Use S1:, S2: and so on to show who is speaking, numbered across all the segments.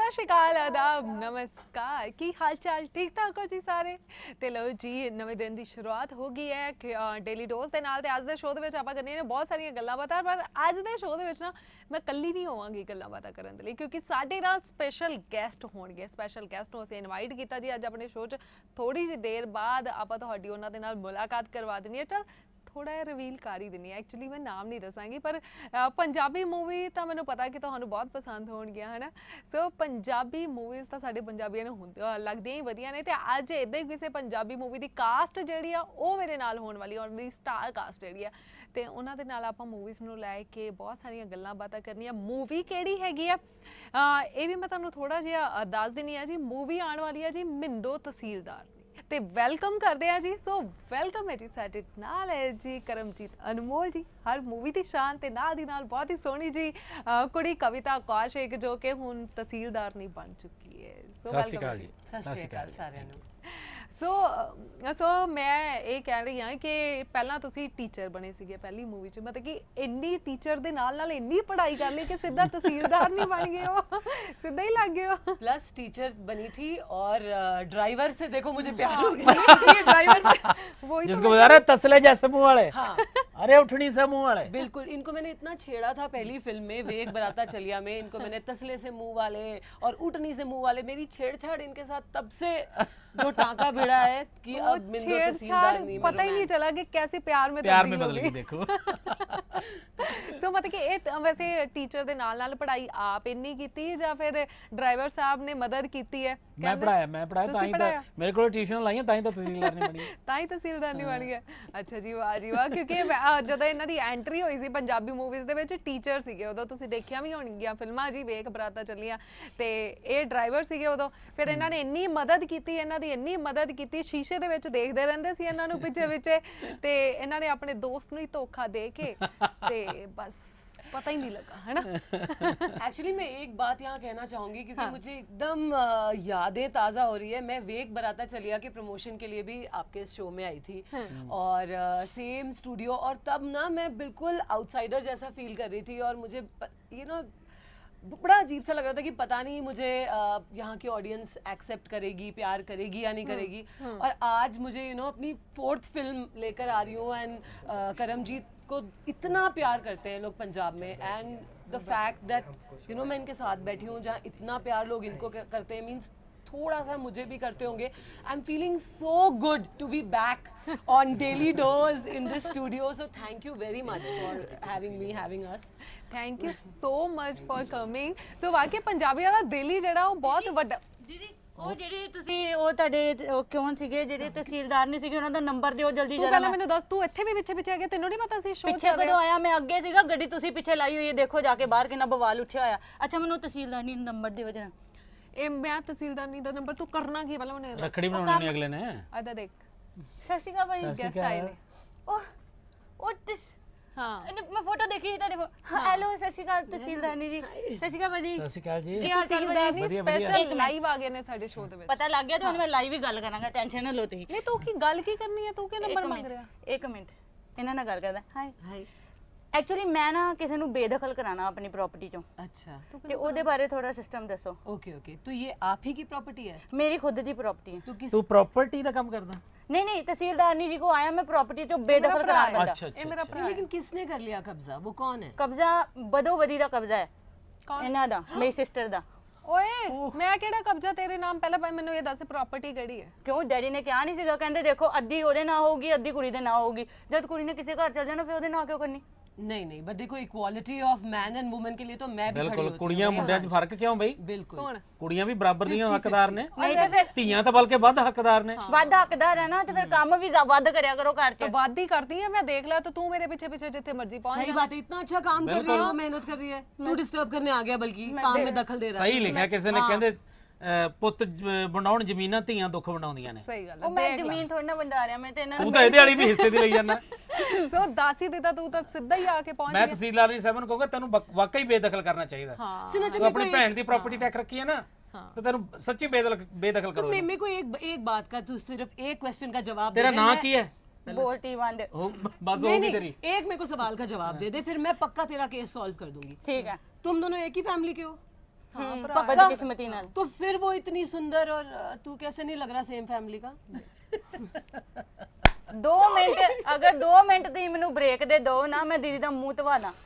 S1: ਸਤਿ ਸ਼੍ਰੀ ਅਕਾਲ, ਆਦਾਬ, ਨਮਸਕਾਰ। ਕੀ ਹਾਲ ਚਾਲ? ਠੀਕ ਠਾਕ ਹੋ ਜੀ ਸਾਰੇ? ਤੇ ਲਓ ਜੀ, ਨਵੇਂ ਦਿਨ ਦੀ ਸ਼ੁਰੂਆਤ ਹੋ ਗਈ ਹੈ ਕਿ ਡੇਲੀ ਡੋਜ਼ ਦੇ ਨਾਲ। ਤੇ ਅੱਜ ਦੇ ਸ਼ੋਅ ਦੇ ਵਿੱਚ ਆਪਾਂ ਕਰਨੀਆਂ ਨੇ ਬਹੁਤ ਸਾਰੀਆਂ ਗੱਲਾਂ ਬਾਤਾਂ, ਪਰ ਅੱਜ ਦੇ ਸ਼ੋਅ ਦੇ ਵਿੱਚ ਨਾ ਮੈਂ ਇਕੱਲੀ ਨਹੀਂ ਹੋਵਾਂਗੀ ਗੱਲਾਂ ਬਾਤਾਂ ਕਰਨ ਦੇ ਲਈ, ਕਿਉਂਕਿ ਸਾਡੇ ਨਾਲ ਸਪੈਸ਼ਲ ਗੈਸਟ ਹੋਣਗੇ। ਸਪੈਸ਼ਲ ਗੈਸਟ ਨੂੰ ਅਸੀਂ ਇਨਵਾਈਟ ਕੀਤਾ ਜੀ ਅੱਜ ਆਪਣੇ ਸ਼ੋਅ 'ਚ। ਥੋੜੀ ਜਿਹੀ ਦੇਰ ਬਾਅਦ ਆਪਾਂ ਤੁਹਾਡੀ ਉਹਨਾਂ ਦੇ ਨਾਲ ਮੁਲਾਕਾਤ ਕਰਵਾ ਦੇਣੀ ਹੈ। ਚਲ ਥੋੜਾ ਜਿਹਾ ਰਿਵੀਲ ਕਰ ਹੀ ਦਿੰਦੀ ਹਾਂ। ਐਕਚੁਅਲੀ ਮੈਂ ਨਾਮ ਨਹੀਂ ਦੱਸਾਂਗੀ, ਪਰ ਪੰਜਾਬੀ ਮੂਵੀ ਤਾਂ ਮੈਨੂੰ ਪਤਾ ਕਿ ਤੁਹਾਨੂੰ ਬਹੁਤ ਪਸੰਦ ਹੋਣਗੀਆਂ, ਹੈ ਨਾ। ਸੋ ਪੰਜਾਬੀ ਮੂਵੀਜ਼ ਤਾਂ ਸਾਡੇ ਪੰਜਾਬੀਆਂ ਨੂੰ ਲੱਗਦੀਆਂ ਹੀ ਵਧੀਆ ਨੇ। ਤੇ ਅੱਜ ਇੱਦਾਂ ਹੀ ਕਿਸੇ ਪੰਜਾਬੀ ਮੂਵੀ ਦੀ ਕਾਸਟ ਜਿਹੜੀ ਆ ਉਹ ਮੇਰੇ ਨਾਲ ਹੋਣ ਵਾਲੀ, ਉਹਨਾਂ ਦੀ ਸਟਾਰ ਕਾਸਟ ਜਿਹੜੀ ਆ, ਤੇ ਉਹਨਾਂ ਦੇ ਨਾਲ ਆਪਾਂ ਮੂਵੀਜ਼ ਨੂੰ ਲੈ ਕੇ ਬਹੁਤ ਸਾਰੀਆਂ ਗੱਲਾਂ ਬਾਤਾਂ ਕਰਨੀਆਂ। ਮੂਵੀ ਕਿਹੜੀ ਹੈਗੀ ਆ ਇਹ ਵੀ ਮੈਂ ਤੁਹਾਨੂੰ ਥੋੜਾ ਜਿਹਾ ਦੱਸ ਦਿੰਦੀ ਆ ਜੀ। ਮੂਵੀ ਆਉਣ ਵਾਲੀ ਆ ਜੀ ਮਿੰਦੋ ਤਹਿਸੀਲਦਾਰ। ਤੇ ਵੈਲਕਮ ਕਰਦੇ ਆ ਜੀ। ਸੋ ਵੈਲਕਮ ਹੈ ਜੀ, ਸਾਡੇ ਨਾਲ ਹੈ ਜੀ ਕਰਮਜੀਤ ਅਨਮੋਲ ਜੀ, ਹਰ ਮੂਵੀ ਦੀ ਸ਼ਾਨ, ਤੇ ਨਾਲ ਦੀ ਨਾਲ ਬਹੁਤ ਹੀ ਸੋਹਣੀ ਜੀ ਕੁੜੀ ਕਵਿਤਾ ਕੌਸ਼ਿਕ, ਜੋ ਕਿ ਹੁਣ ਤਹਿਸੀਲਦਾਰ ਨਹੀਂ ਬਣ ਚੁੱਕੀ ਹੈ। ਸੋ
S2: ਸਤਿ ਸ਼੍ਰੀ ਅਕਾਲ ਜੀ।
S1: ਸਤਿ ਸ਼੍ਰੀ ਅਕਾਲ ਸਾਰਿਆਂ ਨੂੰ। ਸੋ ਮੈਂ ਇਹ ਕਹਿ ਰਹੀ ਹਾਂ ਕਿ ਪਹਿਲਾਂ ਤੁਸੀਂ ਟੀਚਰ ਬਣੇ ਸੀਗੇ ਪਹਿਲੀ ਮੂਵੀ 'ਚ, ਮਤਲਬ ਕਿ ਇੰਨੀ ਟੀਚਰ ਦੇ ਨਾਲ ਨਾਲ ਇੰਨੀ ਪੜ੍ਹਾਈ ਕਰ ਲਈ ਕਿ ਸਿੱਧਾ ਤਹਿਸੀਲਦਾਰ नहीं बन गए हो, सीधा ही लग गए हो।
S3: प्लस टीचर बनी थी और ड्राइवर से देखो मुझे प्यार हो गया। ये ड्राइवर
S1: वही
S2: जिसको बता रहे तसले जैसे मुंह वाले।
S3: हाँ
S2: अरे उठनी से मुंह वाले।
S3: बिल्कुल, इनको मैंने इतना छेड़ा था पहली फिल्म में वेग बराता चलिया में। इनको मैंने तसले से मुंह वाले और उठनी से मुंह वाले, मेरी छेड़छाड़ इनके साथ तब से जो टांका भिड़ा है कि अब मिंदो तहसीलदार नहीं,
S1: पता ही नहीं चला कि कैसे प्यार में
S2: बदल गई। देखो
S1: सो मतलब कि ਇਹ ਵੈਸੇ ਟੀਚਰ ਦੇ ਨਾਲ ਨਾਲ ਪੜ੍ਹਾਈ ਆਪ ਇੰਨੀ ਕੀਤੀ ਜਾਂ ਫਿਰ ਡਰਾਈਵਰ ਸਾਹਿਬ ਨੇ ਮਦਦ ਕੀਤੀ ਹੈ?
S2: ਮੈਂ ਪੜਾਇਆ ਤਾਂ ਹੀ ਤਾਂ ਮੇਰੇ ਕੋਲ ਟਿਊਸ਼ਨ ਲਾਈਆਂ, ਤਾਂ ਹੀ ਤਾਂ ਤਹਿਸੀਲਦਾਰ ਨਹੀਂ ਬਣੀ।
S1: ਤਾਂ ਹੀ ਤਹਿਸੀਲਦਾਰ ਨਹੀਂ ਬਣ ਗਿਆ। ਅੱਛਾ ਜੀ, ਵਾਹ ਜੀ ਵਾਹ। ਕਿਉਂਕਿ ਜਦੋਂ ਇਹਨਾਂ ਦੀ ਐਂਟਰੀ ਹੋਈ ਸੀ ਪੰਜਾਬੀ ਮੂਵੀਜ਼ ਦੇ ਵਿੱਚ, ਟੀਚਰ ਸੀਗੇ ਉਦੋਂ। ਤੁਸੀਂ ਦੇਖਿਆ ਵੀ ਹੋਣਗੀਆਂ ਫਿਲਮਾਂ ਜੀ, ਵੇਖ ਬਰਾਤਾਂ ਚੱਲੀਆਂ, ਤੇ ਇਹ ਡਰਾਈਵਰ ਸੀਗੇ ਉਦੋਂ। ਫਿਰ ਇਹਨਾਂ ਨੇ ਇੰਨੀ ਮਦਦ ਕੀਤੀ, ਇਹਨਾਂ ਦੀ ਇੰਨੀ ਮਦਦ ਕੀਤੀ, ਸ਼ੀਸ਼ੇ ਦੇ ਵਿੱਚ ਦੇਖਦੇ ਰਹਿੰਦੇ ਸੀ ਇਹਨਾਂ ਨੂੰ ਪਿੱਛੇ ਪਿੱਛੇ, ਤੇ ਇਹਨਾਂ ਨੇ ਆਪਣੇ ਦੋਸਤ ਨੂੰ ਹੀ ਧੋਖਾ ਦੇ ਕੇ ਤੇ बस पता ही नहीं लगा, है ना।
S3: एक्चुअली मैं एक बात यहाँ कहना चाहूंगी, क्योंकि मुझे एकदम यादें ताज़ा हो रही है। मैं वेग बराता चलिया के प्रमोशन के लिए भी आपके शो में आई थी और सेम स्टूडियो, और तब ना मैं बिल्कुल आउटसाइडर जैसा फील कर रही थी। और मुझे बड़ा अजीब सा लग रहा था कि पता नहीं मुझे यहाँ की ऑडियंस एक्सेप्ट करेगी, प्यार करेगी या नहीं करेगी। और आज मुझे अपनी 4th फिल्म लेकर आ रही हूँ, एंड करमजीत को इतना प्यार करते हैं लोग पंजाब में। एंड द फैक्ट दैट मैं इनके साथ बैठी हूँ जहाँ इतना प्यार लोग इनको करते हैं, मीन्स थोड़ा सा मुझे भी करते होंगे। I am feeling so good to be back on daily dose in this studio, so thank you very much for having me, having us.
S1: Thank you so much for coming. So ਵਾਕਈ ਪੰਜਾਬੀਆਂ ਦਾ ਦਿਲ ਹੀ ਜਿਹੜਾ ਉਹ ਬਹੁਤ ਵੱਡਾ।
S4: ਦੀਦੀ ਉਹ ਜਿਹੜੇ ਤੁਸੀਂ ਉਹ ਤੁਹਾਡੇ ਕੌਣ ਸੀਗੇ ਜਿਹੜੇ ਤਹਿਸੀਲਦਾਰ ਨਹੀਂ ਸੀਗੇ, ਉਹਨਾਂ ਦਾ ਨੰਬਰ ਦਿਓ ਜਲਦੀ
S1: ਜਰਾ। ਪਹਿਲਾਂ ਮੈਨੂੰ ਦੱਸ, ਤੂੰ ਇੱਥੇ ਵੀ ਪਿੱਛੇ ਪਿੱਛੇ ਆ ਗਿਆ, ਤੈਨੂੰ ਨਹੀਂ ਪਤਾ ਸੀ ਸ਼ੋਅ ਚੱਲ ਰਿਹਾ?
S4: ਪਿੱਛੇ ਕਦੋਂ ਆਇਆ? ਮੈਂ ਅੱਗੇ ਸੀਗਾ, ਗੱਡੀ ਤੁਸੀਂ ਪਿੱਛੇ ਲਾਈ ਹੋਈ ਹੈ, ਦੇਖੋ ਜਾ ਕੇ ਬਾਹਰ ਕਿੰਨਾ ਬਵਾਲ ਉੱਠਿਆ ਹੋਇਆ। ਅੱਛਾ ਮੈਨੂੰ ਤਹਿਸੀਲਦਾਰ ਨਹੀਂ ਨੰਬਰ ਦਿਓ ਜਰਾ।
S1: ਇਹ ਮੈਂ ਤਹਿਸੀਲਦਾਰ ਨਹੀਂ ਦਾ ਨੰਬਰ, ਤੂੰ ਕਰਨਾ ਕੀ ਪਹਿਲਾਂ ਮੈਨੂੰ ਦੱਸ।
S2: ਰੱਖੜੀ ਬਣਾਉਣੀ ਨਹੀਂ ਅਗਲੇ ਨੇ।
S1: ਆਦਾ ਦੇਖ,
S4: ਸਤਿ ਸ਼੍ਰੀ ਅਕਾਲ ਭਾਈ,
S1: ਗੈਸਟ ਆਏ ਨੇ।
S4: ਉਹ
S1: ਹਾਂ
S4: ਮੈਂ ਫੋਟੋ ਦੇਖੀ ਤੁਹਾਡੇ। ਹਾਂ ਹੈਲੋ, ਸਤਿ ਸ਼੍ਰੀ ਅਕਾਲ ਤਹਿਸੀਲਦਾਰਨੀ ਜੀ। ਸਤਿ ਸ਼੍ਰੀ ਅਕਾਲ ਭਾਜੀ।
S2: ਸਤਿ ਸ਼੍ਰੀ ਅਕਾਲ ਜੀ।
S4: ਕੀ ਹਾਲ ਚਾਲ ਭਾਜੀ?
S1: ਸਪੈਸ਼ਲ ਲਾਈਵ ਆ ਗਏ ਨੇ ਸਾਡੇ ਸ਼ੋਅ ਦੇ ਵਿੱਚ।
S4: ਪਤਾ ਲੱਗ ਗਿਆ ਤੇ ਹੁਣ ਮੈਂ ਲਾਈਵ ਹੀ ਗੱਲ ਕਰਾਂਗਾ, ਟੈਨਸ਼ਨ ਨਾ ਲਓ ਤੁਸੀਂ।
S1: ਨਹੀਂ ਤੂੰ ਕੀ ਗੱਲ ਕੀ ਕਰਨੀ ਹੈ? ਤੂੰ ਕਿ ਨੰਬਰ ਮੰਗ ਰਿਹਾ?
S4: ਇੱਕ ਮਿੰਟ, ਇਹਨਾਂ ਨਾਲ ਗੱਲ ਕਰਦਾ। ਹਾਈ एक्चुअली मैं ना किसी ਨੂੰ बेदखल कराना अपनी प्रॉपर्टी चों।
S3: अच्छा,
S4: ਤੇ ਉਹਦੇ ਬਾਰੇ ਥੋੜਾ ਸਿਸਟਮ ਦੱਸੋ।
S3: ओके ओके, तो ये आप ही की प्रॉपर्टी है?
S4: मेरी खुद दी प्रॉपर्टी है।
S2: तू प्रॉपर्टी का काम करदा?
S4: नहीं नहीं, तहसीलदारनी जी को आया मैं प्रॉपर्टी चों बेदखल कराना चाहता।
S2: अच्छा
S1: ਇਹ ਮੇਰਾ ਭਰਾ।
S3: लेकिन किसने कर लिया कब्जा? वो कौन है?
S4: कब्जा बदोबदी दा कब्जा है।
S1: कौन?
S4: ਇਹਨਾਂ ਦਾ, ਮੇਰੀ ਸਿਸਟਰ ਦਾ।
S1: ਓਏ ਮੈਂ ਕਿਹੜਾ ਕਬਜ਼ਾ ਤੇਰੇ ਨਾਮ? ਪਹਿਲਾਂ ਮੈਨੂੰ ਇਹ ਦੱਸ ਪ੍ਰਾਪਰਟੀ ਕਿਹੜੀ ਹੈ?
S4: ਕਿਉਂ ਡੈਡੀ ਨੇ ਕਿਹਾ ਨਹੀਂ ਸੀਗਾ? ਕਹਿੰਦੇ ਦੇਖੋ ਅੱਧੀ ਉਹਦੇ ਨਾਂ ਹੋਊਗੀ, ਅੱਧੀ ਕੁੜੀ ਦੇ ਨਾਂ ਹੋਊਗੀ। ਜਦ ਕੁੜੀ ਨੇ ਕਿਸੇ ਘਰ ਚਲ ਜਾਣਾ ਫਿਰ ਉਹਦੇ ਨਾਂ ਕਿਉਂ ਕਰਨੀ?
S3: नहीं नहीं, बट देखो equality of man and woman के लिए तो मैं भी खड़ी
S2: बिल्कुल।
S3: होती हूं।
S2: कुड़ियां मुंडियां 'ਚ ਫਰਕ ਕਿਉਂ ਬਈ?
S3: बिल्कुल,
S1: ਸੁਣ,
S2: ਕੁੜੀਆਂ ਵੀ ਬਰਾਬਰ ਦੀਆਂ ਹੱਕਦਾਰ ਨੇ।
S4: ਨਹੀਂ ਤੇ ਫਿਰ
S2: ਧੀਆਂ ਤਾਂ ਬਲਕਿ ਵੱਧ ਹੱਕਦਾਰ ਨੇ।
S4: ਵੱਧ ਹੱਕਦਾਰ ਹੈ ਨਾ, ਤੇ ਫਿਰ ਕੰਮ ਵੀ ਵੱਧ ਕਰਿਆ ਕਰੋ ਘਰ 'ਚ।
S1: ਤਾਂ ਵੱਧ ਹੀ ਕਰਦੀ ਹੈ। ਮੈਂ ਦੇਖ ਲਿਆ ਤਾਂ ਤੂੰ ਮੇਰੇ ਪਿੱਛੇ ਪਿੱਛੇ ਜਿੱਥੇ ਮਰਜ਼ੀ ਪਹੁੰਚ
S3: सही बात है। इतना अच्छा काम कर रही है, वो मेहनत कर रही है, तू डिस्टर्ब करने आ गया, बल्कि काम में दखल दे रहा है।
S2: ਸਹੀ ਲਿਖਿਆ ਕਿਸੇ ਨੇ, ਕਹਿੰਦੇ ਪੁੱਤ ਬਣਾਉਣ ਜ਼ਮੀਨਾਂ, ਧੀਆਂ ਦੁੱਖ ਬਣਾਉਂਦੀਆਂ ਨੇ।
S1: ਸਹੀ ਗੱਲ
S4: ਉਹ ਮੈਂ ਜ਼ਮੀਨ ਥੋੜੀ ਨਾ ਵੰਡਾ ਰਿਹਾ, ਮੈਂ ਤੇ ਇਹਨਾਂ
S2: ਤੂੰ ਤਾਂ ਇਹਦੇ ਵਾਲੀ ਵੀ ਹਿੱਸੇ ਦੀ ਲਈ ਜਾਂਦਾ।
S1: ਸੋ ਦਾਸੀ ਦੇ ਤਾਂ ਤੂੰ ਤਾਂ ਸਿੱਧਾ ਹੀ ਆ ਕੇ ਪਹੁੰਚ
S2: ਮੈਂ ਤਹਿਸੀਲਦਾਰ ਸਾਹਿਬ ਨੂੰ ਕਹੂੰਗਾ ਤੈਨੂੰ ਵਾਕਈ ਬੇਦਖਲ ਕਰਨਾ ਚਾਹੀਦਾ। ਤੂੰ ਆਪਣੀ ਭੈਣ ਦੀ ਪ੍ਰਾਪਰਟੀ ਤੱਕ ਰੱਖੀ ਹੈ ਨਾ, तो तेरे सच्ची बेदखल करो।
S3: मेरे को एक बात का तू सिर्फ एक क्वेश्चन का जवाब
S2: तेरा नाम की है?
S4: बोलती बंद।
S2: बस होगी तेरी।
S3: एक मेरे को सवाल का जवाब दे दे, फिर मैं पक्का तेरा केस सॉल्व कर दूंगी।
S4: ठीक है।
S3: तुम दोनों एक ही फैमिली के हो?
S4: बदकिस्मती नाल।
S3: तो फिर वो इतनी सुंदर और तू कैसे नहीं लग रहा सेम फैमिली का?
S4: 2 मिनट अगर 2 मिनट तुसीं मैनूं ब्रेक दे दो ना, मैं दीदी दा मूंह धवा दा।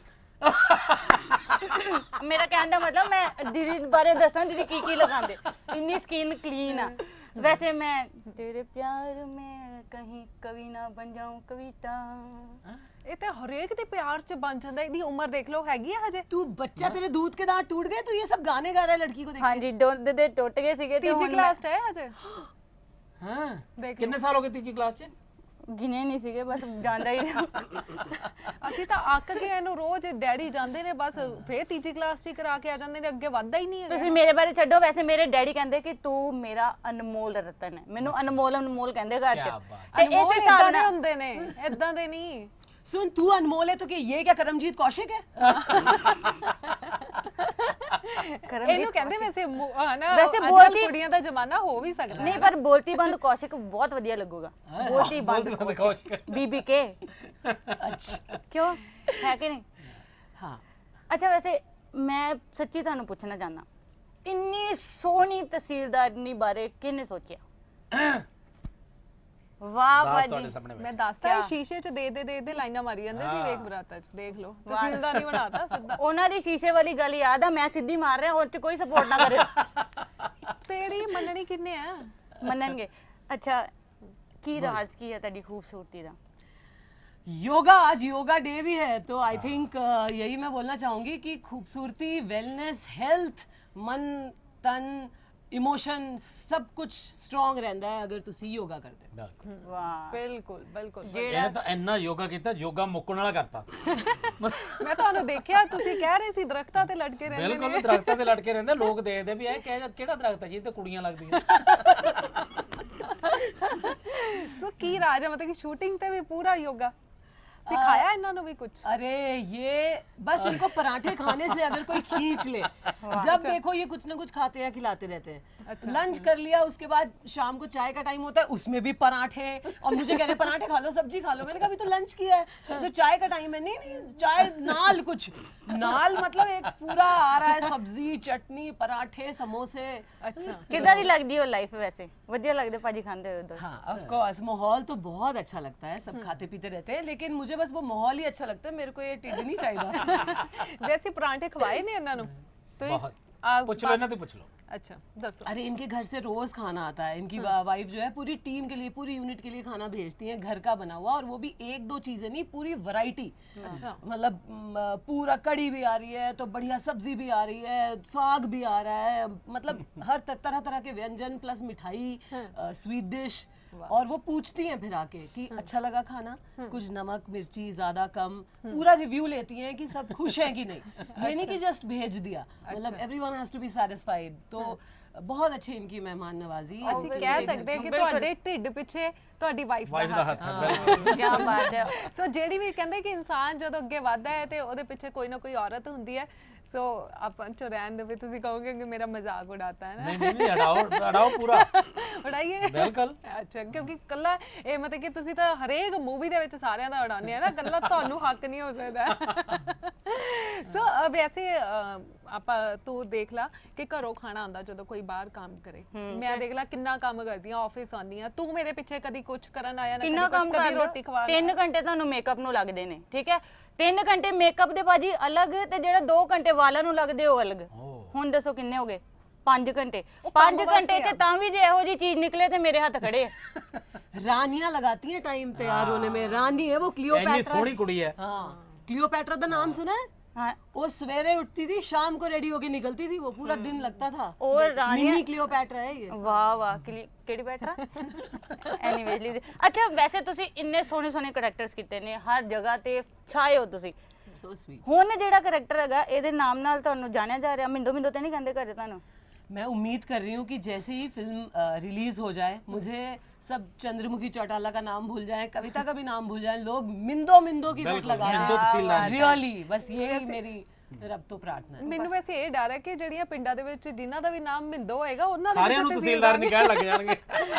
S4: मेरा कहने का मतलब मैं दीदी बारे दसा दीदी की लगांदे, इन्नी स्किन क्लीन आ। वैसे मैं तेरे प्यार में कहीं कवि ना बन जाऊं कविता।
S1: ਇਹ ਤੇ ਹਰੇਕ ਦੇ ਪਿਆਰ ਚ ਬਣ ਜਾਂਦਾ। ਇਹਦੀ ਉਮਰ ਦੇਖ ਲਓ ਹੈਗੀ ਆ ਹਜੇ।
S3: तू बच्चा तेरे दूध के दांत टूट गए, तू ये सब गाने गा रहा है लड़की को देख
S4: हाँ जी, दुध दे टुट गए सीगे ते
S1: ਤੀਜੀ
S4: हुण
S1: ਕਲਾਸ ਚ ਹੈ ਹਜੇ।
S2: ਹਾਂ ਕਿੰਨੇ ਸਾਲ ਹੋ ਗਏ ਤੀਜੀ ਕਲਾਸ 'ਚ?
S4: गिने नहीं सीगे, बस जांदा ही
S1: ਅਸੀਂ ਤਾਂ ਅੱਕ ਕੇ ਇਹਨੂੰ ਰੋਜ਼ ਡੈਡੀ ਜਾਂਦੇ ਨੇ ਬਸ ਫੇਰ ਤੀਜੀ ਕਲਾਸ ਚ ਹੀ ਕਰਾ ਕੇ ਆ ਜਾਂਦੇ ਨੇ, ਅੱਗੇ ਵੱਧਦਾ ਹੀ ਨਹੀਂ ਹੈਗਾ।
S4: ਤੁਸੀਂ ਮੇਰੇ ਬਾਰੇ ਛੱਡੋ, ਵੈਸੇ ਮੇਰੇ ਡੈਡੀ ਕਹਿੰਦੇ ਕਿ ਤੂੰ ਮੇਰਾ ਅਨਮੋਲ ਰਤਨ ਹੈ, ਮੈਨੂੰ ਅਨਮੋਲ ਅਨਮੋਲ ਕਹਿੰਦੇ ਘਰ ਚ। ਤੇ ਇਸ ਹਿਸਾਬ ਨਾਲ
S1: ਹੁੰਦੇ ਨੇ, ਇਦਾਂ ਦੇ ਨਹੀਂ।
S3: सुन तू अनमोल है तो कि ये क्या करमजीत कौशिक है?
S1: ਇਹਨੂੰ ਕਹਿੰਦੇ ਵੈਸੇ ਹਨਾ,
S4: ਵੈਸੇ
S1: ਅੱਜ-ਕੱਲ੍ਹ
S4: ਬੋਲਤੀ
S1: ਕੁੜੀਆਂ ਦਾ ਜ਼ਮਾਨਾ ਹੋ ਵੀ ਸਕਦਾ
S4: ਨਹੀਂ, ਪਰ ਬੋਲਤੀ ਬੰਦ ਕੌਸ਼ਿਕ ਬਹੁਤ ਵਧੀਆ ਲੱਗੂਗਾ। ਬੋਲਤੀ ਬੰਦ
S2: ਕੌਸ਼ਿਕ
S4: ਬੀਬੀ ਕੇ
S3: अच्छा
S4: ਕਿਉਂ ਹੈ ਕਿ ਨਹੀਂ?
S3: हाँ
S4: ਅੱਛਾ, ਵੈਸੇ ਮੈਂ ਸੱਚੀ ਤੁਹਾਨੂੰ ਪੁੱਛਣਾ ਚਾਹਨਾ, ਇੰਨੀ ਸੋਹਣੀ ਤਹਿਸੀਲਦਾਰਨੀ ਬਾਰੇ ਕਿਹਨੇ ਸੋਚਿਆ? ਵਾਹ
S2: ਦਾਸ ਤੁਹਾਡੇ
S4: ਭਾਜੀ,
S2: ਸਾਹਮਣੇ
S1: ਮੈਂ ਦੱਸਤਾ ਇਹ ਸ਼ੀਸ਼ੇ ਚ ਦੇ ਲਾਈਨਾਂ ਮਾਰੀ ਜਾਂਦੇ ਸੀ ਵੇਖ ਬਰਾਤਾ ਚ, ਦੇਖ ਲਓ ਤਹਿਸੀਲਦਾਰ ਨਹੀਂ ਬਣਾਤਾ ਸਿੱਧਾ।
S4: ਉਹਨਾਂ ਦੀ ਸ਼ੀਸ਼ੇ ਵਾਲੀ ਗੱਲ ਯਾਦ ਆ, ਮੈਂ ਸਿੱਧੀ ਮਾਰ ਰਿਹਾ, ਹੋਰ ਤੇ ਕੋਈ ਸਪੋਰਟ ਨਾ ਕਰੇ।
S1: ਤੇਰੀ ਮੰਨਣੀ ਕਿੰਨੇ ਆ?
S4: ਮੰਨਣਗੇ। ਅੱਛਾ, ਕੀ ਰਾਜ਼ ਕੀ ਹੈ ਤੁਹਾਡੀ ਖੂਬਸੂਰਤੀ ਦਾ?
S3: योगा, आज योगा डे भी है तो आई थिंक यही मैं बोलना चाहूंगी कि खूबसूरती, वेलनेस, हेल्थ, मन तन इमोशन सब कुछ स्ट्रॉन्ग रहता है अगर तुसी योगा करते।
S4: ਵਾਹ,
S1: ਬਿਲਕੁਲ ਬਿਲकुल।
S2: ਇਹ ਤਾਂ ਇੰਨਾ ਯੋਗਾ ਕੀਤਾ, ਯੋਗਾ ਮੁੱਕਣ ਵਾਲਾ ਕਰਤਾ।
S1: ਮੈਂ ਤੁਹਾਨੂੰ ਦੇਖਿਆ ਤੁਸੀਂ ਕਹਿ ਰਹੇ ਸੀ ਦਰਖਤਾਂ ਤੇ ਲਟਕੇ ਰਹਿੰਦੇ ਨੇ।
S2: ਬਿਲਕੁਲ ਦਰਖਤਾਂ ਤੇ ਲਟਕੇ ਰਹਿੰਦੇ, ਲੋਕ ਦੇਖਦੇ ਵੀ ਇਹ ਕਿਹੜਾ ਦਰਖਤ ਹੈ ਜੀ, ਤੇ ਕੁੜੀਆਂ ਲੱਗਦੀਆਂ।
S1: ਸੋ ਕੀ ਰਾਜ ਹੈ, ਮਤਲਬ ਕਿ ਸ਼ੂਟਿੰਗ ਤੇ ਵੀ ਪੂਰਾ ਯੋਗਾ सिखाया इन्होंने भी कुछ?
S3: अरे ये बस इनको पराठे खाने से अगर कोई खींच ले, जब देखो ये कुछ ना कुछ खाते हैं खिलाते रहते हैं। लंच कर लिया, उसके बाद शाम को चाय का टाइम होता है, उसमें भी पराठे, और मुझे कह रहे पराठे खा लो, सब्जी खा लो। मैंने कहा अभी तो लंच किया है, तो चाय का टाइम है। नहीं चाय नाल, कुछ नाल मतलब एक पूरा आ रहा है, सब्जी चटनी पराठे समोसे।
S1: अच्छा,
S4: ਕਿੱਦਾਂ ਦੀ ਲੱਗਦੀ ਹੋ ਲਾਈਫ? ਵੈਸੇ ਵਧੀਆ ਲੱਗਦੇ ਭਾਜੀ ਖਾਂਦੇ ਹੋ ਉਧਰ?
S3: हाँ ऑफ कोर्स, माहौल तो बहुत अच्छा लगता है, सब खाते पीते रहते हैं, लेकिन मुझे बस वो माहौल ही अच्छा लगता है, मेरे को ये टिड नहीं चाहिए।
S1: वैसे पराठे खवाए ने ਇਹਨਾਂ ਨੂੰ ਤੁਸੀਂ?
S2: ਪੁੱਛ ਲਓ ਇਹਨਾਂ ਤੋਂ, ਪੁੱਛ ਲਓ।
S1: अच्छा दसो।
S3: अरे इनके घर से रोज खाना आता है, इनकी वाइफ जो है पूरी टीम के लिए, पूरी यूनिट के लिए खाना भेजती हैं, घर का बना हुआ, और वो भी 1-2 चीजें नहीं, पूरी वैरायटी।
S1: अच्छा,
S3: मतलब पूरा कड़ी भी आ रही है, तो बढ़िया सब्जी भी आ रही है, साग भी आ रहा है, मतलब हर तरह तरह के व्यंजन प्लस मिठाई, स्वीट डिश। और वो पूछती हैं फिर आके कि अच्छा लगा खाना, कुछ नमक मिर्ची ज्यादा कम, पूरा रिव्यू लेती हैं कि सब खुश हैं कि नहीं। ये नहीं कि जस्ट भेज दिया, मतलब everyone has to be satisfied. तो बहुत अच्छी इनकी मेहमान नवाजी।
S1: ਅਸੀਂ ਕਹਿ ਸਕਦੇ ਕਿ ਤੁਹਾਡੇ ਢਿੱਡ ਪਿੱਛੇ ਤੁਹਾਡੀ ਵਾਈਫ
S2: ਦਾ ਹੱਥ ਹੈ।
S4: ਕੀ ਬਾਤ ਹੈ।
S1: ਸੋ ਜਿਹੜੀ ਵੀ ਕਹਿੰਦੇ ਕਿ ਇਨਸਾਨ ਜਦੋਂ ਅੱਗੇ ਵੱਧਦਾ ਹੈ ਤੇ ਉਹਦੇ ਪਿੱਛੇ ਕੋਈ ਨਾ ਕੋਈ ਔਰਤ ਹੁੰਦੀ ਹੈ। ਸੋ ਆਪਾਂ ਚ ਰਹਿਣ ਦੇ ਵੀ ਤੁਸੀਂ ਕਹੋਗੇ ਕਿ ਮੇਰਾ ਮਜ਼ਾਕ ਉਡਾਤਾ ਹੈ ਨਾ?
S2: ਨਹੀਂ ਅੜਾਓ ਪੂਰਾ
S1: ਉਡਾਈਏ
S2: ਬਿਲਕੁਲ।
S1: ਅੱਛਾ, ਕਿਉਂਕਿ ਕੱਲਾ ਇਹ ਮਤਲਬ ਕਿ ਤੁਸੀਂ ਤਾਂ ਹਰੇਕ ਮੂਵੀ ਦੇ ਵਿੱਚ ਸਾਰਿਆਂ ਦਾ ਉਡਾਉਂਦੇ ਆ ਨਾ, ਕੱਲਾ ਤੁਹਾਨੂੰ ਹੱਕ ਨਹੀਂ ਹੋ ਸਕਦਾ। ਸੋ ਵੈਸੇ ਆਪਾਂ ਤੂੰ ਦੇਖ ਲਾ ਕਿ ਘਰੋਂ ਖਾਣਾ ਆਉਂਦਾ ਜਦੋਂ ਕੋਈ ਬਾਹਰ ਕੰਮ ਕਰੇ, ਮੈਂ ਦੇਖ ਲਾ ਕਿੰਨਾ ਕੰਮ ਕਰਦੀ ਆ, ਆਫਿਸ ਆਉਂਦੀ ਆ, ਤੂੰ ਮੇਰੇ ਪਿੱਛੇ ਕਦੀ ਕੁਝ ਕਰਨ ਆਇਆ ਨਾ,
S4: ਕਿੰਨਾ ਕੰਮ
S1: ਕਦੀ ਰੋਟੀ ਖਵਾ।
S4: 3 ਘੰਟੇ ਤੁਹਾਨੂੰ ਮੇਕਅਪ ਨੂੰ ਲੱਗਦੇ ਨੇ, ਠੀਕ ਹੈ? 3 ਘੰਟੇ ਮੇਕਅਪ ਦੇ ਭਾਜੀ ਅਲੱਗ, ਤੇ ਜਿਹੜਾ 2 ਘੰਟੇ ਵਾਲਾਂ ਨੂੰ ਲੱਗਦੇ ਉਹ ਅਲੱਗ। ਹੁਣ ਦੱਸੋ ਕਿੰਨੇ ਹੋ ਗਏ? 5 ਘੰਟੇ। 5 ਘੰਟੇ ਚ ਤਾਂ ਵੀ ਜੇ ਇਹੋ ਜੀ ਚੀਜ਼ ਨਿਕਲੇ ਤੇ ਮੇਰੇ ਹੱਥ ਖੜੇ।
S3: रानियां लगाती हैं टाइम तैयार होने में। रानी है वो क्लियोपैट्रा।
S2: ਇੰਨੀ ਸੋਹਣੀ ਕੁੜੀ ਹੈ।
S3: हाँ, क्लियोपैट्रा का नाम सुना है?
S4: हाँ,
S3: वो सवेरे उठती थी, शाम को रेडी होके निकलती थी, वो पूरा दिन लगता था।
S4: और रानियां-
S3: मिनी क्लियोपैट्रा है ये।
S4: ਵਾਹ ਵਾਹ, ਕਿਹੜੀ ਬੈਟਰਾ। ਐਨੀਵੇਜ਼ਲੀ ਅੱਛਾ, ਵੈਸੇ ਤੁਸੀਂ ਇੰਨੇ ਸੋਹਣੇ ਸੋਹਣੇ ਕਰੈਕਟਰਸ ਕੀਤੇ ਨੇ, ਹਰ ਜਗ੍ਹਾ ਤੇ ਛਾਏ ਹੋ ਤੁਸੀਂ।
S3: So sweet।
S4: ਹੁਣ ਜਿਹੜਾ ਕਰੈਕਟਰ ਹੈਗਾ ਇਹਦੇ ਨਾਮ ਨਾਲ ਤੁਹਾਨੂੰ ਜਾਣਿਆ ਜਾ ਰਿਹਾ, ਮਿੰਦੋ ਮਿੰਦੋ ਤੇ ਨਹੀਂ ਕਹਿੰਦੇ ਘਰੇ ਤੁਹਾਨੂੰ?
S3: मैं उम्मीद कर रही हूँ कि जैसे ही फिल्म रिलीज हो जाए, मुझे सब चंद्रमुखी चौटाला का नाम भूल जाए, कविता का भी नाम भूल जाए, लोग मिंदो मिंदो की रोट लगा
S2: मिंदो तहसीलदार।
S3: रियली बस यही मेरी रब तो प्रार्थना है।
S1: ਮੈਨੂੰ ਵੈਸੇ ਇਹ ਡਰ ਹੈ ਕਿ ਜਿਹੜੀਆਂ ਪਿੰਡਾਂ ਦੇ ਵਿੱਚ ਜਿਨ੍ਹਾਂ ਦਾ ਵੀ ਨਾਮ ਮਿੰਦੋ ਹੋਏਗਾ ਉਹਨਾਂ ਦੇ
S2: ਸਾਰਿਆਂ ਨੂੰ ਤਹਿਸੀਲਦਾਰ ਨਹੀਂ ਕਹਿਣ ਲੱਗ ਜਾਣਗੇ।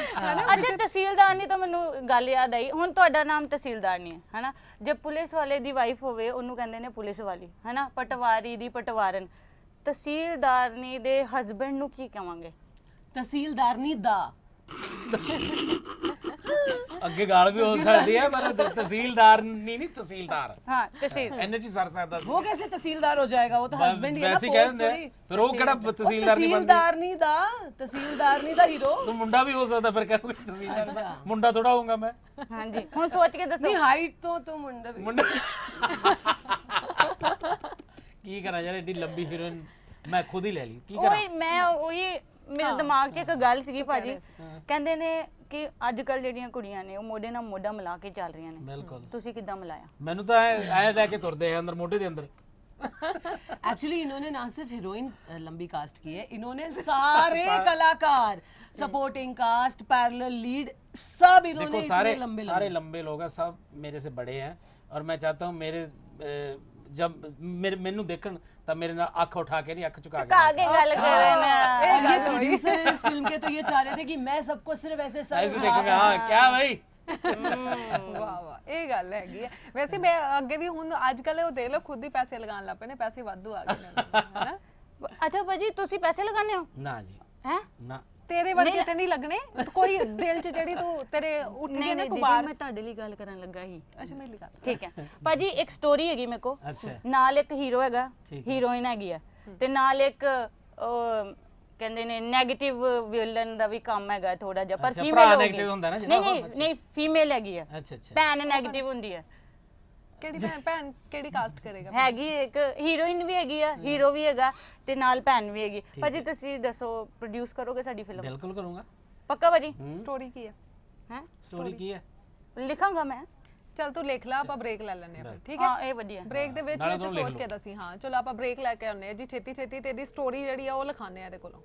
S4: ਅੱਛਾ, ਤਹਿਸੀਲਦਾਰ ਨਹੀਂ ਤਾਂ ਮੈਨੂੰ ਗੱਲ ਯਾਦ ਆਈ, ਹੁਣ ਤੁਹਾਡਾ ਨਾਮ ਤਹਿਸੀਲਦਾਰ ਨਹੀਂ ਹੈ ਹਨਾ? ਜੇ ਪੁਲਿਸ ਵਾਲੇ ਦੀ ਵਾਈਫ ਹੋਵੇ ਉਹਨੂੰ ਕਹਿੰਦੇ ਨੇ ਪੁਲਿਸ ਵਾਲੀ, ਹਨਾ? ਪਟਵਾਰੀ ਦੀ ਪਟਵਾਰਨ। ਤਹਿਸੀਲਦਾਰਨੀ ਦੇ ਹਸਬੰਡ ਨੂੰ ਕੀ ਕਵਾਂਗੇ?
S3: ਤਹਿਸੀਲਦਾਰਨੀ ਦਾ
S2: ਅੱਗੇ ਗਾਲ ਵੀ ਹੋ ਸਕਦੀ ਹੈ ਪਰ ਤਹਿਸੀਲਦਾਰ ਨਹੀਂ ਤਹਿਸੀਲਦਾਰ।
S4: ਹਾਂ ਤਹਿਸੀਲ
S2: ਇੰਨੇ ਚ ਹੀ ਸਰ ਸਕਦਾ ਸੀ।
S3: वो कैसे तहसीलदार हो जाएगा? वो तो हस्बैंड ही है ना,
S2: ਵੈਸੇ ਹੀ ਕਹਿ ਦਿੰਦੇ ਆ। ਫਿਰ ਉਹ ਕਿਹੜਾ ਤਹਿਸੀਲਦਾਰ ਨਹੀਂ ਬਣਦੀ?
S3: तहसीलदारनी दा हीरो।
S2: ਤੂੰ ਮੁੰਡਾ ਵੀ ਹੋ ਸਕਦਾ ਫਿਰ ਕਹੋਗੇ ਤਹਿਸੀਲਦਾਰ। ਮੁੰਡਾ ਥੋੜਾ ਹੋਊਗਾ ਮੈਂ।
S4: ਹਾਂਜੀ ਹੁਣ ਸੋਚ ਕੇ ਦੱਸੋ।
S3: नहीं हाइट तो मुंडा भी।
S2: ਮੁੰਡਾ ਕੀ ਕਰਾਂ ਯਾਰ, ਏਡੀ ਲੰਬੀ ਹੀਰੋਇਨ ਮੈਂ ਖੁਦ ਹੀ ਲੈ ਲਈ, ਕੀ ਕਰਾਂ?
S4: ਉਹੀ ਮੇਰੇ ਦਿਮਾਗ 'ਚ ਇੱਕ ਗੱਲ ਸੀਗੀ ਭਾਜੀ, ਕਹਿੰਦੇ ਨੇ ਕਿ ਅੱਜ ਕੱਲ ਜਿਹੜੀਆਂ ਕੁੜੀਆਂ ਨੇ ਉਹ ਮੋਢੇ ਨਾਲ ਮੋਢਾ ਮਿਲਾ ਕੇ ਚੱਲ ਰਹੀਆਂ ਨੇ।
S2: ਬਿਲਕੁਲ।
S4: ਤੁਸੀਂ ਕਿੱਦਾਂ ਮਿਲਾਇਆ?
S2: ਮੈਨੂੰ ਤਾਂ ਐ ਲੈ ਕੇ ਤੁਰਦੇ ਆ ਅੰਦਰ ਮੋਢੇ ਦੇ ਅੰਦਰ।
S3: एक्चुअली इन्होंने ना सिर्फ हीरोइन लंबी कास्ट की है, इन्होंने सारे कलाकार, सपोर्टिंग कास्ट, पैरेलल लीड, सब इन्होंने
S2: देखो
S3: इतने
S2: सारे लंबे लोग हैं, सब मेरे से बड़े हैं और मैं चाहता हूँ मेरे जब मेरे मेनू देखन तब मेरे ना आंख उठा के नहीं, आंख चुका के
S4: आगे गल कर रहे हैं।
S3: और ये प्रोड्यूसर इस फिल्म के तो ये चाह रहे थे कि मैं सबको सिर्फ ऐसे सर
S2: ऐसे देखूंगा। हाँ क्या भाई
S1: ਵਾਹ ਵਾਹ, ਇਹ ਗੱਲ ਹੈਗੀ ਹੈ। ਵੈਸੇ ਮੈਂ ਅੱਗੇ ਵੀ ਹੁਣ ਅੱਜ ਕੱਲ ਉਹ ਦੇਖ ਲਓ ਖੁਦ ਹੀ ਪੈਸੇ ਲਗਾਉਣ ਲੱਗ ਪਏ ਨੇ, ਪੈਸੇ ਵਾਧੂ ਆ ਗਏ ਨੇ ਹੈਨਾ।
S4: ਅੱਛਾ ਭਾਜੀ ਤੁਸੀਂ ਪੈਸੇ ਲਗਾਉਂਦੇ ਹੋ?
S2: ना जी
S4: ਹੈ
S2: ना।
S1: ਤੇਰੇ ਵਰਗੇ ਤੇ ਨਹੀਂ ਲੱਗਣੇ ਕੋਈ ਦਿਲ ਚ ਜਿਹੜੀ ਤੂੰ ਤੇਰੇ ਉੱਠਦੀ ਹੈ ਨਾ ਕੁਬਾਰ।
S4: ਮੈਂ ਤੁਹਾਡੇ ਲਈ ਗੱਲ ਕਰਨ ਲੱਗਾ ਸੀ।
S1: ਅੱਛਾ ਮੇਰੀ ਗੱਲ
S4: ਠੀਕ ਹੈ ਭਾਜੀ, ਇੱਕ ਸਟੋਰੀ ਹੈਗੀ ਮੇਰੇ ਕੋ,
S2: ਅੱਛਾ।
S4: ਨਾਲ ਇੱਕ ਹੀਰੋ ਹੈਗਾ, ਹੀਰੋਇਨ ਹੈਗੀ ਆ, ਤੇ ਨਾਲ ਇੱਕ ਕਹਿੰਦੇ ਨੇ 네ਗੇਟਿਵ ਵਿਲਨ ਦਾ ਵੀ ਕੰਮ ਹੈਗਾ ਥੋੜਾ ਜਿਹਾ, ਪਰ ਫੀਮੇਲ ਹੋਗੀ।
S2: 네ਗੇਟਿਵ ਹੁੰਦਾ ਨਾ ਜਿਹੜਾ।
S4: ਨਹੀਂ ਫੀਮੇਲ ਹੈਗੀ ਆ।
S2: ਅੱਛਾ ਅੱਛਾ।
S4: ਭੈਣ 네ਗੇਟਿਵ ਹੁੰਦੀ ਹੈ।
S1: ਕਿਹੜੀ ਭੈਣ ਕਿਹੜੀ ਕਾਸਟ ਕਰੇਗਾ?
S4: ਹੈਗੀ ਇੱਕ ਹੀਰੋਇਨ ਵੀ ਹੈਗੀ ਆ, ਹੀਰੋ ਵੀ ਹੈਗਾ, ਤੇ ਨਾਲ ਭੈਣ ਵੀ ਹੈਗੀ। ਭਾਜੀ ਤੁਸੀਂ ਦੱਸੋ ਪ੍ਰੋਡਿਊਸ ਕਰੋਗੇ ਸਾਡੀ ਫਿਲਮ?
S2: ਬਿਲਕੁਲ ਕਰੂੰਗਾ।
S4: ਪੱਕਾ ਭਾਜੀ?
S1: ਸਟੋਰੀ ਕੀ ਹੈ?
S4: ਹੈ
S2: ਸਟੋਰੀ ਕੀ ਹੈ?
S4: ਲਿਖਾਂਗਾ ਮੈਂ।
S1: ਚਲ ਤੂੰ ਲਿਖ ਲਾ, ਆਪਾਂ ਬ੍ਰੇਕ ਲੈ ਲੈਣੇ ਆ ਫਿਰ, ਠੀਕ ਹੈ?
S4: ਹਾਂ ਇਹ ਵਧੀਆ।
S1: ਬ੍ਰੇਕ ਦੇ ਵਿੱਚ ਸੋਚ ਕੇ ਦੱਸੀ। ਹਾਂ ਚਲੋ ਆਪਾਂ ਬ੍ਰੇਕ ਲੈ ਕੇ ਆਉਂਦੇ ਆ ਜੀ, ਛੇਤੀ ਛੇਤੀ ਤੇ ਇਹਦੀ ਸਟੋਰੀ ਜਿਹੜੀ ਆ ਉਹ ਲਿਖਾਣੇ ਆ ਇਹਦੇ ਕੋਲੋਂ।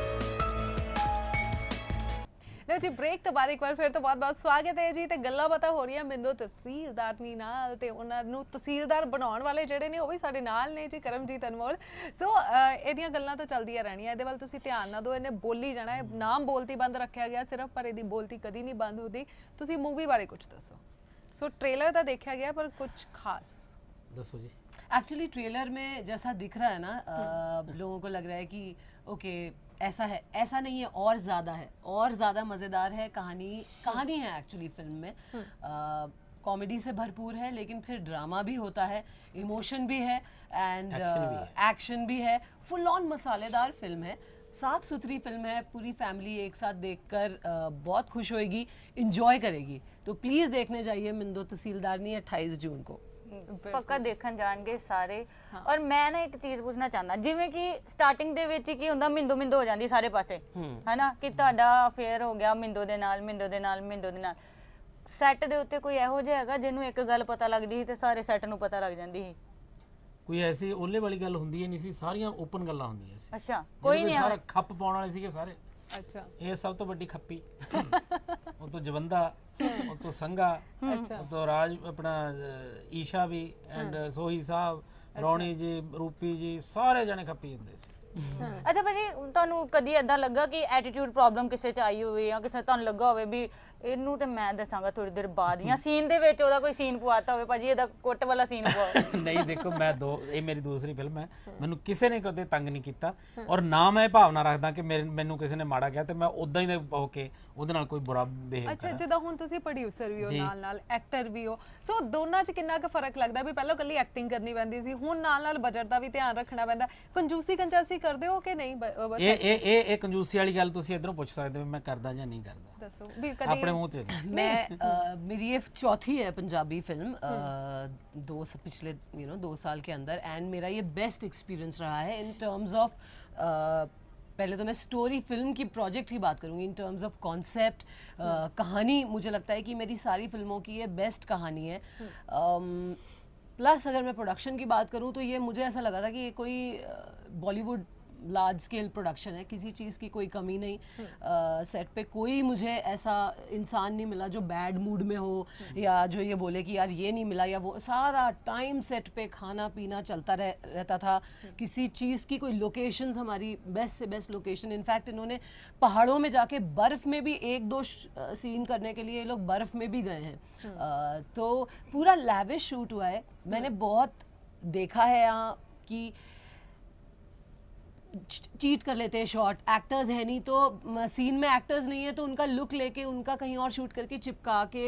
S1: ਲਓ ਜੀ ਬ੍ਰੇਕ ਤੋਂ ਬਾਅਦ ਇੱਕ ਵਾਰ ਫਿਰ ਤੋਂ ਬਹੁਤ ਸਵਾਗਤ ਹੈ ਜੀ। ਤੇ ਗੱਲਾਂ ਬਾਤਾਂ ਹੋ ਰਹੀਆਂ ਮਿੰਦੋ ਤਹਿਸੀਲਦਾਰਨੀ ਨਾਲ, ਤੇ ਉਹਨਾਂ ਨੂੰ ਤਹਿਸੀਲਦਾਰ ਬਣਾਉਣ ਵਾਲੇ ਜਿਹੜੇ ਨੇ ਉਹ ਵੀ ਸਾਡੇ ਨਾਲ ਨੇ ਜੀ, ਕਰਮਜੀਤ ਅਨਮੋਲ। ਸੋ ਇਹਦੀਆਂ ਗੱਲਾਂ ਤਾਂ ਚੱਲਦੀਆਂ ਰਹਿਣੀਆਂ, ਇਹਦੇ ਵੱਲ ਤੁਸੀਂ ਧਿਆਨ ਨਾ ਦਿਓ, ਇਹਨੇ ਬੋਲੀ ਜਾਣਾ ਹੈ। ਨਾਮ ਬੋਲਤੀ ਬੰਦ ਰੱਖਿਆ ਗਿਆ ਸਿਰਫ, ਪਰ ਇਹਦੀ ਬੋਲਤੀ ਕਦੀ ਨਹੀਂ ਬੰਦ ਹੁੰਦੀ। ਤੁਸੀਂ ਮੂਵੀ ਬਾਰੇ ਕੁਝ ਦੱਸੋ। सो ट्रेलर तो देखा गया पर कुछ खास
S2: दसो जी।
S3: एक्चुअली ट्रेलर में जैसा दिख रहा है ना, लोगों को लग रहा है कि ओके ऐसा है, ऐसा नहीं है, और ज़्यादा है, और ज़्यादा मज़ेदार है। कहानी है एक्चुअली फिल्म में कॉमेडी से भरपूर है, लेकिन फिर ड्रामा भी होता है, इमोशन भी है, एंड एक्शन भी है। फुल ऑन मसालेदार फिल्म है, साफ सुथरी फिल्म है, पूरी फैमिली एक साथ देखकर बहुत खुश होएगी, इंजॉय करेगी। तो प्लीज़ देखने जाइए मिंदो तहसीलदारनी 28 जून को।
S4: ਪੱਕਾ ਦੇਖਣ ਜਾਣਗੇ ਸਾਰੇ। ਔਰ ਮੈਂ ਨਾ ਇੱਕ ਚੀਜ਼ ਪੁੱਛਣਾ ਚਾਹੁੰਦਾ, ਜਿਵੇਂ ਕਿ ਸਟਾਰਟਿੰਗ ਦੇ ਵਿੱਚ ਕੀ ਹੁੰਦਾ, ਮਿੰਦੋ ਮਿੰਦੋ ਹੋ ਜਾਂਦੀ ਸਾਰੇ ਪਾਸੇ, ਹੈਨਾ, ਕਿ ਤੁਹਾਡਾ ਅਫੇਅਰ ਹੋ ਗਿਆ ਮਿੰਦੋ ਦੇ ਨਾਲ, ਮਿੰਦੋ ਦੇ ਨਾਲ, ਮਿੰਦੋ ਦੇ ਨਾਲ। ਸੈੱਟ ਦੇ ਉੱਤੇ ਕੋਈ ਇਹੋ ਜਿਹਾ ਹੈਗਾ ਜਿਹਨੂੰ ਇੱਕ ਗੱਲ ਪਤਾ ਲੱਗਦੀ ਸੀ ਤੇ ਸਾਰੇ ਸੈੱਟ ਨੂੰ ਪਤਾ ਲੱਗ ਜਾਂਦੀ ਸੀ?
S2: ਕੋਈ ਐਸੀ ਓਲੇ ਵਾਲੀ ਗੱਲ ਹੁੰਦੀ ਹੀ ਨਹੀਂ ਸੀ, ਸਾਰੀਆਂ ਓਪਨ ਗੱਲਾਂ ਹੁੰਦੀਆਂ ਸੀ।
S4: ਅੱਛਾ ਕੋਈ ਨਹੀਂ
S2: ਸਾਰਾ ਖੱਪ ਪਾਉਣ ਵਾਲੇ ਸੀਗੇ ਸਾਰੇ।
S1: अच्छा
S2: ਇਹ ਸਭ ਤੋਂ ਵੱਡੀ ਖੱਪੀ ਉਹ ਤੋਂ ਜਵੰਦਾ, ਉਹ ਤੋਂ ਸੰਗਾ, ਉਹ ਤੋਂ ਰਾਜ ਆਪਣਾ ਈਸ਼ਾ ਵੀ, ਐਂਡ ਸੋਹੀ ਸਾਹਿਬ, ਰੌਣੀ ਜੀ, ਰੂਪੀ ਜੀ, ਸਾਰੇ ਜਣੇ ਖੱਪੀ ਹੁੰਦੇ ਸੀ।
S4: ਅੱਛਾ ਭਾਜੀ ਤੁਹਾਨੂੰ ਕਦੀ ਏਦਾਂ ਲੱਗਾ ਕਿ ਐਟੀਟਿਊਡ ਪ੍ਰੋਬਲਮ ਕਿਸੇ ਚ ਆਈ ਹੋਵੇ, ਜਾਂ ਕਿਸੇ ਤੁਹਾਨੂੰ ਲੱਗਾ ਹੋਵੇ ਵੀ ਇਹਨੂੰ ਤੇ ਮੈਂ ਦੱਸਾਂਗਾ ਥੋੜੀ ਦੇਰ ਬਾਅਦ, ਜਾਂ ਸੀਨ ਦੇ ਵਿੱਚ ਉਹਦਾ ਕੋਈ ਸੀਨ ਪਵਾਤਾ ਹੋਵੇ, ਭਾਜੀ ਇਹਦਾ ਕੁੱਟ ਵਾਲਾ ਸੀਨ ਪਵਾਓ?
S2: ਨਹੀਂ ਦੇਖੋ, ਇਹ ਮੇਰੀ ਦੂਸਰੀ ਫਿਲਮ ਹੈ, ਮੈਨੂੰ ਕਿਸੇ ਨੇ ਕਦੇ ਤੰਗ ਨਹੀਂ ਕੀਤਾ, ਔਰ ਨਾ ਮੈਂ ਭਾਵਨਾ ਰੱਖਦਾ ਕਿ ਮੈਨੂੰ ਕਿਸੇ ਨੇ ਮਾੜਾ ਕਿਹਾ ਤੇ ਮੈਂ ਉਦਾਂ ਹੀ ਹੋ ਕੇ ਉਹਦੇ ਨਾਲ ਕੋਈ ਬੁਰਾ ਬਿਹੇਵ ਕਰਾਂ।
S1: ਅੱਛਾ ਜਿੱਦਾਂ ਹੁਣ ਤੁਸੀਂ ਪ੍ਰੋਡਿਊਸਰ ਵੀ ਹੋ, ਨਾਲ ਨਾਲ ਐਕਟਰ ਵੀ ਹੋ, ਸੋ ਦੋਨਾਂ 'ਚ ਕਿੰਨਾ ਕੁ ਫਰਕ ਲੱਗਦਾ ਵੀ ਪਹਿਲਾਂ ਕੱਲੀ ਐਕਟਿੰਗ ਕਰਨੀ ਪੈਂਦੀ ਸੀ, ਹੁਣ ਨਾਲ ਨਾਲ ਬਜਟ ਦਾ ਵੀ ਧਿਆਨ ਰੱਖਣਾ ਪੈਂਦਾ, ਕੰਜੂਸੀ ਕੰਜਾਸੀ ਕਰਦੇ ਹੋ ਕਿ ਨਹੀਂ? ਬਸ
S2: ਇਹ ਕੰਜੂਸੀ ਵਾਲੀ ਗੱਲ ਤੁਸੀਂ ਇਧਰੋਂ ਪੁੱਛ ਸਕਦੇ ਹੋ, ਮੈਂ ਕਰਦਾ ਜਾਂ ਨਹੀਂ ਕਰਦਾ,
S1: ਦੱਸੋ ਵੀ ਕਦੀ
S2: ਆਪਣੇ ਮੂੰਹ ਤੇ।
S3: मैं मेरी ये चौथी है पंजाबी फिल्म पिछले 2 साल के अंदर, एंड मेरा ये बेस्ट एक्सपीरियंस रहा है इन टर्म्स ऑफ, पहले तो मैं स्टोरी फिल्म की प्रोजेक्ट की बात करूँगी, इन टर्म्स ऑफ कॉन्सेप्ट, कहानी। मुझे लगता है कि मेरी सारी फिल्मों की ये बेस्ट कहानी है। प्लस अगर मैं प्रोडक्शन की बात करूँ तो ये मुझे ऐसा लगा था कि ये कोई बॉलीवुड लार्ज स्केल प्रोडक्शन है, किसी चीज़ की कोई कमी नहीं। सेट पे कोई मुझे ऐसा इंसान नहीं मिला जो बैड मूड में हो, या जो ये बोले कि यार ये नहीं मिला या वो। सारा टाइम सेट पे खाना पीना चलता रहता था। किसी चीज़ की कोई लोकेशंस हमारी बेस्ट से बेस्ट लोकेशन, इनफैक्ट इन्होंने पहाड़ों में जाके बर्फ़ में भी 1-2 सीन करने के लिए ये लोग बर्फ़ में भी गए हैं। तो पूरा लैविश शूट हुआ है। मैंने बहुत देखा है यहाँ कि चीट कर लेते हैं शॉट, एक्टर्स है नहीं तो सीन में एक्टर्स नहीं है तो उनका लुक लेके उनका कहीं और शूट करके चिपका के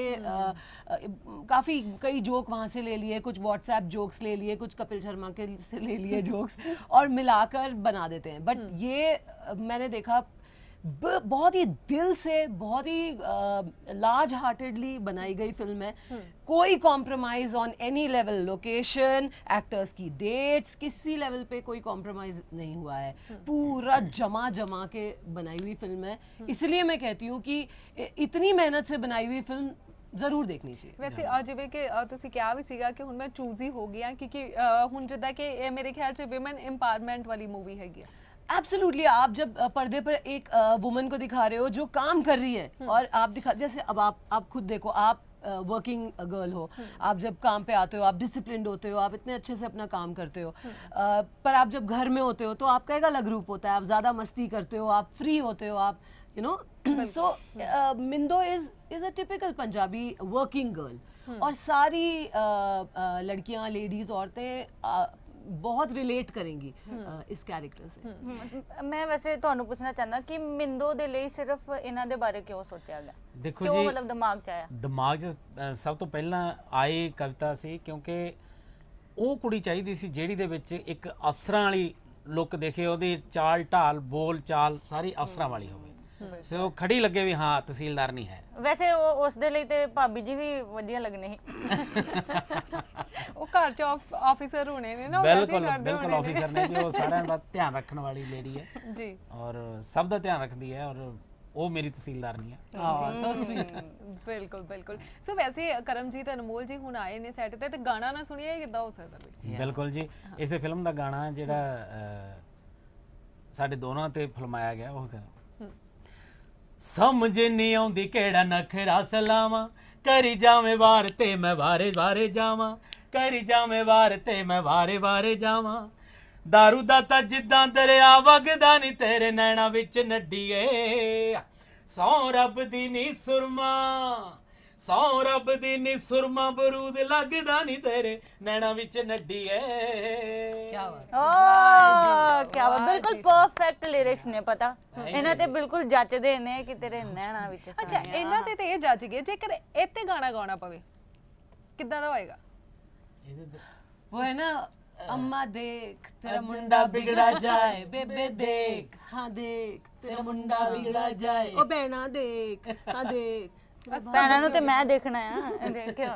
S3: काफ़ी कई जोक वहाँ से ले लिए, कुछ व्हाट्सएप जोक्स ले लिए, कुछ कपिल शर्मा के से ले लिए जोक्स और मिलाकर बना देते हैं। बट ये मैंने देखा बहुत ही दिल से, बहुत ही लार्ज हार्टेडली बनाई गई फिल्म है। कोई compromise on any level, location, actors की डेट्स, किसी लेवल पे कोई कॉम्प्रोमाइज नहीं हुआ है। पूरा जमा जमा के बनाई हुई फिल्म है। इसलिए मैं कहती हूँ कि इतनी मेहनत से बनाई हुई फिल्म ਜ਼ਰੂਰ ਦੇਖਣੀ ਚਾਹੀਏ।
S1: ਵੈਸੇ ਜਿਵੇਂ ਕਿ ਤੁਸੀਂ ਕਿਹਾ ਵੀ ਸੀਗਾ ਕਿ ਹੁਣ ਮੈਂ ਚੂਜ਼ੀ ਹੋ ਗਈ ਆ ਕਿਉਂਕਿ ਹੁਣ ਜਿੱਦਾਂ ਕਿ ਇਹ ਮੇਰੇ ਖਿਆਲ 'ਚ ਵਿਮਨ एम्पावरमेंट वाली मूवी हैगी है।
S3: एब्सोल्युटली, आप जब पर्दे पर एक वुमन को दिखा रहे हो जो काम कर रही है और आप दिखा, जैसे अब आप खुद देखो, आप वर्किंग गर्ल हो, आप जब काम पे आते हो आप डिसिप्लिन्ड होते हो, आप इतने अच्छे से अपना काम करते हो, पर आप जब घर में होते हो तो आपका एक अलग रूप होता है, आप ज़्यादा मस्ती करते हो, आप फ्री होते हो, आप you know. So Mindo is a typical Punjabi working girl और सारी लड़कियां, लेडीज, औरतें बहुत रिलेट करेंगी इस कैरेक्टर से।
S4: मैं वैसे ਤੁਹਾਨੂੰ ਪੁੱਛਣਾ ਚਾਹਨਾ ਕਿ ਮਿੰਦੋ ਦੇ ਲਈ ਸਿਰਫ ਇਹਨਾਂ ਦੇ ਬਾਰੇ ਕਿਉਂ ਸੋਚਿਆ ਗਿਆ?
S2: ਦੇਖੋ
S4: ਕਿਉਂ
S2: ਜੀ,
S4: ਮਤਲਬ ਦਿਮਾਗ 'ਚ ਆਇਆ?
S2: ਦਿਮਾਗ 'ਚ ਸਭ ਤੋਂ ਪਹਿਲਾਂ ਆਈ ਕਵਿਤਾ ਸੀ ਕਿਉਂਕਿ ਉਹ ਕੁੜੀ ਚਾਹੀਦੀ ਸੀ ਜਿਹੜੀ ਦੇ ਵਿੱਚ ਇੱਕ ਅਫਸਰਾਂ ਵਾਲੀ ਲੁੱਕ ਦੇਖੇ, ਉਹਦੀ ਚਾਲ ਢਾਲ, ਬੋਲ ਚਾਲ ਸਾਰੀ ਅਫਸਰਾਂ ਵਾਲੀ ਹੋਵੇ, ਸੋ ਖੜੀ ਲੱਗੇ ਵੀ ਹਾਂ ਤਹਿਸੀਲਦਾਰ ਨਹੀਂ ਹੈ।
S4: ਵੈਸੇ ਉਹ ਉਸ ਦੇ ਲਈ ਤੇ ਭਾਬੀ ਜੀ ਵੀ ਵਧੀਆ ਲੱਗਣੇ ਸੀ।
S1: ਉਹ ਘਰ 'ਚ ਆਫੀਸਰ ਹੋਣੇ ਨੇ ਨਾ,
S2: ਬਿਲਕੁਲ ਬਿਲਕੁਲ ਆਫੀਸਰ ਨੇ ਜੀ, ਉਹ ਸਾਰਿਆਂ ਦਾ ਧਿਆਨ ਰੱਖਣ ਵਾਲੀ ਲੇਡੀ ਹੈ
S1: ਜੀ
S2: ਔਰ ਸਭ ਦਾ ਧਿਆਨ ਰੱਖਦੀ ਹੈ ਔਰ ਉਹ ਮੇਰੀ ਤਹਿਸੀਲਦਾਰ ਨਹੀਂ ਹੈ।
S3: So sweet.
S1: ਬਿਲਕੁਲ ਬਿਲकुल। ਸੋ ਵੈਸੇ ਕਰਮਜੀਤ ਅਨਮੋਲ ਜੀ ਹੁਣ ਆਏ ਨੇ ਸੈੱਟ ਤੇ ਗਾਣਾ ਨਾ ਸੁਣੀਏ ਕਿੱਦਾਂ ਹੋ ਸਕਦਾ ਬਈ?
S2: ਬਿਲਕੁਲ ਜੀ, ਇਸੇ ਫਿਲਮ ਦਾ ਗਾਣਾ ਜਿਹੜਾ ਸਾਡੇ ਦੋਨਾਂ ਤੇ ਫਿਲਮਾਇਆ ਗਿਆ ਉਹ ਸਮਝ ਨਹੀਂ ਆਉਂਦੀ ਕਿਹੜਾ ਨਖਰਾ ਸਲਾਵਾਂ, ਕਰੀ ਜਾਵੇਂ ਵਾਰ ਤੇ ਮੈਂ ਵਾਰੇ ਵਾਰੇ ਜਾਵਾਂ, ਕਰੀ ਜਾਵੇਂ ਵਾਰ ਤੇ ਮੈਂ ਵਾਰੇ ਵਾਰੇ ਜਾਵਾਂ, ਦਾਰੂ ਦਾ ਤਾਂ ਜਿੱਦਾਂ ਦਰਿਆ ਵਗਦਾ ਨਹੀਂ ਤੇਰੇ ਨੈਣਾ ਵਿੱਚ ਨੱਡੀਏ, ਸੌ ਰੱਬ ਦੀ ਨੀ ਸੁਰਮਾ, ਸੌ ਰੱਬ ਦੀ ਨੀ ਸੁਰਮਾ, ਬਰੂਦ ਲੱਗਦਾ ਨਹੀਂ ਤੇਰੇ ਨੈਣਾ ਵਿੱਚ ਨੱਡੀਏ।
S3: क्या बात।
S4: ਓ ਕੀ ਬਾਤ, ਬਿਲਕੁਲ ਪਰਫੈਕਟ ਲਿਰਿਕਸ ਨੇ, ਪਤਾ ਇਹਨਾਂ ਤੇ ਬਿਲਕੁਲ ਜੱਚਦੇ ਨੇ ਕਿ ਤੇਰੇ ਨੈਣਾ ਵਿੱਚ।
S1: ਅੱਛਾ, ਇਹਨਾਂ ਤੇ ਇਹ ਜੱਜ ਗਏ, ਜੇਕਰ ਇੱਥੇ ਗਾਣਾ ਗਾਉਣਾ ਪਵੇ ਕਿੱਦਾਂ ਦਾ ਹੋਏਗਾ?
S3: वो है ना, अम्मा देख तेरा मुंडा बिगड़ा जाए, बेबे देख हाँ देख तेरा मुंडा बिगड़ा जाए, ओ बहना देख हाँ देख।
S4: ਭੈਣਾਂ ਨੂੰ ਤੇ ਮੈਂ ਦੇਖਣਾ ਆ, ਦੇਖਿਓ।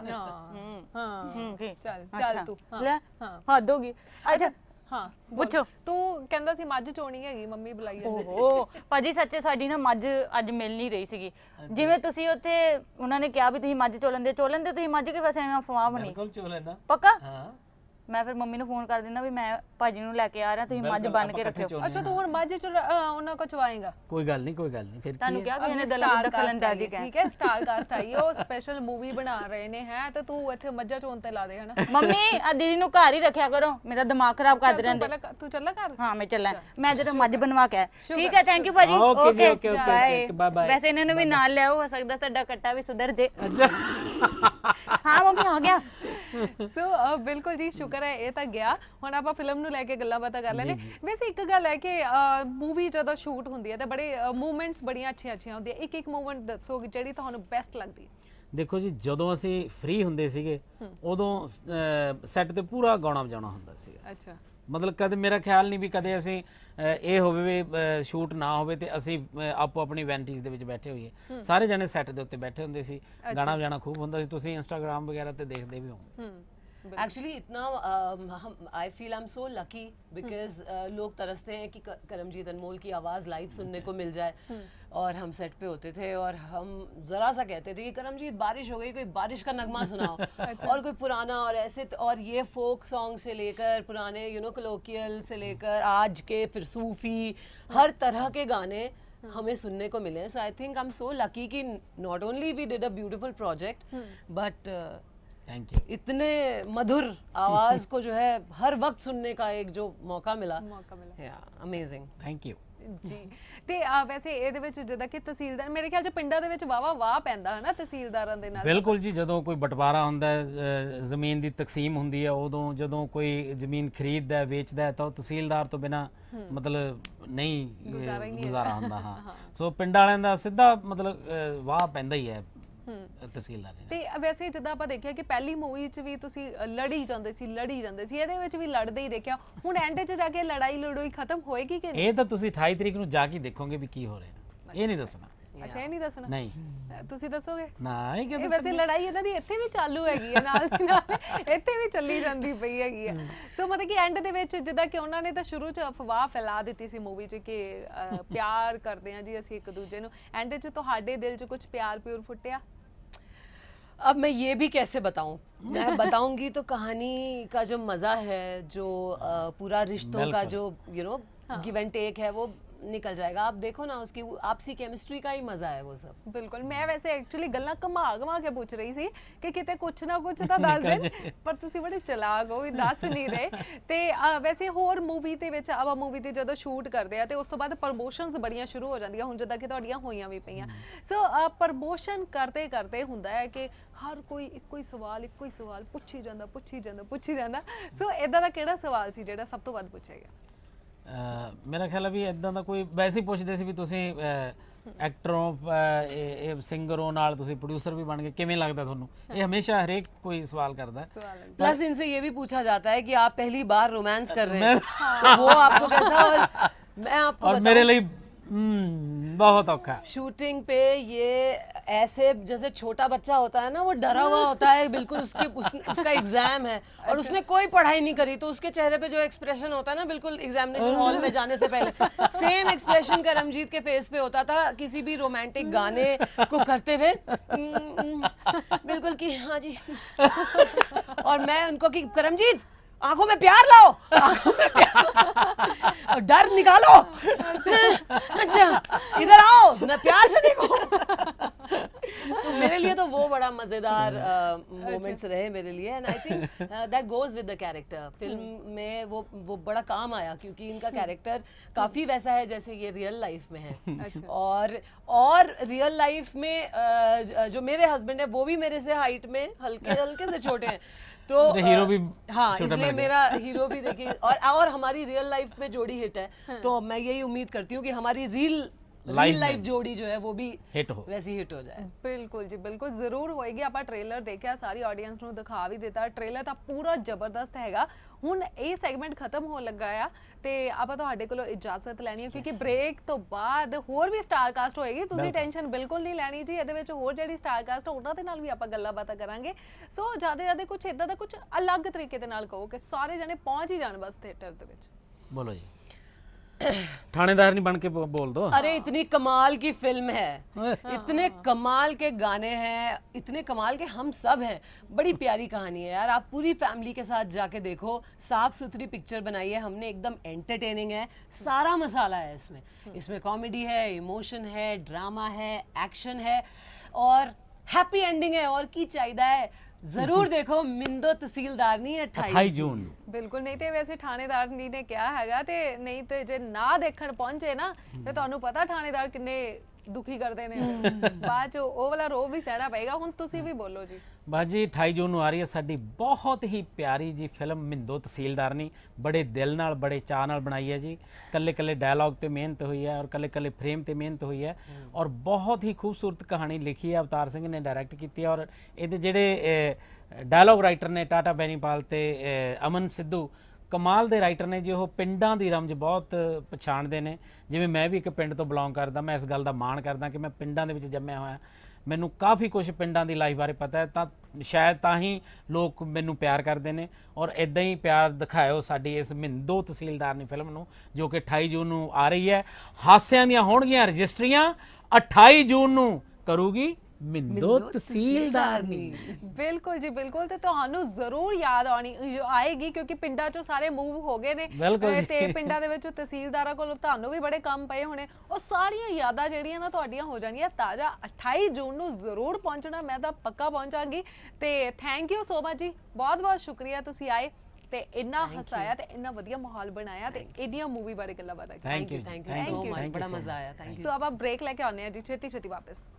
S1: ਹਾਂ
S4: ਕੀ
S1: ਚੱਲ ਚੱਲ ਤੂੰ
S4: ਲੈ ਹੱਦ ਹੋ ਗਈ। ਅੱਛਾ
S1: ਹਾਂ
S4: ਪੁੱਛੋ।
S1: ਤੂੰ ਕਹਿੰਦਾ ਸੀ ਮੱਝ ਚੋਣੀ ਹੈਗੀ, ਮੰਮੀ ਬੁਲਾਈ ਜਾਂਦੇ ਸੀ।
S4: ਓਹੋ ਭਾਜੀ, ਸੱਚੇ ਸਾਡੀ ਨਾ ਮੱਝ ਅੱਜ ਮਿਲ ਨਹੀਂ ਰਹੀ ਸੀਗੀ। ਜਿਵੇਂ ਤੁਸੀਂ ਉੱਥੇ ਉਹਨਾਂ ਨੇ ਕਿਹਾ ਵੀ ਤੁਸੀਂ ਮੱਝ ਚੋਲਣ ਦੇ ਤੁਸੀਂ ਮੱਝ ਕੇ ਵੈਸੇ ਐਵੇਂ ਅਫਵਾਹ ਬਣੀ।
S2: ਬਿਲਕੁਲ ਚੋ ਲੈਣਾ
S4: ਪੱਕਾ?
S2: ਹਾਂ,
S4: ਮੈਂ ਫਿਰ ਮੰਮੀ ਨੂੰ ਫੋਨ ਕਰ ਦਿੰਦਾ ਵੀ ਮੈਂ ਭਾਜੀ ਨੂੰ ਲੈ ਕੇ ਆ ਰਿਹਾ, ਤੁਸੀਂ ਮੱਝ ਬੰਨ ਕੇ ਰੱਖਿਓ।
S1: ਅੱਛਾ, ਤੂੰ ਹੁਣ ਮੱਝ ਚ ਉਹਨਾਂ ਕੋ ਚਵਾਏਗਾ?
S2: ਕੋਈ ਗੱਲ ਨਹੀਂ ਕੋਈ ਗੱਲ ਨਹੀਂ, ਫਿਰ
S4: ਤੁਹਾਨੂੰ
S2: ਕੀ
S4: ਕਿਹਾ ਵੀ ਇਹਨੇ
S1: ਸਟਾਰ
S4: ਦਖਲ ਅੰਦਾਜ਼ੀ
S1: ਕਾਸਟ, ਠੀਕ ਹੈ, ਸਟਾਰ ਕਾਸਟ ਆਈ ਹੈ, ਉਹ ਸਪੈਸ਼ਲ ਮੂਵੀ ਬਣਾ ਰਹੇ ਨੇ ਹੈ, ਤੇ ਤੂੰ ਇੱਥੇ ਮੱਝਾਂ ਚੋਣ ਤੇ ਲਾ ਦੇ ਹਨਾ।
S4: ਮੰਮੀ ਆ ਦੀਦੀ ਨੂੰ ਘਰ ਹੀ ਰੱਖਿਆ ਕਰੋ, ਮੇਰਾ ਦਿਮਾਗ ਖਰਾਬ ਕਰਦੇ ਰਹਿੰਦੇ।
S1: ਤੂੰ ਚੱਲਾ ਕਰ।
S4: ਹਾਂ ਮੈਂ ਚੱਲਾਂ, ਮੈਂ ਜਦੋਂ ਮੱਝ ਬਣਵਾ ਕੇ ਆਇਆ। ਠੀਕ ਹੈ, ਥੈਂਕ ਯੂ ਭਾਜੀ,
S2: ਓਕੇ
S4: ਓਕੇ ਬਾਏ
S2: ਬਾਏ।
S4: ਵੈਸੇ ਇਹਨਾਂ ਨੂੰ ਵੀ ਨਾਲ ਲਿਆਓ, ਹੋ ਸਕਦਾ ਸਾਡਾ ਕੱਟਾ ਵੀ ਸੁਧਰ ਜੇ। ਹਾਂ ਮੰਮੀ ਆ ਗਿਆ।
S1: ਸੋ ਬਿਲਕੁਲ ਜੀ, ਸ਼ੁਕਰ ਹੈ ਇਹ ਤਾਂ ਗਿਆ। ਹੁਣ ਆਪਾਂ ਫਿਲਮ ਨੂੰ ਲੈ ਕੇ ਗੱਲਾਂ ਬਾਤਾਂ ਕਰ ਲੈਣੇ। ਵੈਸੇ ਇੱਕ ਗੱਲ ਹੈ ਕਿ ਮੂਵੀ ਜਦੋਂ ਸ਼ੂਟ ਹੁੰਦੀ ਹੈ ਤੇ ਬੜੇ ਮੂਵਮੈਂਟਸ ਬੜੀਆਂ ਅੱਛੀਆਂ ਹੁੰਦੀਆਂ, ਇੱਕ ਮੂਵਮੈਂਟ ਦੱਸੋ ਜਿਹੜੀ ਤੁਹਾਨੂੰ ਬੈਸਟ ਲੱਗਦੀ ਹੈ।
S2: ਦੇਖੋ ਜੀ, ਜਦੋਂ ਅਸੀਂ ਫ੍ਰੀ ਹੁੰਦੇ ਸੀਗੇ ਉਦੋਂ ਸੈੱਟ ਤੇ ਪੂਰਾ ਗਾਉਣਾ ਵਜਾਉਣਾ ਹੁੰਦਾ ਸੀਗਾ।
S1: ਅੱਛਾ,
S2: ਮਤਲਬ ਕਦੇ ਮੇਰਾ ਖਿਆਲ ਨਹੀਂ ਵੀ ਕਦੇ ਅਸੀਂ ਇਹ ਹੋਵੇ ਵੀ ਸ਼ੂਟ ਨਾ ਹੋਵੇ ਤੇ ਅਸੀਂ ਆਪੋ ਆਪਣੀ ਵੈਂਟੀਜ਼ ਦੇ ਵਿੱਚ ਬੈਠੇ ਹੋਈਏ, ਸਾਰੇ ਜਣੇ ਸੈੱਟ ਦੇ ਉੱਤੇ ਬੈਠੇ ਹੁੰਦੇ ਸੀ, ਗਾਣਾ ਵਜਾਣਾ ਖੂਬ ਹੁੰਦਾ ਸੀ। ਤੁਸੀਂ ਇੰਸਟਾਗ੍ਰਾਮ ਵਗੈਰਾ ਤੇ ਦੇਖਦੇ ਵੀ ਹੋ।
S3: एक्चुअली इतना I feel I am so lucky because लोग तरसते हैं कि करमजीत अनमोल की आवाज़ लाइव सुनने को मिल जाए, और हम सेट पे होते थे और हम ज़रा सा कहते थे कि करमजीत बारिश हो गई, कोई बारिश का नगमा सुनाओ। और कोई पुराना और ऐसे, और ये फोक सॉन्ग से लेकर पुराने यू नो कलोकियल से लेकर आज के फिर सूफी, हर तरह के गाने हमें सुनने को मिले। So I think I am so lucky कि not only we did a beautiful project but
S2: thank you.
S3: इतने मधुर आवाज को जो है हर वक्त सुनने का एक जो मौका मिला,
S1: ਮੌਕਾ ਮਿਲਾ।
S3: या अमेजिंग।
S2: Thank you.
S1: ਜੀ ਤੇ ਵੈਸੇ ਇਹਦੇ ਵਿੱਚ ਜਿੱਦਾਂ ਕਿ ਤਹਿਸੀਲਦਾਰ ਮੇਰੇ ਖਿਆਲ ਚ ਪਿੰਡਾਂ ਦੇ ਵਿੱਚ ਵਾਹ ਪੈਂਦਾ ਹੈ ਨਾ ਤਹਿਸੀਲਦਾਰਾਂ ਦੇ ਨਾਲ।
S2: ਬਿਲਕੁਲ ਜੀ, ਜਦੋਂ ਕੋਈ ਬਟਵਾਰਾ ਹੁੰਦਾ ਹੈ, ਜ਼ਮੀਨ ਦੀ ਤਕਸੀਮ ਹੁੰਦੀ ਹੈ, ਉਦੋਂ ਜਦੋਂ ਕੋਈ ਜ਼ਮੀਨ ਖਰੀਦਦਾ ਹੈ, ਵੇਚਦਾ ਹੈ, ਤਾਂ ਉਹ ਤਹਿਸੀਲਦਾਰ ਤੋਂ ਬਿਨਾ ਮਤਲਬ ਨਹੀਂ ਗੁਜ਼ਾਰਾ ਹੁੰਦਾ। ਹਾਂ, ਸੋ ਪਿੰਡਾਂ ਵਾਲਿਆਂ ਦਾ ਸਿੱਧਾ ਮਤਲਬ ਵਾਹ ਪੈਂਦਾ ਹੀ ਹੈ ਤਹਿਸੀਲਦਾਰ ਨੇ।
S1: ਤੇ ਵੈਸੇ ਜਿੱਦਾਂ ਆਪਾਂ ਦੇਖਿਆ ਕਿ ਪਹਿਲੀ ਮੂਵੀ 'ਚ ਵੀ ਤੁਸੀਂ ਲੜੀ ਜਾਂਦੇ ਸੀ ਇਹਦੇ ਵਿੱਚ ਵੀ ਲੜਦੇ ਹੀ ਦੇਖਿਆ, ਹੁਣ ਐਂਡ 'ਚ ਜਾ ਕੇ ਲੜਾਈ ਖਤਮ ਹੋਏਗੀ ਕਿ ਨਹੀਂ?
S2: ਇਹ ਤਾਂ ਤੁਸੀਂ 28 ਤਰੀਕ ਨੂੰ ਜਾ ਕੇ ਦੇਖੋਗੇ ਵੀ ਕੀ ਹੋ ਰਿਹਾ, ਇਹ ਨਹੀਂ ਦੱਸਣਾ।
S1: ਅੱਛਾ, ਇਹ ਨਹੀਂ ਦੱਸਣਾ?
S2: ਨਹੀਂ,
S1: ਤੁਸੀਂ ਦੱਸੋਗੇ?
S2: ਨਾ, ਇਹ
S1: ਵੈਸੇ ਲੜਾਈ ਇਹਨਾਂ ਦੀ ਇੱਥੇ ਵੀ ਚਾਲੂ ਹੈਗੀ ਹੈ, ਨਾਲ ਦੀ ਨਾਲ ਇੱਥੇ ਵੀ ਚੱਲੀ ਜਾਂਦੀ ਪਈ ਹੈਗੀ ਹੈ। ਸੋ ਮਤਲਬ ਕਿ ਐਂਡ ਦੇ ਵਿੱਚ ਜਿੱਦਾਂ ਕਿ ਉਹਨਾਂ ਨੇ ਤਾਂ ਸ਼ੁਰੂ 'ਚ ਅਫਵਾਹ ਫੈਲਾ ਦਿੱਤੀ ਸੀ ਮੂਵੀ 'ਚ ਕਿ ਪਿਆਰ ਕਰਦੇ ਹਾਂ ਜੀ ਅਸੀਂ ਇੱਕ ਦੂਜੇ ਨੂੰ, ਐਂਡ 'ਚ ਤੁਹਾਡੇ ਦਿਲ 'ਚ कुछ प्यार प्यूर फुटिया?
S3: अब मैं ये भी कैसे बताऊं, मैं बताऊंगी तो कहानी का जो मज़ा है, जो पूरा रिश्तों का जो गिव एंड टेक है वो निकल जाएगा। आप देखो ना, उसकी आपसी केमिस्ट्री का ही मजा है वो सब।
S1: बिल्कुल, मैं वैसे एक्चुअली गल्ला घमा के पूछ रही सी कि किते कुछ ना कुछ ਤਾਂ ਦੱਸ ਦੇ, ਪਰ ਤੁਸੀਂ ਬੜੇ ਚਲਾਕ ਹੋ, ਵੀ ਦੱਸ ਨਹੀਂ ਰਹੇ। ਤੇ ਵੈਸੇ ਹੋਰ ਮੂਵੀ ਦੇ ਵਿੱਚ ਆਪਾਂ ਮੂਵੀ ਤੇ ਜਦੋਂ ਸ਼ੂਟ ਕਰਦੇ ਆ ਤੇ ਉਸ ਤੋਂ ਬਾਅਦ ਪ੍ਰਮੋਸ਼ਨਸ ਬੜੀਆਂ ਸ਼ੁਰੂ ਹੋ ਜਾਂਦੀਆਂ, ਹੁਣ ਜਿੱਦਾਂ ਕਿ ਤੁਹਾਡੀਆਂ ਹੋਈਆਂ ਵੀ ਪਈਆਂ। ਸੋ ਪ੍ਰਮੋਸ਼ਨ ਕਰਦੇ ਹੁੰਦਾ ਹੈ ਕਿ ਹਰ ਕੋਈ ਇੱਕੋ ਹੀ ਸਵਾਲ ਪੁੱਛੀ ਜਾਂਦਾ। ਸੋ ਇਦਾਂ ਦਾ ਕਿਹੜਾ ਸਵਾਲ ਸੀ ਜਿਹੜਾ ਸਭ ਤੋਂ ਵੱਧ ਪੁੱਛਿਆ ਗਿਆ?
S2: ਮੇਰਾ ਖਿਆਲ ਹੈ ਵੀ ਇਦਾਂ ਦਾ ਕੋਈ ਵੈਸੇ ਹੀ ਪੁੱਛਦੇ ਸੀ ਵੀ ਤੁਸੀਂ ਐਕਟਰੋਂ ਸਿੰਗਰੋਂ ਨਾਲ ਤੁਸੀਂ प्रोड्यूसर भी बन गए, किवें लगता ਤੁਹਾਨੂੰ? ਇਹ ਹਮੇਸ਼ਾ ਹਰੇਕ ਕੋਈ सवाल करता है।
S3: प्लस इनसे ये भी पूछा जाता है कि आप पहली बार रोमांस कर रहे हैं, वो आपको कैसा? और मैं आपको
S2: और मेरे लिए बहुत औखा।
S3: शूटिंग पे ये ऐसे जैसे छोटा बच्चा होता है ना, वो डरा हुआ होता है बिल्कुल, उसका एग्जाम है और उसने कोई पढ़ाई नहीं करी, तो उसके चेहरे पे जो एक्सप्रेशन होता है ना बिल्कुल एग्जामिनेशन हॉल में जाने से पहले, सेम एक्सप्रेशन करमजीत के फेस पे होता था किसी भी रोमांटिक गाने को करते हुए, बिल्कुल कि हाँ जी। और मैं उनको कि करमजीत आंखों में प्यार लाओ, आंखों में प्यार, डर निकालो, अच्छा इधर आओ ना, प्यार से देखो। तो मेरे लिए तो वो बड़ा मजेदार मोमेंट्स रहे मेरे लिए, and I think that goes with the character. Film में वो बड़ा काम आया क्योंकि इनका कैरेक्टर काफी वैसा है जैसे ये रियल लाइफ में है। और रियल लाइफ में जो मेरे हस्बैंड है वो भी मेरे से हाइट में हल्के से छोटे हैं, तो
S2: हीरो भी
S3: हाँ, इसलिए मेरा हीरो भी देखिए। और हमारी रियल लाइफ में जोड़ी हिट है, तो मैं यही उम्मीद करती हूँ कि हमारी रियल लाइफ जोड़ी जो है वो भी
S2: हिट हो,
S3: वैसी हिट हो जाए।
S1: बिल्कुल जी, बिल्कुल जरूर होएगी। ਆਪਾਂ ट्रेलर देखा, सारी ऑडियंस ਨੂੰ ਦਿਖਾ ਵੀ ਦਿੱਤਾ, ट्रेलर ਤਾਂ ਪੂਰਾ ਜ਼ਬਰਦਸਤ ਹੈਗਾ। ਹੁਣ ਇਹ ਸੈਗਮੈਂਟ ਖਤਮ ਹੋਣ ਲੱਗਾ ਆ ਤੇ ਆਪਾਂ ਤੁਹਾਡੇ ਕੋਲੋਂ ਇਜਾਜ਼ਤ ਲੈਣੀ ਹੈ ਕਿਉਂਕਿ ਬ੍ਰੇਕ ਤੋਂ ਬਾਅਦ ਹੋਰ ਵੀ ਸਟਾਰ ਕਾਸਟ ਹੋਏਗੀ, ਤੁਸੀਂ ਟੈਨਸ਼ਨ ਬਿਲਕੁਲ ਨਹੀਂ ਲੈਣੀ ਜੀ। ਇਹਦੇ ਵਿੱਚ ਹੋਰ ਜਿਹੜੀ ਸਟਾਰ ਕਾਸਟ ਉਹਨਾਂ ਦੇ ਨਾਲ ਵੀ ਆਪਾਂ ਗੱਲਾਂ ਬਾਤਾਂ ਕਰਾਂਗੇ। ਸੋ ਜਿਆਦਾ ਕੁਝ ਇਦਾਂ ਦਾ ਕੁਝ ਅਲੱਗ ਤਰੀਕੇ ਦੇ ਨਾਲ ਕਹੋ ਕਿ ਸਾਰੇ ਜਣੇ ਪਹੁੰਚ ਹੀ ਜਾਣ ਬਸ ਥੀਏਟਰ ਦੇ ਵਿੱਚ।
S2: बोलो जी, थानेदार नहीं बन के बोल दो।
S3: अरे इतनी कमाल की फिल्म है, इतने कमाल के गाने हैं, इतने कमाल के हम सब हैं, बड़ी प्यारी कहानी है यार। आप पूरी फैमिली के साथ जाके देखो, साफ सुथरी पिक्चर बनाई है हमने, एकदम एंटरटेनिंग है, सारा मसाला है इसमें कॉमेडी है, इमोशन है, ड्रामा है, एक्शन है और हैप्पी एंडिंग है। और की चाहिए है, जरूर देखो मिंदो तहसीलदारनी 28
S2: जून।
S1: बिल्कुल, नहीं तो वैसे थानेदारनी ने क्या हैगा ते नहीं तो जे ना देखण पहुंचे ना ते ਤੁਹਾਨੂੰ ਪਤਾ थानेदार किन्ने दुखी करते ਨੇ ਬਾਅਦ ਚ ਉਹ ਵਾਲਾ ਰੋਹ ਵੀ ਸਹਿਣਾ ਪਏਗਾ। ਹੁਣ ਤੁਸੀਂ ਵੀ ਬੋਲੋ ਜੀ।
S2: ਬਾਜੀ 28 ਜੂਨ ਨੂੰ ਆ ਰਹੀ ਹੈ ਸਾਡੀ ਬਹੁਤ ਹੀ ਪਿਆਰੀ ਜੀ ਫਿਲਮ ਮਿੰਦੋ ਤਹਿਸੀਲਦਾਰਨੀ, ਬੜੇ ਦਿਲ ਨਾਲ ਬੜੇ ਚਾਅ ਨਾਲ ਬਣਾਈ ਹੈ ਜੀ। ਕੱਲੇ ਕੱਲੇ ਡਾਇਲੌਗ ਤੇ ਮਿਹਨਤ ਹੋਈ ਹੈ ਔਰ ਕੱਲੇ ਕੱਲੇ ਫਰੇਮ ਤੇ ਮਿਹਨਤ ਹੋਈ ਹੈ ਔਰ ਬਹੁਤ ਹੀ ਖੂਬਸੂਰਤ ਕਹਾਣੀ ਲਿਖੀ ਹੈ, ਅਵਤਾਰ ਸਿੰਘ ਨੇ ਡਾਇਰੈਕਟ ਕੀਤੀ ਹੈ ਔਰ ਇਹਦੇ ਜਿਹੜੇ ਡਾਇਲੌਗ ਰਾਈਟਰ ਨੇ ਟਾਟਾ ਬੈਨੀਪਾਲ ਤੇ ਅਮਨ ਸਿੱਧੂ, ਕਮਾਲ ਦੇ ਰਾਈਟਰ ਨੇ ਜੀ। ਉਹ ਪਿੰਡਾਂ ਦੀ ਰਮਜ ਬਹੁਤ ਪਛਾਣਦੇ ਨੇ, ਜਿਵੇਂ ਮੈਂ ਵੀ ਇੱਕ ਪਿੰਡ ਤੋਂ ਬਿਲੋਂਗ ਕਰਦਾ, ਮੈਂ ਇਸ ਗੱਲ ਦਾ ਮਾਣ ਕਰਦਾ ਕਿ ਮੈਂ ਪਿੰਡਾਂ ਦੇ ਵਿੱਚ ਜੰਮਿਆ ਹੋਇਆ, ਮੈਨੂੰ ਕਾਫੀ ਕੁਝ ਪਿੰਡਾਂ ਦੀ ਲਾਈਫ ਬਾਰੇ ਪਤਾ ਹੈ, ਤਾਂ ਸ਼ਾਇਦ ਤਾਂ ਹੀ ਲੋਕ ਮੈਨੂੰ ਪਿਆਰ ਕਰਦੇ ਨੇ ਔਰ ਇਦਾਂ ਹੀ ਪਿਆਰ ਦਿਖਾਇਓ ਸਾਡੀ ਇਸ ਮਿੰਦੋ ਤਹਿਸੀਲਦਾਰਨੀ ਫਿਲਮ ਨੂੰ ਜੋ ਕਿ 28 ਜੂਨ ਨੂੰ ਆ ਰਹੀ ਹੈ। ਹਾਸਿਆਂ ਦੀਆਂ ਹੋਣਗੀਆਂ ਰਜਿਸਟਰੀਆਂ, 28 ਜੂਨ ਨੂੰ ਕਰੂਗੀ ਮਿੰਦੋ ਤਹਿਸੀਲਦਾਰਨੀ।
S1: ਬਿਲਕੁਲ ਜੀ, ਬਿਲਕੁਲ। ਤੇ ਤੁਹਾਨੂੰ ਜ਼ਰੂਰ ਯਾਦ ਆਏਗੀ ਕਿਉਂਕਿ ਪਿੰਡਾਂ ਚੋਂ ਸਾਰੇ ਮੂਵ ਹੋ ਗਏ ਨੇ ਤੇ ਪਿੰਡਾਂ ਦੇ ਵਿੱਚ ਤਹਿਸੀਲਦਾਰਾਂ ਕੋਲ ਤੁਹਾਨੂੰ ਵੀ ਬੜੇ ਕੰਮ ਪਏ ਹੋਣੇ, ਉਹ ਸਾਰੀਆਂ ਯਾਦਾਂ ਜਿਹੜੀਆਂ ਨਾ ਤੁਹਾਡੀਆਂ ਹੋ ਜਾਣੀਆਂ ਤਾਜ਼ਾ। 28 ਜੂਨ ਨੂੰ ਜ਼ਰੂਰ ਪਹੁੰਚਣਾ, ਮੈਂ ਤਾਂ ਪੱਕਾ ਪਹੁੰਚਾਂਗੀ। ਤੇ ਥੈਂਕ ਯੂ ਸੋ ਮਚ ਜੀ, ਬਹੁਤ ਬਹੁਤ ਸ਼ੁਕਰੀਆ ਤੁਸੀਂ ਆਏ। ਤੇ ਇੰਨਾ ਹਸਾਇਆ ਤੇ ਇੰਨਾ ਵਧੀਆ ਮਾਹੌਲ ਬਣਾਇਆ ਤੇ ਇੰਨੀਆਂ ਮੂਵੀ ਬਾਰੇ ਗੱਲਾਂ ਬਾਤਾਂ
S2: thank you
S3: thank you so much, बड़ा मजा आया, थैंक यू।
S1: ਸੋ ਆਪਾਂ ਬ੍ਰੇਕ ਲੈ ਕੇ ਆਉਂਦੇ ਹਾਂ ਜੀ ਛੇਤੀ ਛੇਤੀ ਵਾਪਸ।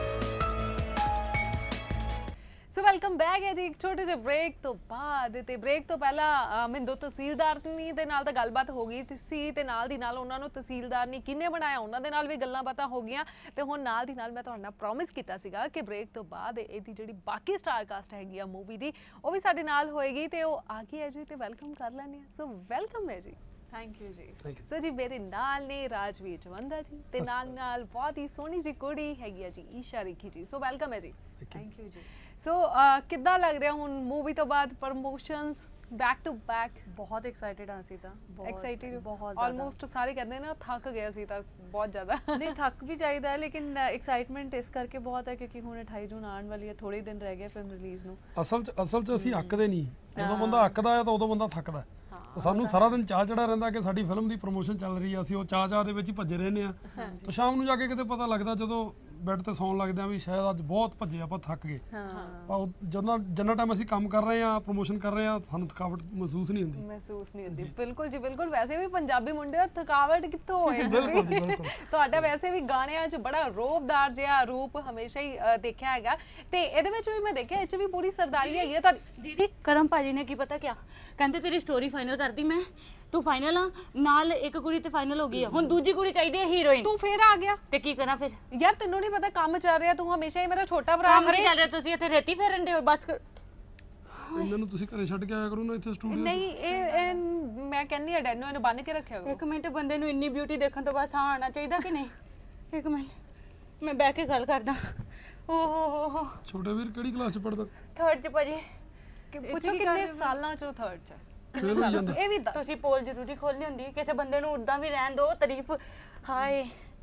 S1: ਸੋ ਵੈਲਕਮ ਬੈਕ ਹੈ ਜੀ ਇੱਕ ਛੋਟੇ ਜਿਹੇ ਬ੍ਰੇਕ ਤੋਂ ਬਾਅਦ। ਤੇ ਬ੍ਰੇਕ ਤੋਂ ਪਹਿਲਾਂ ਮੈਨੂੰ ਤਹਿਸੀਲਦਾਰਨੀ ਦੇ ਨਾਲ ਤਾਂ ਗੱਲਬਾਤ ਹੋ ਗਈ ਸੀ ਤੇ ਨਾਲ ਦੀ ਨਾਲ ਉਹਨਾਂ ਨੂੰ ਤਹਿਸੀਲਦਾਰਨੀ ਕਿਹਨੇ ਬਣਾਇਆ ਉਹਨਾਂ ਦੇ ਨਾਲ ਵੀ ਗੱਲਾਂ ਬਾਤਾਂ ਹੋ ਗਈਆਂ। ਤੇ ਹੁਣ ਨਾਲ ਦੀ ਨਾਲ ਮੈਂ ਤੁਹਾਡੇ ਨਾਲ ਪ੍ਰੋਮਿਸ ਕੀਤਾ ਸੀਗਾ ਕਿ ਬ੍ਰੇਕ ਤੋਂ ਬਾਅਦ ਇਹਦੀ ਜਿਹੜੀ ਬਾਕੀ ਸਟਾਰ ਕਾਸਟ ਹੈਗੀ ਆ ਮੂਵੀ ਦੀ ਉਹ ਵੀ ਸਾਡੇ ਨਾਲ ਹੋਏਗੀ ਤੇ ਉਹ ਆ ਗਈ ਹੈ ਜੀ ਤੇ ਵੈਲਕਮ ਕਰ ਲੈਂਦੇ ਹਾਂ। ਸੋ ਵੈਲਕਮ ਹੈ ਜੀ।
S5: ਥੈਂਕ ਯੂ ਜੀ।
S1: ਸੋ ਜੀ ਮੇਰੇ ਨਾਲ ਨੇ ਰਾਜਵੀਰ ਜਵੰਦਾ ਜੀ ਤੇ ਨਾਲ ਬਹੁਤ ਹੀ ਸੋਹਣੀ ਜੀ ਕੁੜੀ ਹੈਗੀ ਆ ਜੀ ਈਸ਼ਾ ਰਿਖੀ ਜੀ। ਸੋ ਵੈਲਕਮ ਹੈ ਜੀ।
S5: ਥੈਂਕ ਯੂ ਜੀ।
S1: ਸੋ ਕਿੱਦਾਂ ਲੱਗ ਰਿਹਾ ਹੁਣ ਮੂਵੀ ਤੋਂ ਬਾਅਦ ਪ੍ਰਮੋਸ਼ਨਸ ਬੈਕ ਟੂ ਬੈਕ?
S5: ਬਹੁਤ ਐਕਸਾਈਟਿਡ ਹਾਂ ਅਸੀਂ ਤਾਂ,
S1: ਐਕਸਾਈਟਿਡ
S5: ਬਹੁਤ ਜ਼ਿਆਦਾ।
S1: ਆਲਮੋਸਟ ਸਾਰੇ ਕਹਿੰਦੇ ਨਾ ਥੱਕ ਗਿਆ ਸੀ ਤਾਂ ਬਹੁਤ ਜ਼ਿਆਦਾ।
S5: ਨਹੀਂ ਥੱਕ ਵੀ ਜਾਈਦਾ ਹੈ ਲੇਕਿਨ ਐਕਸਾਈਟਮੈਂਟ ਇਸ ਕਰਕੇ ਬਹੁਤ ਹੈ ਕਿਉਂਕਿ ਹੁਣ 28 ਜੂਨ ਆਉਣ ਵਾਲੀ ਹੈ, ਥੋੜੇ ਦਿਨ ਰਹਿ ਗਏ ਫਿਲਮ ਰਿਲੀਜ਼ ਨੂੰ।
S6: ਅਸਲ 'ਚ ਅਸੀਂ ਅੱਕਦੇ ਨਹੀਂ, ਜਦੋਂ ਬੰਦਾ ਅੱਕਦਾ ਹੈ ਤਾਂ ਉਦੋਂ ਬੰਦਾ ਥੱਕਦਾ। ਤਾਂ ਸਾਨੂੰ ਸਾਰਾ ਦਿਨ ਚਾਹ ਚੜਾ ਰਹਿੰਦਾ ਕਿ ਸਾਡੀ ਫਿਲਮ ਦੀ ਪ੍ਰੋਮੋਸ਼ਨ ਚੱਲ ਰਹੀ ਹੈ, ਅਸੀਂ ਉਹ ਚਾਹ ਦੇ ਵਿੱਚ ਹੀ ਭੱਜੇ ਰਹਿੰਦੇ ਆ। ਤਾਂ ਸ਼ਾਮ ਨੂੰ ਜਾ ਕੇ ਕਿਤੇ ਪਤਾ ਲੱਗਦਾ ਜਦੋਂ ਬੈੱਡ ਤੇ ਸੌਣ ਲੱਗਦੇ ਆ ਵੀ ਸ਼ਾਇਦ ਅੱਜ ਬਹੁਤ ਭੱਜੇ ਆਪਾਂ ਥੱਕ ਗਏ। ਪਰ ਜਿੰਨਾ ਟਾਈਮ ਅਸੀਂ ਕੰਮ ਕਰ ਰਹੇ ਆ ਪ੍ਰੋਮੋਸ਼ਨ ਕਰ ਰਹੇ ਆ ਸਾਨੂੰ ਥਕਾਵਟ ਮਹਿਸੂਸ ਨਹੀਂ ਹੁੰਦੀ।
S1: ਬਿਲਕੁਲ ਜੀ ਬਿਲਕੁਲ। ਵੈਸੇ ਵੀ ਪੰਜਾਬੀ ਮੁੰਡੇ ਦਾ ਥਕਾਵਟ ਕਿੱਥੋਂ ਹੋਏਗੀ? ਤੁਹਾਡਾ ਵੈਸੇ ਵੀ ਗਾਣਿਆਂ 'ਚ ਬੜਾ ਰੋਬਦਾਰ ਜਿਹਾ ਰੂਪ ਹਮੇਸ਼ਾ ਹੀ ਦੇਖਿਆ ਹੈਗਾ ਤੇ ਇਹਦੇ ਵਿੱਚ ਵੀ ਮੈਂ ਦੇਖਿਆ ਇਹ 'ਚ ਵੀ ਪੂਰੀ ਸਰਦਾਰੀ ਹੈਗੀ ਹੈ ਤੁਹਾਡੀ।
S4: ਦੀਦੀ ਕਰਮ ਭਾਜੀ ਨੇ ਕੀ ਪਤਾ ਕਿਆ ਕਹਿੰਦੇ ਤੇਰੀ ਸਟੋਰੀ ਫਾਈਨਲ ਕਰਦੀ ਮੈਂ, ਤੂੰ ਫਾਈਨਲ ਆ ਨਾਲ ਇੱਕ ਕੁੜੀ ਤੇ ਫਾਈਨਲ ਹੋ ਗਈ ਆ, ਹੁਣ ਦੂਜੀ ਕੁੜੀ ਚਾਹੀਦੀ ਹੈ ਹੀਰੋਇਨ।
S1: ਤੂੰ ਫੇਰ ਆ ਗਿਆ
S4: ਤੇ ਕੀ ਕਰਾਂ ਫਿਰ?
S1: ਯਾਰ ਤੈਨੂੰ ਨਹੀਂ ਪਤਾ ਕੰਮ ਚੱਲ ਰਿਹਾ, ਤੂੰ ਹਮੇਸ਼ਾ ਹੀ ਮੇਰਾ ਛੋਟਾ ਭਰਾ
S4: ਕੰਮ ਨਹੀਂ ਚੱਲ ਰਿਹਾ, ਤੁਸੀਂ ਇੱਥੇ ਰੇਤੀ ਫੇਰਨ ਦੇ ਹੋ ਬਸ।
S6: ਇਹਨਾਂ ਨੂੰ ਤੁਸੀਂ ਘਰੇ ਛੱਡ ਕੇ ਆਇਆ ਕਰੋ ਨਾ ਇੱਥੇ ਸਟੂਡੀਓ।
S1: ਨਹੀਂ ਇਹ ਮੈਂ ਕਹਿੰਦੀ ਆ ਡੈਨੋ ਇਹਨੂੰ ਬੰਨ ਕੇ ਰੱਖਿਆ ਕਰੋ।
S4: ਇੱਕ ਮਿੰਟ, ਬੰਦੇ ਨੂੰ ਇੰਨੀ ਬਿਊਟੀ ਦੇਖਣ ਤੋਂ ਬਾਅਦ ਸਾਹ ਆਉਣਾ ਚਾਹੀਦਾ ਕਿ ਨਹੀਂ? ਇੱਕ ਮਿੰਟ ਮੈਂ ਬਹਿ ਕੇ ਗੱਲ ਕਰਦਾ। ਓਹ ਹੋ
S6: ਛੋਟੇ ਵੀਰ ਕਿਹੜੀ ਕਲਾਸ 'ਚ ਪੜਦਾ?
S4: 3rd 'ਚ ਭਾਜੀ।
S1: ਪੁੱਛੋ ਕਿੰਨੇ ਸਾਲਾਂ ਚੋਂ 3rd 'ਚ?
S6: ਫੇਰ ਹੋ ਜਾਂਦਾ।
S1: ਇਹ ਵੀ ਦੱਸ।
S4: ਤੁਸੀਂ ਪੋਲ ਜ਼ਰੂਰੀ ਖੋਲਣੀ ਹੁੰਦੀ ਕਿਸੇ ਬੰਦੇ ਨੂੰ ਉਦਾਂ ਵੀ ਰਹਿਣ ਦਿਓ ਤਾਰੀਫ। ਹਾਏ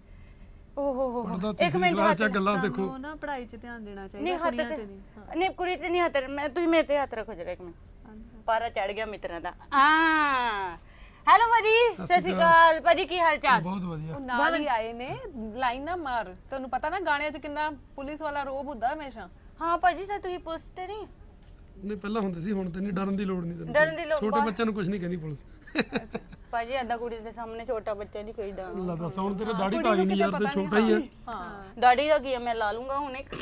S4: ਓਹ ਹੋ ਇੱਕ ਮਿੰਟ
S6: ਕਲਾਸ 'ਚ ਗੱਲਾਂ ਦੇਖੋ।
S5: ਤੁਹਾਨੂੰ ਨਾ ਪੜ੍ਹਾਈ 'ਚ ਧਿਆਨ ਦੇਣਾ ਚਾਹੀਦਾ,
S4: ਨਹੀਂ ਹੱਥ
S5: ਕੁੜੀਆਂ
S4: ਤੇ
S5: ਤੇ ਨਹੀਂ।
S4: ਨਹੀਂ ਕੁੜੀ ਤੇ ਨਹੀਂ ਹੱਥ, ਮੈਂ ਤੁਸੀਂ ਮੇਰੇ ਤੇ ਹੱਥ ਰੱਖੋ ਜਰਾ ਇੱਕ ਮਿੰਟ। ਪਾਰਾ ਚੜ ਗਿਆ ਮਿੱਤਰਾਂ ਦਾ। ਹਾਂ ਹੈਲੋ ਭਾਜੀ, ਸਤਿ ਸ਼੍ਰੀ ਅਕਾਲ ਭਾਜੀ, ਕੀ ਹਾਲ ਚਾਲ?
S6: ਬਹੁਤ ਵਧੀਆ।
S1: ਉਹ ਨਾਲ ਹੀ ਆਏ ਨੇ, ਲਾਈਨ ਨਾ ਮਾਰ। ਤੁਹਾਨੂੰ ਪਤਾ ਨਾ ਗਾਣਿਆਂ 'ਚ ਕਿੰਨਾ ਪੁਲਿਸ ਵਾਲਾ ਰੋਬ ਹੁੰਦਾ ਹਮੇਸ਼ਾ।
S4: ਹਾਂ ਭਾਜੀ ਸਰ ਤੁਸੀਂ ਪੁਲਿਸ ਤੇ ਨਹੀਂ?
S6: ਨਹੀਂ ਪਹਿਲਾਂ ਹੁੰਦੇ ਸੀ, ਹੁਣ ਤੇ ਨਹੀਂ, ਡਰਨ ਦੀ ਲੋੜ ਨਹੀਂ ਤੈਨੂੰ।
S4: ਡਰਨ ਦੀ ਲੋੜ
S6: ਛੋਟੇ ਬੱਚਿਆਂ ਨੂੰ ਕੁਝ ਨਹੀਂ ਕਹਿੰਦੀ ਪੁਲਿਸ।
S4: ਭਾਜੀ ਏਦਾਂ ਕੁੜੀ ਦੇ ਸਾਹਮਣੇ ਛੋਟਾ ਬੱਚਾ ਨਹੀਂ ਕਹੀਦਾ।
S6: ਅੱਲਾ ਦੱਸ ਹੁਣ ਤੇਰੇ ਦਾੜੀ ਤਾਂ ਆਈ ਨਹੀਂ ਯਾਰ, ਤੇ ਛੋਟਾ ਹੀ ਹੈ।
S1: ਹਾਂ
S4: ਦਾੜੀ ਦਾ ਕੀ ਹੈ, ਮੈਂ ਲਾ ਲੂੰਗਾ ਹੁਣ ਇੱਕ।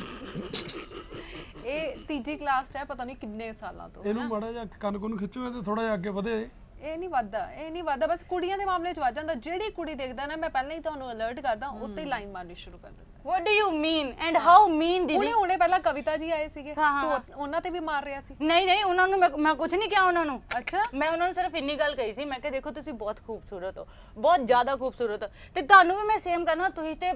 S1: ਇਹ ਤੀਜੀ ਕਲਾਸ 'ਚ ਹੈ, ਪਤਾ ਨਹੀਂ ਕਿੰਨੇ ਸਾਲਾਂ ਤੋਂ।
S6: ਇਹਨੂੰ ਮਾੜਾ ਜਿਹਾ ਕੰਨ ਨੂੰ ਖਿੱਚੋ ਤੇ ਥੋੜਾ ਜਿਹਾ ਅੱਗੇ ਵਧੇ।
S1: ਇਹ ਨਹੀਂ ਵੱਧਦਾ ਬਸ ਕੁੜੀਆਂ ਦੇ ਮਾਮਲੇ 'ਚ ਵੱਧ ਜਾਂਦਾ। ਜਿਹੜੀ ਕੁੜੀ ਦੇਖਦਾ ਨਾ ਮੈਂ ਪਹਿਲਾਂ ਹੀ ਤੁਹਾਨੂੰ ਅਲਰਟ ਕਰਦਾ, ਉੱਤੇ ਹੀ ਲਾਈਨ ਮਾਰਨੀ ਸ਼ੁਰੂ ਕਰ ਦਿੰਦਾ।
S4: What do you mean and how mean ਦੀਦੀ?
S1: ਹੁਣੇ ਪਹਿਲਾਂ ਕਵਿਤਾ ਜੀ ਆਏ ਸੀਗੇ,
S4: ਹਾਂ।
S1: ਤੂੰ ਉਹਨਾਂ ਤੇ ਵੀ ਮਾਰ ਰਿਹਾ ਸੀ।
S4: ਨਹੀਂ ਉਹਨਾਂ ਨੂੰ ਮੈਂ ਕੁਝ ਨਹੀਂ ਕਿਹਾ ਉਹਨਾਂ ਨੂੰ।
S1: ਅੱਛਾ
S4: ਮੈਂ ਉਹਨਾਂ ਨੂੰ ਸਿਰਫ ਇੰਨੀ ਗੱਲ ਕਹੀ ਸੀ, ਮੈਂ ਕਿਹਾ ਦੇਖੋ ਤੁਸੀਂ ਬਹੁਤ ਖੂਬਸੂਰਤ ਹੋ, ਬਹੁਤ ਜ਼ਿਆਦਾ ਖੂਬਸੂਰਤ ਹੋ ਤੇ ਤੁਹਾਨੂੰ ਵੀ ਮੈਂ ਸੇਮ ਕਰਨਾ। ਤੁਸੀਂ ਤੇ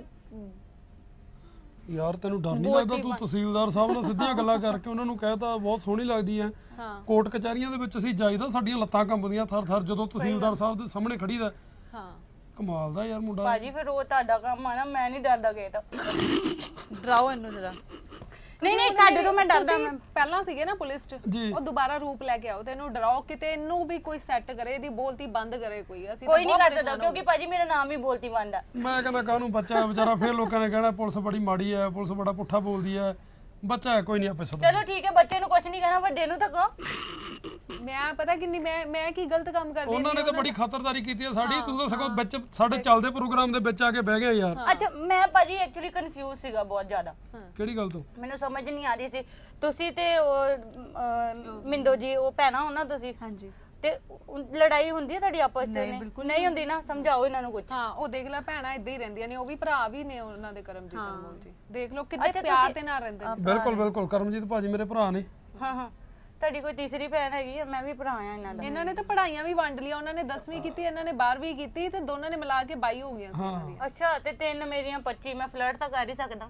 S6: ਯਾਰ ਤੈਨੂੰ ਡਰ ਨਹੀਂ ਲੱਗਦਾ? ਤੂੰ ਤਹਿਸੀਲਦਾਰ ਸਾਹਿਬ ਨਾਲ ਸਿੱਧੀਆਂ ਗੱਲਾਂ ਕਰਕੇ ਉਹਨਾਂ ਨੂੰ ਕਹਿਤਾ ਬਹੁਤ ਸੋਹਣੀ ਲੱਗਦੀ ਹੈ। ਕੋਰਟ ਕਚਹਿਰੀਆਂ ਦੇ ਵਿੱਚ ਅਸੀਂ ਜਾਈਦਾ, ਸਾਡੀਆਂ ਲੱਤਾਂ ਕੰਬਦੀਆਂ ਥਰ ਜਦੋਂ ਤਹਿਸੀਲਦਾਰ ਸਾਹਿਬ ਦੇ ਸਾਹਮਣੇ ਖੜੀਦਾ।
S1: ਹਾਂ
S6: ਕਮਾਲ ਦਾ ਯਾਰ ਮੁੰਡਾ।
S4: ਭਾਜੀ ਫਿਰ ਉਹ ਤੁਹਾਡਾ ਕੰਮ ਆ ਨਾ, ਮੈਂ ਨਹੀਂ ਡਰਦਾ ਕਿਸੇ ਤੋਂ।
S5: ਡਰਾਓ ਇਹਨੂੰ ਜਰਾ।
S4: ਨਹੀਂ ਤੁਹਾਡੇ ਤੋਂ ਮੈਂ ਡਰਦਾ।
S1: ਤੁਸੀਂ ਪਹਿਲਾਂ ਸੀਗੇ ਨਾ ਪੁਲਿਸ 'ਚ,
S6: ਜੀ।
S1: ਉਹ ਦੁਬਾਰਾ ਰੂਪ ਲੈ ਕੇ ਆਓ ਤੇ ਇਹਨੂੰ ਡਰਾਓ, ਕਿਤੇ ਇਹਨੂੰ ਵੀ ਕੋਈ ਸੈੱਟ ਕਰੇ, ਇਹਦੀ ਬੋਲਤੀ ਬੰਦ ਕਰੇ ਕੋਈ। ਅਸੀਂ
S4: ਕੋਈ ਨਹੀਂ ਕਰ ਸਕਦਾ ਕਿਉਂਕਿ ਭਾਜੀ ਮੇਰਾ ਨਾਮ ਹੀ ਬੋਲਤੀ ਬੰਦ ਆ।
S6: ਮੈਂ ਕਹਿੰਦਾ ਕਾਹਨੂੰ ਬੱਚਾ ਵਿਚਾਰਾ, ਫਿਰ ਲੋਕਾਂ ਨੇ ਕਹਿਣਾ ਪੁਲਿਸ ਬੜੀ ਮਾੜੀ ਹੈ, ਪੁਲਿਸ ਬੜਾ ਪੁੱਠਾ ਬੋਲਦੀ ਹੈ। ਬੱਚਾ ਹੈ ਕੋਈ ਨਹੀਂ, ਆਪੇ ਸੁਧਰ।
S4: ਚਲੋ ਠੀਕ ਹੈ, ਬੱਚੇ ਨੂੰ ਕੁਝ ਨਹੀਂ ਕਹਿਣਾ, ਵੱਡੇ ਨੂੰ ਤਾਂ ਕਹੋ।
S1: ਮੈਂ ਪਤਾ ਕਿੰਨੀ ਮੈਂ ਕੀ ਗਲਤ ਕੰਮ ਕਰਦੀ
S6: ਉਹਨਾਂ ਨੇ ਤਾਂ ਬੜੀ ਖਾਤਰਦਾਰੀ ਕੀਤੀ ਹੈ ਸਾਡੀ। ਤੂੰ ਤਾਂ ਸਗੋਂ ਵਿੱਚ ਸਾਡੇ ਚੱਲਦੇ ਪ੍ਰੋਗਰਾਮ ਦੇ ਵਿੱਚ ਆ ਕੇ ਬਹਿ ਗਿਆ ਯਾਰ।
S4: ਅੱਛਾ ਮੈਂ ਭਾਜੀ ਐਕਚੁਅਲੀ ਕਨਫਿਊਜ਼ ਸੀਗਾ ਬਹੁਤ ਜ਼ਿਆਦਾ।
S6: ਕਿਹੜੀ ਗੱਲ ਤੋਂ?
S4: ਮੈਨੂੰ ਸਮਝ ਨਹੀਂ ਆ ਰਹੀ ਸੀ। ਤੁਸੀਂ ਤੇ ਉਹ ਮਿੰਦੋ ਜੀ ਉਹ ਭੈਣਾ ਹੋ ਨਾ ਤੁਸੀਂ?
S5: ਹਾਂਜੀ।
S4: ਤੇ ਲੜਾਈ ਹੁੰਦੀ ਹੈ ਤੁਹਾਡੀ ਆਪਸ ਵਿੱਚ? ਨਹੀਂ ਹੁੰਦੀ ਨਾ, ਸਮਝਾਓ ਇਹਨਾਂ ਨੂੰ ਕੁਝ।
S1: ਹਾਂ ਉਹ ਦੇਖ ਲੈ ਭੈਣਾਂ ਇਦਾਂ ਹੀ ਰਹਿੰਦੀਆਂ ਨੇ, ਉਹ ਵੀ ਭਰਾ ਵੀ ਨੇ ਉਹਨਾਂ ਦੇ ਕਰਮਜੀਤ ਅਨਮੋਲ ਜੀ। ਦੇਖ ਲਓ ਕਿੰਨੇ ਪਿਆਰ ਦੇ ਨਾਲ ਰਹਿੰਦੇ ਨੇ।
S6: ਬਿਲਕੁਲ ਕਰਮਜੀਤ ਭਾਜੀ ਮੇਰੇ ਭਰਾ ਨੇ।
S4: ਹਾਂ ਤੁਹਾਡੀ ਕੋਈ ਤੀਸਰੀ ਭੈਣ ਹੈਗੀ? ਮੈਂ ਵੀ ਭਰਾ ਆ ਇਹਨਾਂ ਦਾ।
S1: ਇਹਨਾਂ ਨੇ ਤਾਂ ਪੜ੍ਹਾਈਆਂ ਵੀ ਵੰਡ ਲਈਆਂ, ਉਹਨਾਂ ਨੇ 10ਵੀਂ ਕੀਤੀ, ਇਹਨਾਂ ਨੇ 12ਵੀਂ ਕੀਤੀ ਤੇ ਦੋਨਾਂ ਨੇ ਮਿਲਾ ਕੇ 22 ਹੋ ਗਈਆਂ ਸੀ ਉਹਨਾਂ ਦੀਆਂ।
S4: ਅੱਛਾ ਤੇ 3 ਮੇਰੀਆਂ 25, ਮੈਂ ਫਲਰਟ ਤਾਂ ਕਰ ਹੀ ਸਕਦਾ।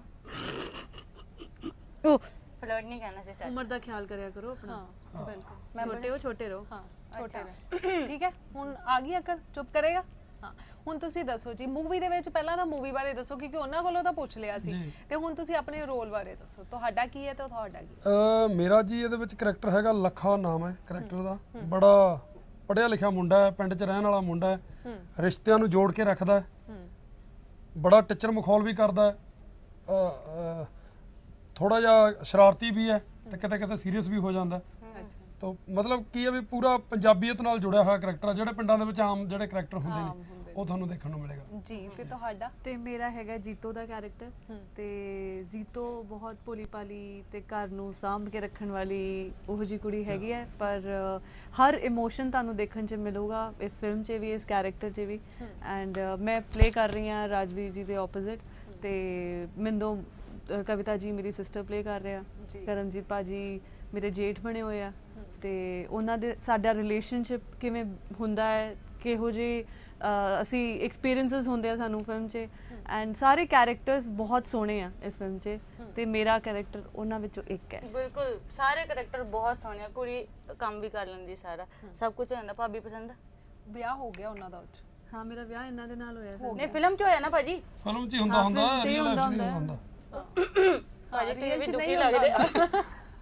S4: ਉਹ ਫਲਰਟ ਨਹੀਂ ਕਹਿਣਾ ਸੀ ਸਰ।
S5: ਉਮਰ ਦਾ ਖਿਆਲ ਕਰਿਆ ਕਰੋ ਆਪਣਾ।
S1: ਹਾਂ ਬਿਲਕੁਲ,
S5: ਛੋਟੇ ਰਹੋ।
S1: ਹਾਂ ਛੋਟੇ ਨੇ। ਠੀਕ ਹੈ ਹੁਣ ਆ ਗਈ ਅਕਲ, ਚੁੱਪ ਕਰੇਗਾ? ਹਾਂ ਹੁਣ ਤੁਸੀਂ ਦੱਸੋ ਜੀ ਮੂਵੀ ਦੇ ਵਿੱਚ, ਪਹਿਲਾਂ ਤਾਂ ਮੂਵੀ ਬਾਰੇ ਦੱਸੋ ਕਿਉਂਕਿ ਉਹਨਾਂ ਕੋਲੋਂ ਤਾਂ ਪੁੱਛ ਲਿਆ ਸੀ, ਤੇ ਹੁਣ ਤੁਸੀਂ ਆਪਣੇ ਰੋਲ ਬਾਰੇ ਦੱਸੋ, ਤੁਹਾਡਾ ਕੀ ਹੈ ਤੇ ਤੁਹਾਡਾ ਕੀ?
S6: ਮੇਰਾ ਜੀ ਇਹਦੇ ਵਿੱਚ ਕਰੈਕਟਰ ਹੈਗਾ ਲੱਖਾ, ਨਾਮ ਹੈ ਕਰੈਕਟਰ ਦਾ। ਬੜਾ ਪੜ੍ਹਿਆ ਲਿਖਿਆ ਮੁੰਡਾ ਹੈ, ਪਿੰਡ 'ਚ ਰਹਿਣ ਵਾਲਾ ਮੁੰਡਾ ਹੈ, ਰਿਸ਼ਤਿਆਂ ਨੂੰ ਜੋੜ ਕੇ ਰੱਖਦਾ, ਬੜਾ ਟੀਚਰ ਮਖੌਲ ਵੀ ਕਰਦਾ, ਥੋੜਾ ਜਿਹਾ ਸ਼ਰਾਰਤੀ ਵੀ ਹੈ ਤੇ ਕਿਤੇ ਸੀਰੀਅਸ ਵੀ ਹੋ ਜਾਂਦਾ। ਤਾਂ ਮਤਲਬ ਕੀ ਹੈ ਵੀ ਪੂਰਾ ਪੰਜਾਬੀਅਤ ਨਾਲ ਜੁੜਿਆ ਹੋਇਆ ਕਰੈਕਟਰ ਆ, ਜਿਹੜੇ ਪਿੰਡਾਂ ਦੇ ਵਿੱਚ ਆਮ ਜਿਹੜੇ ਕਰੈਕਟਰ ਹੁੰਦੇ ਨੇ ਉਹ ਤੁਹਾਨੂੰ ਦੇਖਣ ਨੂੰ ਮਿਲੇਗਾ
S1: ਜੀ। ਤੇ ਤੁਹਾਡਾ?
S5: ਤੇ ਮੇਰਾ ਹੈਗਾ ਜੀਤੋ ਦਾ ਕੈਰੈਕਟਰ। ਤੇ ਜੀਤੋ ਬਹੁਤ ਭੋਲੀ ਭਾਲੀ ਤੇ ਘਰ ਨੂੰ ਸਾਂਭ ਕੇ ਰੱਖਣ ਵਾਲੀ ਉਹ ਜੀ ਕੁੜੀ ਹੈਗੀ ਹੈ, ਪਰ ਹਰ ਇਮੋਸ਼ਨ ਤੁਹਾਨੂੰ ਦੇਖਣ 'ਚ ਮਿਲੂਗਾ ਇਸ ਫਿਲਮ 'ਚ ਵੀ, ਇਸ ਕੈਰੈਕਟਰ 'ਚ ਵੀ। ਐਂਡ ਮੈਂ ਪਲੇ ਕਰ ਰਹੀ ਹਾਂ ਰਾਜਵੀਰ ਜੀ ਦੇ ਆਪੋਜ਼ਿਟ, ਤੇ ਮਿੰਦੋ ਕਵਿਤਾ ਜੀ ਮੇਰੀ ਸਿਸਟਰ ਪਲੇ ਕਰ ਰਹੇ ਆ, ਕਰਮਜੀਤ ਭਾਜੀ ਮੇਰੇ ਜੇਠ ਬਣੇ ਹੋਏ ਆ, ਤੇ ਉਹਨਾਂ ਦੇ ਸਾਡਾ ਰਿਲੇਸ਼ਨਸ਼ਿਪ ਕਿਵੇਂ ਹੁੰਦਾ ਹੈ, ਕਿਹੋ ਜਿਹੇ ਅਸੀਂ ਐਕਸਪੀਰੀਐਂਸਸ ਹੁੰਦੇ ਆ ਸਾਨੂੰ ਫਿਲਮ 'ਚ। ਐਂਡ ਸਾਰੇ ਕੈਰੈਕਟਰਸ ਬਹੁਤ ਸੋਹਣੇ ਆ ਇਸ ਫਿਲਮ 'ਚ, ਤੇ ਮੇਰਾ ਕੈਰੈਕਟਰ ਉਹਨਾਂ ਵਿੱਚੋਂ ਇੱਕ ਹੈ।
S4: ਬਿਲਕੁਲ ਸਾਰੇ ਕੈਰੈਕਟਰ ਬਹੁਤ ਸੋਹਣੇ ਆ, ਕੁੜੀ ਕੰਮ ਵੀ ਕਰ ਲੈਂਦੀ ਸਾਰਾ, ਸਭ ਕੁਝ ਹੁੰਦਾ। ਭਾਬੀ ਪਸੰਦ?
S1: ਵਿਆਹ ਹੋ ਗਿਆ ਉਹਨਾਂ ਦਾ? ਉੱਚ
S5: ਹਾਂ, ਮੇਰਾ ਵਿਆਹ ਇਹਨਾਂ ਦੇ ਨਾਲ ਹੋਇਆ।
S4: ਨਹੀਂ ਫਿਲਮ 'ਚ ਹੋਇਆ ਨਾ ਭਾਜੀ?
S6: ਫਿਲਮ 'ਚ ਹੀ ਹੁੰਦਾ ਰੀਅਲ ਲਾਈਫ 'ਚ ਨਹੀਂ ਹੁੰਦਾ।
S4: ਭਾਜੀ ਤੁਸੀਂ ਵੀ ਦੁਖੀ ਲੱਗਦੇ ਆ।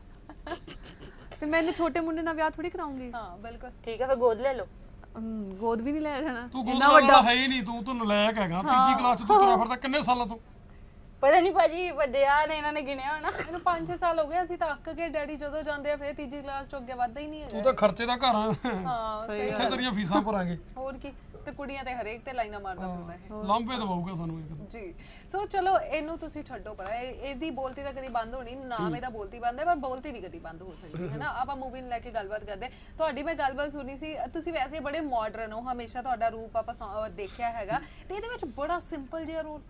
S5: ਤੇ ਮੈਂ ਇਹਨੇ ਛੋਟੇ ਮੁੰਡੇ ਨਾਲ ਵਿਆਹ ਥੋੜੀ ਕਰਾਉਂਗੀ।
S1: ਹਾਂ ਬਿਲਕੁਲ
S4: ਠੀਕ ਹੈ, ਫਿਰ ਗੋਦ ਲੈ ਲਓ।
S5: ਗੋਦ ਵੀ ਨਹੀਂ ਲੈ ਜਾਣਾ,
S6: ਤੂੰ ਇੰਨਾ ਵੱਡਾ ਹੈ ਹੀ ਨਹੀਂ, ਤੂੰ ਨਲਾਇਕ ਹੈਗਾ। ਤੀਜੀ ਕਲਾਸ 'ਚ ਤੂੰ ਤੁਰਿਆ ਫਿਰਦਾ, ਕਿੰਨੇ ਸਾਲਾਂ ਤੋਂ?
S4: ਪਤਾ ਨਹੀਂ ਭਾਜੀ, ਵੱਡੇ ਆ ਨੇ ਇਹਨਾਂ ਨੇ ਗਿਣਿਆ ਹੋਣਾ।
S1: ਇਹਨੂੰ 5-6 ਸਾਲ ਹੋ ਗਏ, ਅਸੀਂ ਤਾਂ ਅੱਕ ਗਏ। ਡੈਡੀ ਜਦੋਂ ਜਾਂਦੇ ਆ ਫਿਰ ਤੀਜੀ ਕਲਾਸ ਤੋਂ ਅੱਗੇ ਵੱਧਦਾ ਹੀ ਨਹੀਂ ਹੈਗਾ।
S6: ਤੂੰ ਤਾਂ ਖਰਚੇ ਦਾ ਘਰ ਆ,
S1: ਹਾਂ ਸਹੀ
S6: ਇੱਥੇ ਤੇਰੀਆਂ ਫੀਸਾਂ ਭਰਾਂਗੇ।
S1: ਹੋਰ ਕੀ, ਤੇ ਕੁੜੀਆਂ ਤੇ ਹਰੇਕ ਤੇ ਲਾਈਨਾਂ ਮਾਰਦਾ ਹੁੰਦਾ ਹੈ
S6: ਲਾਂਭੇ ਦਵਾਊਗਾ ਸਾਨੂੰ ਇਹ
S1: ਜੀ। ਸੋ ਚਲੋ ਇਹਨੂੰ ਤੁਸੀਂ ਛੱਡੋ ਪਰ ਇਹਦੀ ਬੋਲਤੀ ਤਾਂ ਕਦੀ ਬੰਦ ਹੋਣੀ, ਨਾਮ ਇਹਦਾ ਬੋਲਤੀ ਬੰਦ ਹੈ, ਪਰ ਬੋਲਤੀ ਨਹੀਂ ਕਦੀ ਬੰਦ ਹੋ ਸਕਦੀ ਹੈ ਨਾ। ਆਪਾਂ ਮੂਵੀ ਨੂੰ ਲੈ ਕੇ ਗੱਲਬਾਤ ਕਰਦੇ। ਤੁਹਾਡੀ ਮੈਂ ਗੱਲਬਾਤ ਸੁਣੀ ਸੀ, ਤੁਸੀਂ ਵੈਸੇ ਬੜੇ ਮਾਡਰਨ ਹੋ, ਹਮੇਸ਼ਾ ਤੁਹਾਡਾ ਰੂਪ ਆਪਾਂ ਦੇਖਿਆ ਹੈਗਾ, ਤੇ ਇਹਦੇ ਵਿੱਚ ਬੜਾ ਸਿੰਪਲ ਜਿਹਾ ਰੋਲ।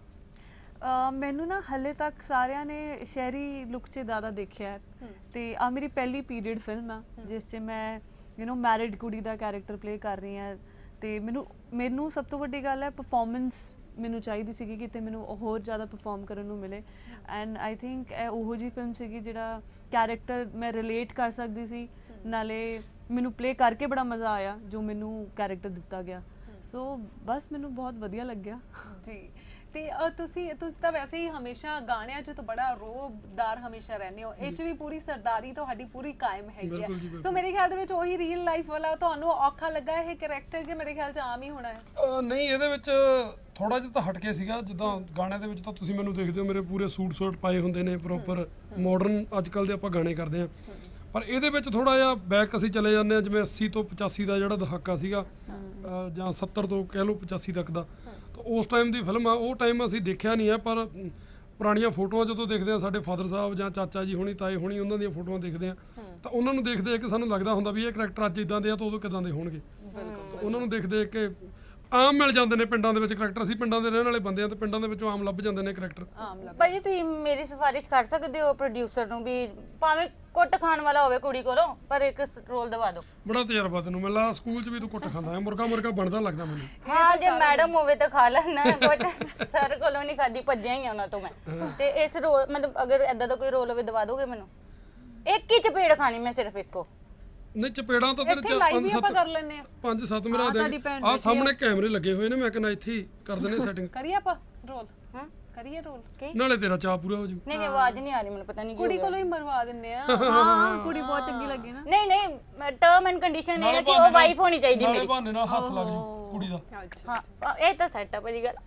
S5: ਮੈਨੂੰ ਨਾ ਹਲੇ ਤੱਕ ਸਾਰਿਆਂ ਨੇ ਸ਼ਹਿਰੀ ਲੁੱਕ 'ਚ ਜ਼ਿਆਦਾ ਦੇਖਿਆ ਹੈ, ਤੇ ਆ ਮੇਰੀ ਪਹਿਲੀ ਪੀਰੀਅਡ ਫਿਲਮ ਆ ਜਿਸ 'ਚ ਮੈਂ ਮੈਰਿਡ ਕੁੜੀ ਦਾ ਕੈਰੈਕਟਰ ਪਲੇ ਕਰ ਰਹੀ ਹਾਂ। ਤੇ ਮੈਨੂੰ ਸਭ ਤੋਂ ਵੱਡੀ ਗੱਲ ਹੈ ਪਰਫਾਰਮੈਂਸ ਮੈਨੂੰ ਚਾਹੀਦੀ ਸੀਗੀ ਕਿ ਤੇ ਮੈਨੂੰ ਹੋਰ ਜ਼ਿਆਦਾ ਪਰਫਾਰਮ ਕਰਨ ਨੂੰ ਮਿਲੇ। ਐਂਡ ਆਈ ਥਿੰਕ ਇਹ ਉਹੋ ਜਿਹੀ ਫਿਲਮ ਸੀਗੀ ਜਿਹੜਾ ਕੈਰੈਕਟਰ ਮੈਂ ਰਿਲੇਟ ਕਰ ਸਕਦੀ ਸੀ, ਨਾਲੇ ਮੈਨੂੰ ਪਲੇ ਕਰਕੇ ਬੜਾ ਮਜ਼ਾ ਆਇਆ ਜੋ ਮੈਨੂੰ ਕੈਰੈਕਟਰ ਦਿੱਤਾ ਗਿਆ। ਸੋ ਬਸ ਮੈਨੂੰ ਬਹੁਤ ਵਧੀਆ ਲੱਗਿਆ
S1: ਜੀ। ਤੇ ਤੁਸੀਂ ਤਾਂ ਵੈਸੇ ਹੀ ਹਮੇਸ਼ਾ ਗਾਣਿਆਂ 'ਚ ਤਾਂ ਬੜਾ ਰੋਬਦਾਰ ਹਮੇਸ਼ਾ ਰਹਿੰਦੇ ਹੋ, ਇਹ 'ਚ ਵੀ ਪੂਰੀ ਸਰਦਾਰੀ ਤੁਹਾਡੀ ਪੂਰੀ ਕਾਇਮ ਹੈਗੀ ਹੈ। ਸੋ ਮੇਰੇ ਖਿਆਲ ਦੇ ਵਿੱਚ ਉਹੀ ਰੀਅਲ ਲਾਈਫ ਵਾਲਾ ਤੁਹਾਨੂੰ ਔਖਾ ਲੱਗਾ ਇਹ ਕੈਰੈਕਟਰ, ਕਿ ਮੇਰੇ ਖਿਆਲ 'ਚ ਆਮ ਹੀ ਹੋਣਾ ਹੈ?
S6: ਨਹੀਂ, ਇਹਦੇ ਵਿੱਚ ਥੋੜਾ ਜਿਹਾ ਤਾਂ ਹਟਕੇ ਸੀਗਾ। ਜਿੱਦਾਂ ਗਾਣੇ ਦੇ ਵਿੱਚ ਤਾਂ ਤੁਸੀਂ ਮੈਨੂੰ ਦੇਖਦੇ ਹੋ, ਮੇਰੇ ਪੂਰੇ ਸੂਟ ਪਾਏ ਹੁੰਦੇ ਨੇ, ਪ੍ਰੋਪਰ ਮਾਡਰਨ ਅੱਜ ਕੱਲ੍ਹ ਦੇ ਆਪਾਂ ਗਾਣੇ ਕਰਦੇ ਹਾਂ। ਪਰ ਇਹਦੇ ਵਿੱਚ ਥੋੜਾ ਜਿਹਾ ਬੈਕ ਅਸੀਂ ਚਲੇ ਜਾਂਦੇ ਹਾਂ, ਜਿਵੇਂ 80 ਤੋਂ 85 ਦਾ ਜਿਹੜਾ ਦਹਾਕਾ ਸੀਗਾ, ਜਾਂ 70 ਤੋਂ ਕਹਿ ਲਓ 85 ਤੱਕ ਦਾ। ਤਾਂ ਉਸ ਟਾਈਮ ਦੀ ਫਿਲਮ ਆ, ਉਹ ਟਾਈਮ ਅਸੀਂ ਦੇਖਿਆ ਨਹੀਂ ਆ, ਪਰ ਪੁਰਾਣੀਆਂ ਫੋਟੋਆਂ ਜਦੋਂ ਦੇਖਦੇ ਆ, ਸਾਡੇ ਫਾਦਰ ਸਾਹਿਬ ਜਾਂ ਚਾਚਾ ਜੀ ਹੋਣੀ, ਤਾਏ ਹੋਣੀ, ਉਹਨਾਂ ਦੀਆਂ ਫੋਟੋਆਂ ਦੇਖਦੇ ਆ, ਤਾਂ ਉਹਨਾਂ ਨੂੰ ਦੇਖਦੇ ਕਿ ਸਾਨੂੰ ਲੱਗਦਾ ਹੁੰਦਾ ਵੀ ਇਹ ਕਰੈਕਟਰ ਅੱਜ ਇਦਾਂ ਦੇ ਆ ਤਾਂ ਉਦੋਂ ਕਿਦਾਂ ਦੇ ਹੋਣਗੇ। ਤਾਂ ਉਹਨਾਂ ਨੂੰ ਦੇਖਦੇ ਕਿ ਆਮ ਮਿਲ ਜਾਂਦੇ ਨੇ ਪਿੰਡਾਂ ਦੇ ਵਿੱਚ ਕਰੈਕਟਰ। ਅਸੀਂ ਪਿੰਡਾਂ ਦੇ ਰਹਿਣ ਵਾਲੇ ਬੰਦੇ ਆ, ਤੇ ਪਿੰਡਾਂ ਦੇ ਵਿੱਚੋਂ ਆਮ ਲੱਭ ਜਾਂਦੇ ਨੇ ਕਰੈਕਟਰ।
S4: ਭਾਜੀ ਤੁਸੀਂ ਮੇਰੀ ਸਿਫਾਰਿਸ਼ ਕਰ ਸਕਦੇ ਹੋ ਪ੍ਰੋਡਿਊਸਰ ਨੂੰ ਵੀ, ਭਾਵੇਂ ਕੁੱਟ ਖਾਣ ਵਾਲਾ ਹੋਵੇ ਕੁੜੀ ਕੋਲੋਂ, ਪਰ ਇੱਕ ਰੋਲ ਦਵਾ ਦਿਓ।
S6: ਬੜਾ ਤਜਰਬਾ ਤੈਨੂੰ, ਮੈਨੂੰ ਲੱਗਦਾ ਸਕੂਲ 'ਚ ਵੀ ਤੂੰ ਕੁੱਟ ਖਾਂਦਾ ਹੈ, ਮੁਰਗਾ ਬਣਦਾ ਲੱਗਦਾ ਮੈਨੂੰ।
S4: ਹਾਂ, ਜੇ ਮੈਡਮ ਹੋਵੇ ਤਾਂ ਖਾ ਲੈਣਾ, ਬਟ ਸਰ ਕੋਲੋਂ ਨਹੀਂ ਖਾਦੀ, ਭੱਜਿਆ ਹੀ ਉਹਨਾਂ ਤੋਂ ਮੈਂ। ਤੇ ਇਸ ਰੋਲ ਮਤਲਬ ਅਗਰ ਐਦਾਂ ਦਾ ਕੋਈ ਰੋਲ ਹੋਵੇ ਦਵਾ ਦੋਗੇ ਮੈਨੂੰ? ਇੱਕ ਹੀ ਚਪੇੜ ਖਾਣੀ ਮੈਂ, ਸਿਰਫ ਇੱਕੋ।
S6: ਨਹੀਂ, ਚਪੇੜਾਂ ਤਾਂ ਤੇਰੇ
S1: ਇੱਥੇ ਲਾਈਵ ਹੀ ਆਪਾਂ ਕਰ ਲੈਣੇ ਆ,
S6: 5-7 ਮੇਰਾ ਦੇ ਆ ਸਾਹਮਣੇ ਕੈਮਰੇ ਲੱਗੇ ਹੋਏ ਨੇ, ਮੈਂ ਕਹਿੰਦਾ ਇੱਥੇ ਹੀ ਕਰ ਦਿੰਦੇ ਸੈਟਿੰਗ।
S1: ਕਰੀਏ ਆਪਾਂ ਰੋਲ? ਹਾਂ ਕਰੀਏ ਰੋਲ,
S6: ਨਾਲੇ ਤੇਰਾ ਚਾਹ ਪੂਰਾ ਹੋ ਜੂ।
S4: ਨਹੀਂ ਆਵਾਜ਼ ਨਹੀਂ ਆ ਰਹੀ ਮੈਨੂੰ, ਪਤਾ ਨਹੀਂ
S1: ਕੁੜੀ ਕੋਲੋਂ ਹੀ ਮਰਵਾ ਦਿੰਨੇ ਆ।
S5: ਹਾਂ, ਕੁੜੀ ਬਹੁਤ ਚੰਗੀ ਲੱਗੀ ਨਾ।
S4: ਨਹੀਂ ਟਰਮ ਐਂਡ ਕੰਡੀਸ਼ਨ ਇਹ ਹੈ ਕਿ ਉਹ ਵਾਈਫ ਹੋਣੀ ਚਾਹੀਦੀ ਮੇਰੀ।
S6: ਬਹਾਨੇ ਨਾਲ ਹੱਥ ਲੱਗ ਜੂ ਕੁੜੀ ਦਾ।
S4: ਹਾਂ ਇਹ ਤਾਂ ਸੈਟ ਆ ਭਾਜੀ ਗੱਲ।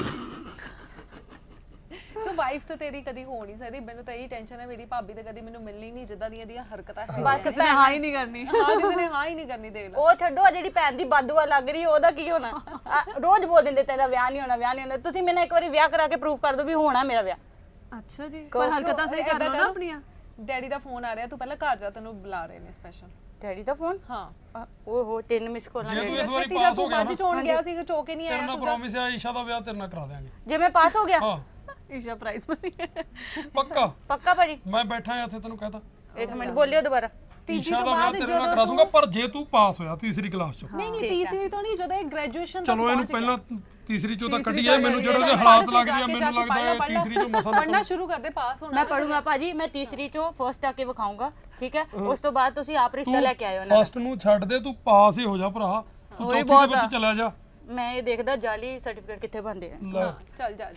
S1: ਸੋ ਵਾਈਫ ਤਾਂ ਤੇਰੀ ਕਦੀ ਹੋ ਨਹੀਂ ਸਕਦੀ, ਮੈਨੂੰ ਤਾਂ ਇਹ ਟੈਨਸ਼ਨ ਹੈ ਮੇਰੀ ਭਾਬੀ ਤੇ ਕਦੀ ਮੈਨੂੰ ਮਿਲਣੀ ਨਹੀਂ, ਜਿੱਦਾਂ ਦੀਆਂ ਦੀਆਂ ਹਰਕਤਾਂ ਹੈ।
S4: ਬਸ
S5: ਹਾਂ ਹੀ ਨਹੀਂ ਕਰਨੀ,
S1: ਹਾਂ ਕਿਸੇ ਨੇ ਹਾਂ ਹੀ ਨਹੀਂ ਕਰਨੀ, ਦੇਖ ਲਓ।
S4: ਉਹ ਛੱਡੋ, ਆ ਜਿਹੜੀ ਭੈਣ ਦੀ ਬਾਦੂਆ ਲੱਗ ਰਹੀ ਉਹਦਾ ਕੀ ਹੋਣਾ? ਰੋਜ਼ ਬੋਲ ਦਿੰਦੇ ਤੇਰਾ ਵਿਆਹ ਨਹੀਂ ਹੋਣਾ, ਵਿਆਹ ਨਹੀਂ ਹੋਣਾ। ਤੁਸੀਂ ਮੈਨੂੰ ਇੱਕ ਵਾਰੀ ਵਿਆਹ ਕਰਾ ਕੇ ਪ੍ਰੂਫ ਕਰ ਦਿਓ ਵੀ ਹੋਣਾ ਮੇਰਾ ਵਿਆਹ।
S5: ਅੱਛਾ ਜੀ, ਪਰ ਹਰਕਤਾਂ ਸਹੀ ਕਰ ਲਓ ਨਾ ਆਪਣੀਆਂ।
S1: ਡੈਡੀ ਦਾ ਫੋਨ ਆ ਰਿਹਾ, ਤੂੰ ਪਹਿਲਾਂ ਘਰ ਜਾ, ਤੈਨੂੰ ਬੁਲਾ ਰਹੇ ਨੇ ਸਪੈਸ਼ਲ।
S4: ਡੈਡੀ ਦਾ ਫੋਨ?
S1: ਹਾਂ।
S4: ਓਹੋ 3 ਮਿਸ ਕਾਲਾਂ।
S6: ਜੇ ਤੂੰ ਇਸ ਵਾਰੀ ਪਾਸ ਹੋ ਗਿਆ ਨਾ,
S1: ਚੋਣ ਗਿਆ ਸੀ, ਚੋਕੇ ਨਹੀਂ ਆਇਆ,
S6: ਤੇਰੇ ਨਾਲ ਪ੍ਰੋਮਿਸ ਹੈ ਈਸ਼ਾ ਦਾ ਵਿਆਹ ਤੇਰੇ ਨਾਲ ਕਰਾ ਦੇਾਂਗੇ।
S4: ਜੇ ਮੈਂ ਪਾਸ ਹੋ ਗਿਆ?
S6: ਹਾਂ
S5: ਈਸ਼ਾ ਪ੍ਰਾਈਜ਼ ਬਣੀ ਹੈ
S6: ਪੱਕਾ।
S4: ਪੱਕਾ ਭਾਜੀ?
S6: ਮੈਂ ਬੈਠਾ ਹਾਂ ਇੱਥੇ, ਤੈਨੂੰ ਕਹਤਾ।
S4: ਇੱਕ ਮਿੰਟ ਬੋਲਿਓ ਦੁਬਾਰਾ।
S6: ਈਸ਼ਾ ਦਾ ਵਿਆਹ ਤੇਰੇ ਨਾਲ ਕਰਾ ਦੂੰਗਾ, ਪਰ ਜੇ ਤੂੰ ਪਾਸ ਹੋਇਆ ਤੀਸਰੀ ਕਲਾਸ ਚ।
S1: ਨਹੀਂ ਤੀਸਰੀ ਤੋਂ ਨਹੀਂ, ਜਦੋਂ ਗ੍ਰੈਜੂਏਸ਼ਨ ਤੱਕ
S6: ਚਲੋ ਇਹਨੂੰ ਪਹਿਲਾਂ ਤੀਸਰੀ ਚੋਂ ਤਾਂ ਕੱਢੀਏ, ਮੈਨੂੰ ਜਿਹੜੇ ਉਹਦੇ ਹਾਲਾਤ ਲੱਗਦੇ ਆ, ਮੈਨੂੰ ਲੱਗਦਾ ਹੈ ਤੀਸਰੀ ਚੋਂ ਮਸਾ
S1: ਪੜਨਾ ਸ਼ੁਰੂ ਕਰਦੇ, ਪਾਸ ਹੋਣਾ।
S4: ਮੈਂ ਪੜੂੰਗਾ ਭਾਜੀ, ਮੈਂ ਤੀਸਰੀ ਚੋਂ ਫਰਸਟ ਆ ਕੇ ਵਿਖਾਉਂਗਾ, ਠੀਕ ਹੈ? ਉਸ ਤੋਂ ਬਾਅਦ ਤੁਸੀਂ ਆਪ ਰਿਸ਼ਤਾ ਲੈ ਕੇ ਆਇਓ ਨਾ।
S6: ਫਸਟ ਨੂੰ ਛੱਡ ਦੇ, ਤੂੰ ਪਾਸ ਹੀ ਹੋ ਜਾ ਭਰਾ, ਤੂੰ ਚੌਥੀ ਦੇ ਵਿੱਚ ਚਲਾ ਜਾ।
S4: ਮੈਂ ਇਹ ਦੇਖਦਾ ਜਾਲੀ ਸਰਟੀਫਿਕੇਟ ਕਿੱਥੇ ਬਣਦੇ ਆ।
S1: ਚੱਲ ਜਾ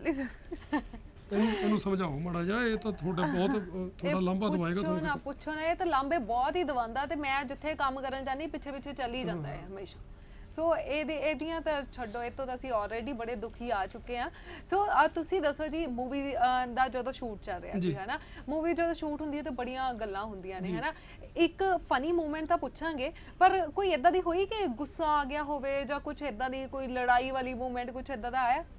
S6: ਇਹਨੂੰ ਸਮਝਾਓ ਮਾੜਾ ਜਿਹਾ, ਇਹ ਤਾਂ ਤੁਹਾਡੇ ਬਹੁਤ ਥੋੜਾ ਲੰਬਾ ਦਵਾਏਗਾ ਤੁਹਾਨੂੰ।
S1: ਨਾ ਪੁੱਛੋ ਨਾ, ਇਹ ਤਾਂ ਲਾਂਬੇ ਬਹੁਤ ਹੀ ਦਵਾਉਂਦਾ, ਤੇ ਮੈਂ ਜਿੱਥੇ ਕੰਮ ਕਰਨ ਜਾਂਦੀ ਪਿੱਛੇ ਪਿੱਛੇ ਚੱਲ ਹੀ ਜਾਂਦਾ ਹੈ ਹਮੇਸ਼ਾ। ਸੋ ਇਹਦੀਆਂ ਤਾਂ ਛੱਡੋ, ਇਹ ਤੋਂ ਤਾਂ ਅਸੀਂ ਆਲਰੇਡੀ ਬੜੇ ਦੁਖੀ ਆ ਚੁੱਕੇ ਆ। ਸੋ ਤੁਸੀਂ ਦੱਸੋ ਜੀ, ਮੂਵੀ ਦਾ ਜਦੋਂ ਸ਼ੂਟ ਚੱਲ ਰਿਹਾ ਸੀ ਹਨਾ, ਮੂਵੀ ਜਦੋਂ ਸ਼ੂਟ ਹੁੰਦੀ ਹੈ ਤਾਂ ਬੜੀਆਂ ਗੱਲਾਂ ਹੁੰਦੀਆਂ ਨੇ ਹਨਾ, ਇੱਕ ਫਨੀ ਮੂਮੈਂਟ ਤਾਂ ਪੁੱਛਾਂਗੇ, ਪਰ ਕੋਈ ਇਦਾਂ ਦੀ ਹੋਈ ਕਿ ਗੁੱਸਾ ਆ ਗਿਆ ਹੋਵੇ ਜਾਂ ਕੁਝ ਇਦਾਂ ਦੀ ਕੋਈ ਲੜਾਈ ਵਾਲੀ ਮੂਮੈਂਟ ਕੁਝ ਇਦਾਂ ਦਾ ਆਇਆ?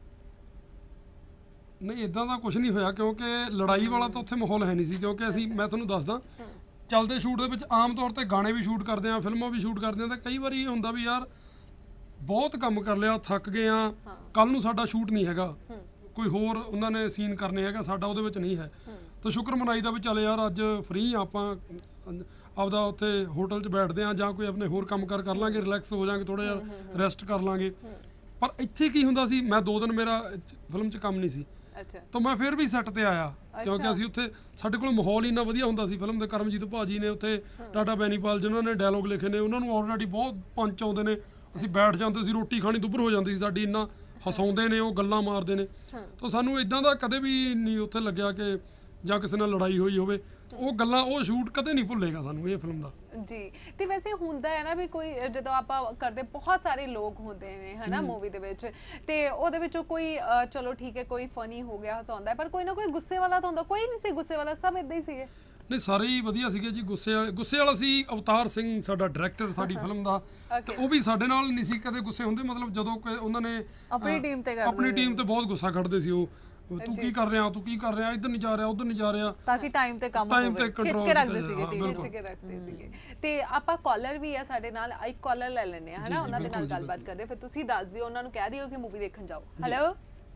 S6: ਨਹੀਂ, ਇਦਾਂ ਦਾ ਕੁਝ ਨਹੀਂ ਹੋਇਆ, ਕਿਉਂਕਿ ਲੜਾਈ ਵਾਲਾ ਤਾਂ ਉੱਥੇ ਮਾਹੌਲ ਹੈ ਨਹੀਂ ਸੀ। ਕਿਉਂਕਿ ਮੈਂ ਤੁਹਾਨੂੰ ਦੱਸਦਾ, ਚੱਲਦੇ ਸ਼ੂਟ ਦੇ ਵਿੱਚ ਆਮ ਤੌਰ ਤੇ ਗਾਣੇ ਵੀ ਸ਼ੂਟ ਕਰਦੇ ਆ, ਫਿਲਮਾਂ ਵੀ ਸ਼ੂਟ ਕਰਦੇ ਆ, ਤਾਂ ਕਈ ਵਾਰੀ ਇਹ ਹੁੰਦਾ ਵੀ ਯਾਰ ਬਹੁਤ ਕੰਮ ਕਰ ਲਿਆ, ਥੱਕ ਗਏ ਆ, ਕੱਲ ਨੂੰ ਸਾਡਾ ਸ਼ੂਟ ਨਹੀਂ ਹੈਗਾ, ਕੋਈ ਹੋਰ ਉਹਨਾਂ ਨੇ ਸੀਨ ਕਰਨੇ ਹੈਗਾ, ਸਾਡਾ ਉਹਦੇ ਵਿੱਚ ਨਹੀਂ ਹੈ, ਤਾਂ ਸ਼ੁਕਰ ਮਨਾਈਦਾ ਵੀ ਚੱਲ ਯਾਰ ਅੱਜ ਫ੍ਰੀ ਆ, ਆਪਾਂ ਆਪਦਾ ਉੱਥੇ ਹੋਟਲ 'ਚ ਬੈਠਦੇ ਆ ਜਾਂ ਕੋਈ ਆਪਣੇ ਹੋਰ ਕੰਮ ਕਰ ਲਾਂਗੇ, ਰਿਲੈਕਸ ਹੋ ਜਾਾਂਗੇ, ਥੋੜਾ ਜਿਹਾ ਰੈਸਟ ਕਰ ਲਾਂਗੇ। ਪਰ ਇੱਥੇ ਕੀ ਹੁੰਦਾ ਸੀ, ਮੈਂ 2 ਦਿਨ ਮੇਰਾ ਫਿਲਮ 'ਚ ਕੰਮ ਨਹੀਂ ਸੀ, ਤਾਂ ਮੈਂ ਫਿਰ ਵੀ ਸੈੱਟ ਤੇ ਆਇਆ, ਕਿਉਂਕਿ ਅਸੀਂ ਉੱਥੇ ਸਾਡੇ ਕੋਲ ਮਾਹੌਲ ਇੰਨਾ ਵਧੀਆ ਹੁੰਦਾ ਸੀ ਫਿਲਮ ਦੇ। ਕਰਮਜੀਤ ਭਾਜੀ ਨੇ ਉੱਥੇ, ਟਾਟਾ ਬੈਨੀਪਾਲ ਜਿਨ੍ਹਾਂ ਨੇ ਡਾਇਲੋਗ ਲਿਖੇ ਨੇ, ਉਹਨਾਂ ਨੂੰ ਆਲਰੇਡੀ ਬਹੁਤ ਪੰਚ ਆਉਂਦੇ ਨੇ, ਅਸੀਂ ਬੈਠ ਜਾਂਦੇ ਸੀ, ਰੋਟੀ ਖਾਣੀ ਦੁੱਭਰ ਹੋ ਜਾਂਦੀ ਸੀ ਸਾਡੀ, ਇੰਨਾ ਹਸਾਉਂਦੇ ਨੇ ਉਹ, ਗੱਲਾਂ ਮਾਰਦੇ ਨੇ, ਤਾਂ ਸਾਨੂੰ ਇਦਾਂ ਦਾ ਕਦੇ ਵੀ ਨਹੀਂ ਉੱਥੇ ਲੱਗਿਆ ਕਿ ਜਾਂ ਕਿਸੇ ਨਾਲ ਲੜਾਈ ਹੋਈ ਹੋਵੇ। ਉਹ ਗੱਲਾਂ, ਉਹ ਸ਼ੂਟ ਕਦੇ ਨਹੀਂ ਭੁੱਲੇਗਾ ਸਾਨੂੰ ਇਹ ਫਿਲਮ ਦਾ
S1: ਜੀ। ਤੇ ਵੈਸੇ ਹੁੰਦਾ ਹੈ ਨਾ ਵੀ ਕੋਈ ਜਦੋਂ ਆਪਾਂ ਕਰਦੇ, ਬਹੁਤ ਸਾਰੇ ਲੋਕ ਹੁੰਦੇ ਨੇ ਹਨਾ ਮੂਵੀ ਦੇ ਵਿੱਚ, ਤੇ ਉਹਦੇ ਵਿੱਚੋਂ ਕੋਈ ਚਲੋ ਠੀਕ ਹੈ ਕੋਈ ਫਨੀ ਹੋ ਗਿਆ, ਹਸਾਉਂਦਾ ਹੈ, ਪਰ ਕੋਈ ਨਾ ਕੋਈ ਗੁੱਸੇ ਵਾਲਾ ਤਾਂ ਹੁੰਦਾ। ਕੋਈ ਨਹੀਂ ਸੀ ਗੁੱਸੇ ਵਾਲਾ, ਸਭ ਇਦਾਂ ਹੀ ਸੀਗੇ?
S6: ਨਹੀਂ, ਸਾਰੇ ਹੀ ਵਧੀਆ ਸੀਗੇ ਜੀ। ਗੁੱਸੇ ਵਾਲਾ ਸੀ ਅਵਤਾਰ ਸਿੰਘ, ਸਾਡਾ ਡਾਇਰੈਕਟਰ ਸਾਡੀ ਫਿਲਮ ਦਾ, ਤੇ ਉਹ ਵੀ ਸਾਡੇ ਨਾਲ ਨਹੀਂ ਸੀ ਕਦੇ ਗੁੱਸੇ ਹੁੰਦੇ। ਮਤਲਬ ਜਦੋਂ ਉਹਨਾਂ ਨੇ
S5: ਆਪਣੀ ਟੀਮ
S6: ਤੇ ਬਹੁਤ ਗੁੱਸਾ ਕੱਢਦੇ ਸੀ, ਉਹ ਤੂੰ ਕੀ ਕਰ ਰਿਹਾ, ਤੂੰ ਕੀ ਕਰ ਰਿਹਾ, ਇੱਧਰ ਨਹੀਂ ਜਾ ਰਿਹਾ, ਉੱਧਰ ਨਹੀਂ ਜਾ ਰਿਹਾ,
S5: ਤਾਂ ਕਿ ਟਾਈਮ ਤੇ ਕੰਮ ਹੋਵੇ, ਖਿੱਚ ਕੇ ਰੱਖਦੇ
S1: ਸੀਗੇ। ਤੇ ਆਪਾਂ ਕਾਲਰ ਵੀ ਆ ਸਾਡੇ ਨਾਲ, ਇੱਕ ਕਾਲਰ ਲੈ ਲੈਣੇ ਆ ਹਨਾ, ਉਹਨਾਂ ਦੇ ਨਾਲ ਗੱਲਬਾਤ ਕਰਦੇ, ਫਿਰ ਤੁਸੀਂ ਦੱਸ ਦਿਓ, ਉਹਨਾਂ ਨੂੰ ਕਹਿ ਦਿਓ ਕਿ ਮੂਵੀ ਦੇਖਣ ਜਾਓ। ਹੈਲੋ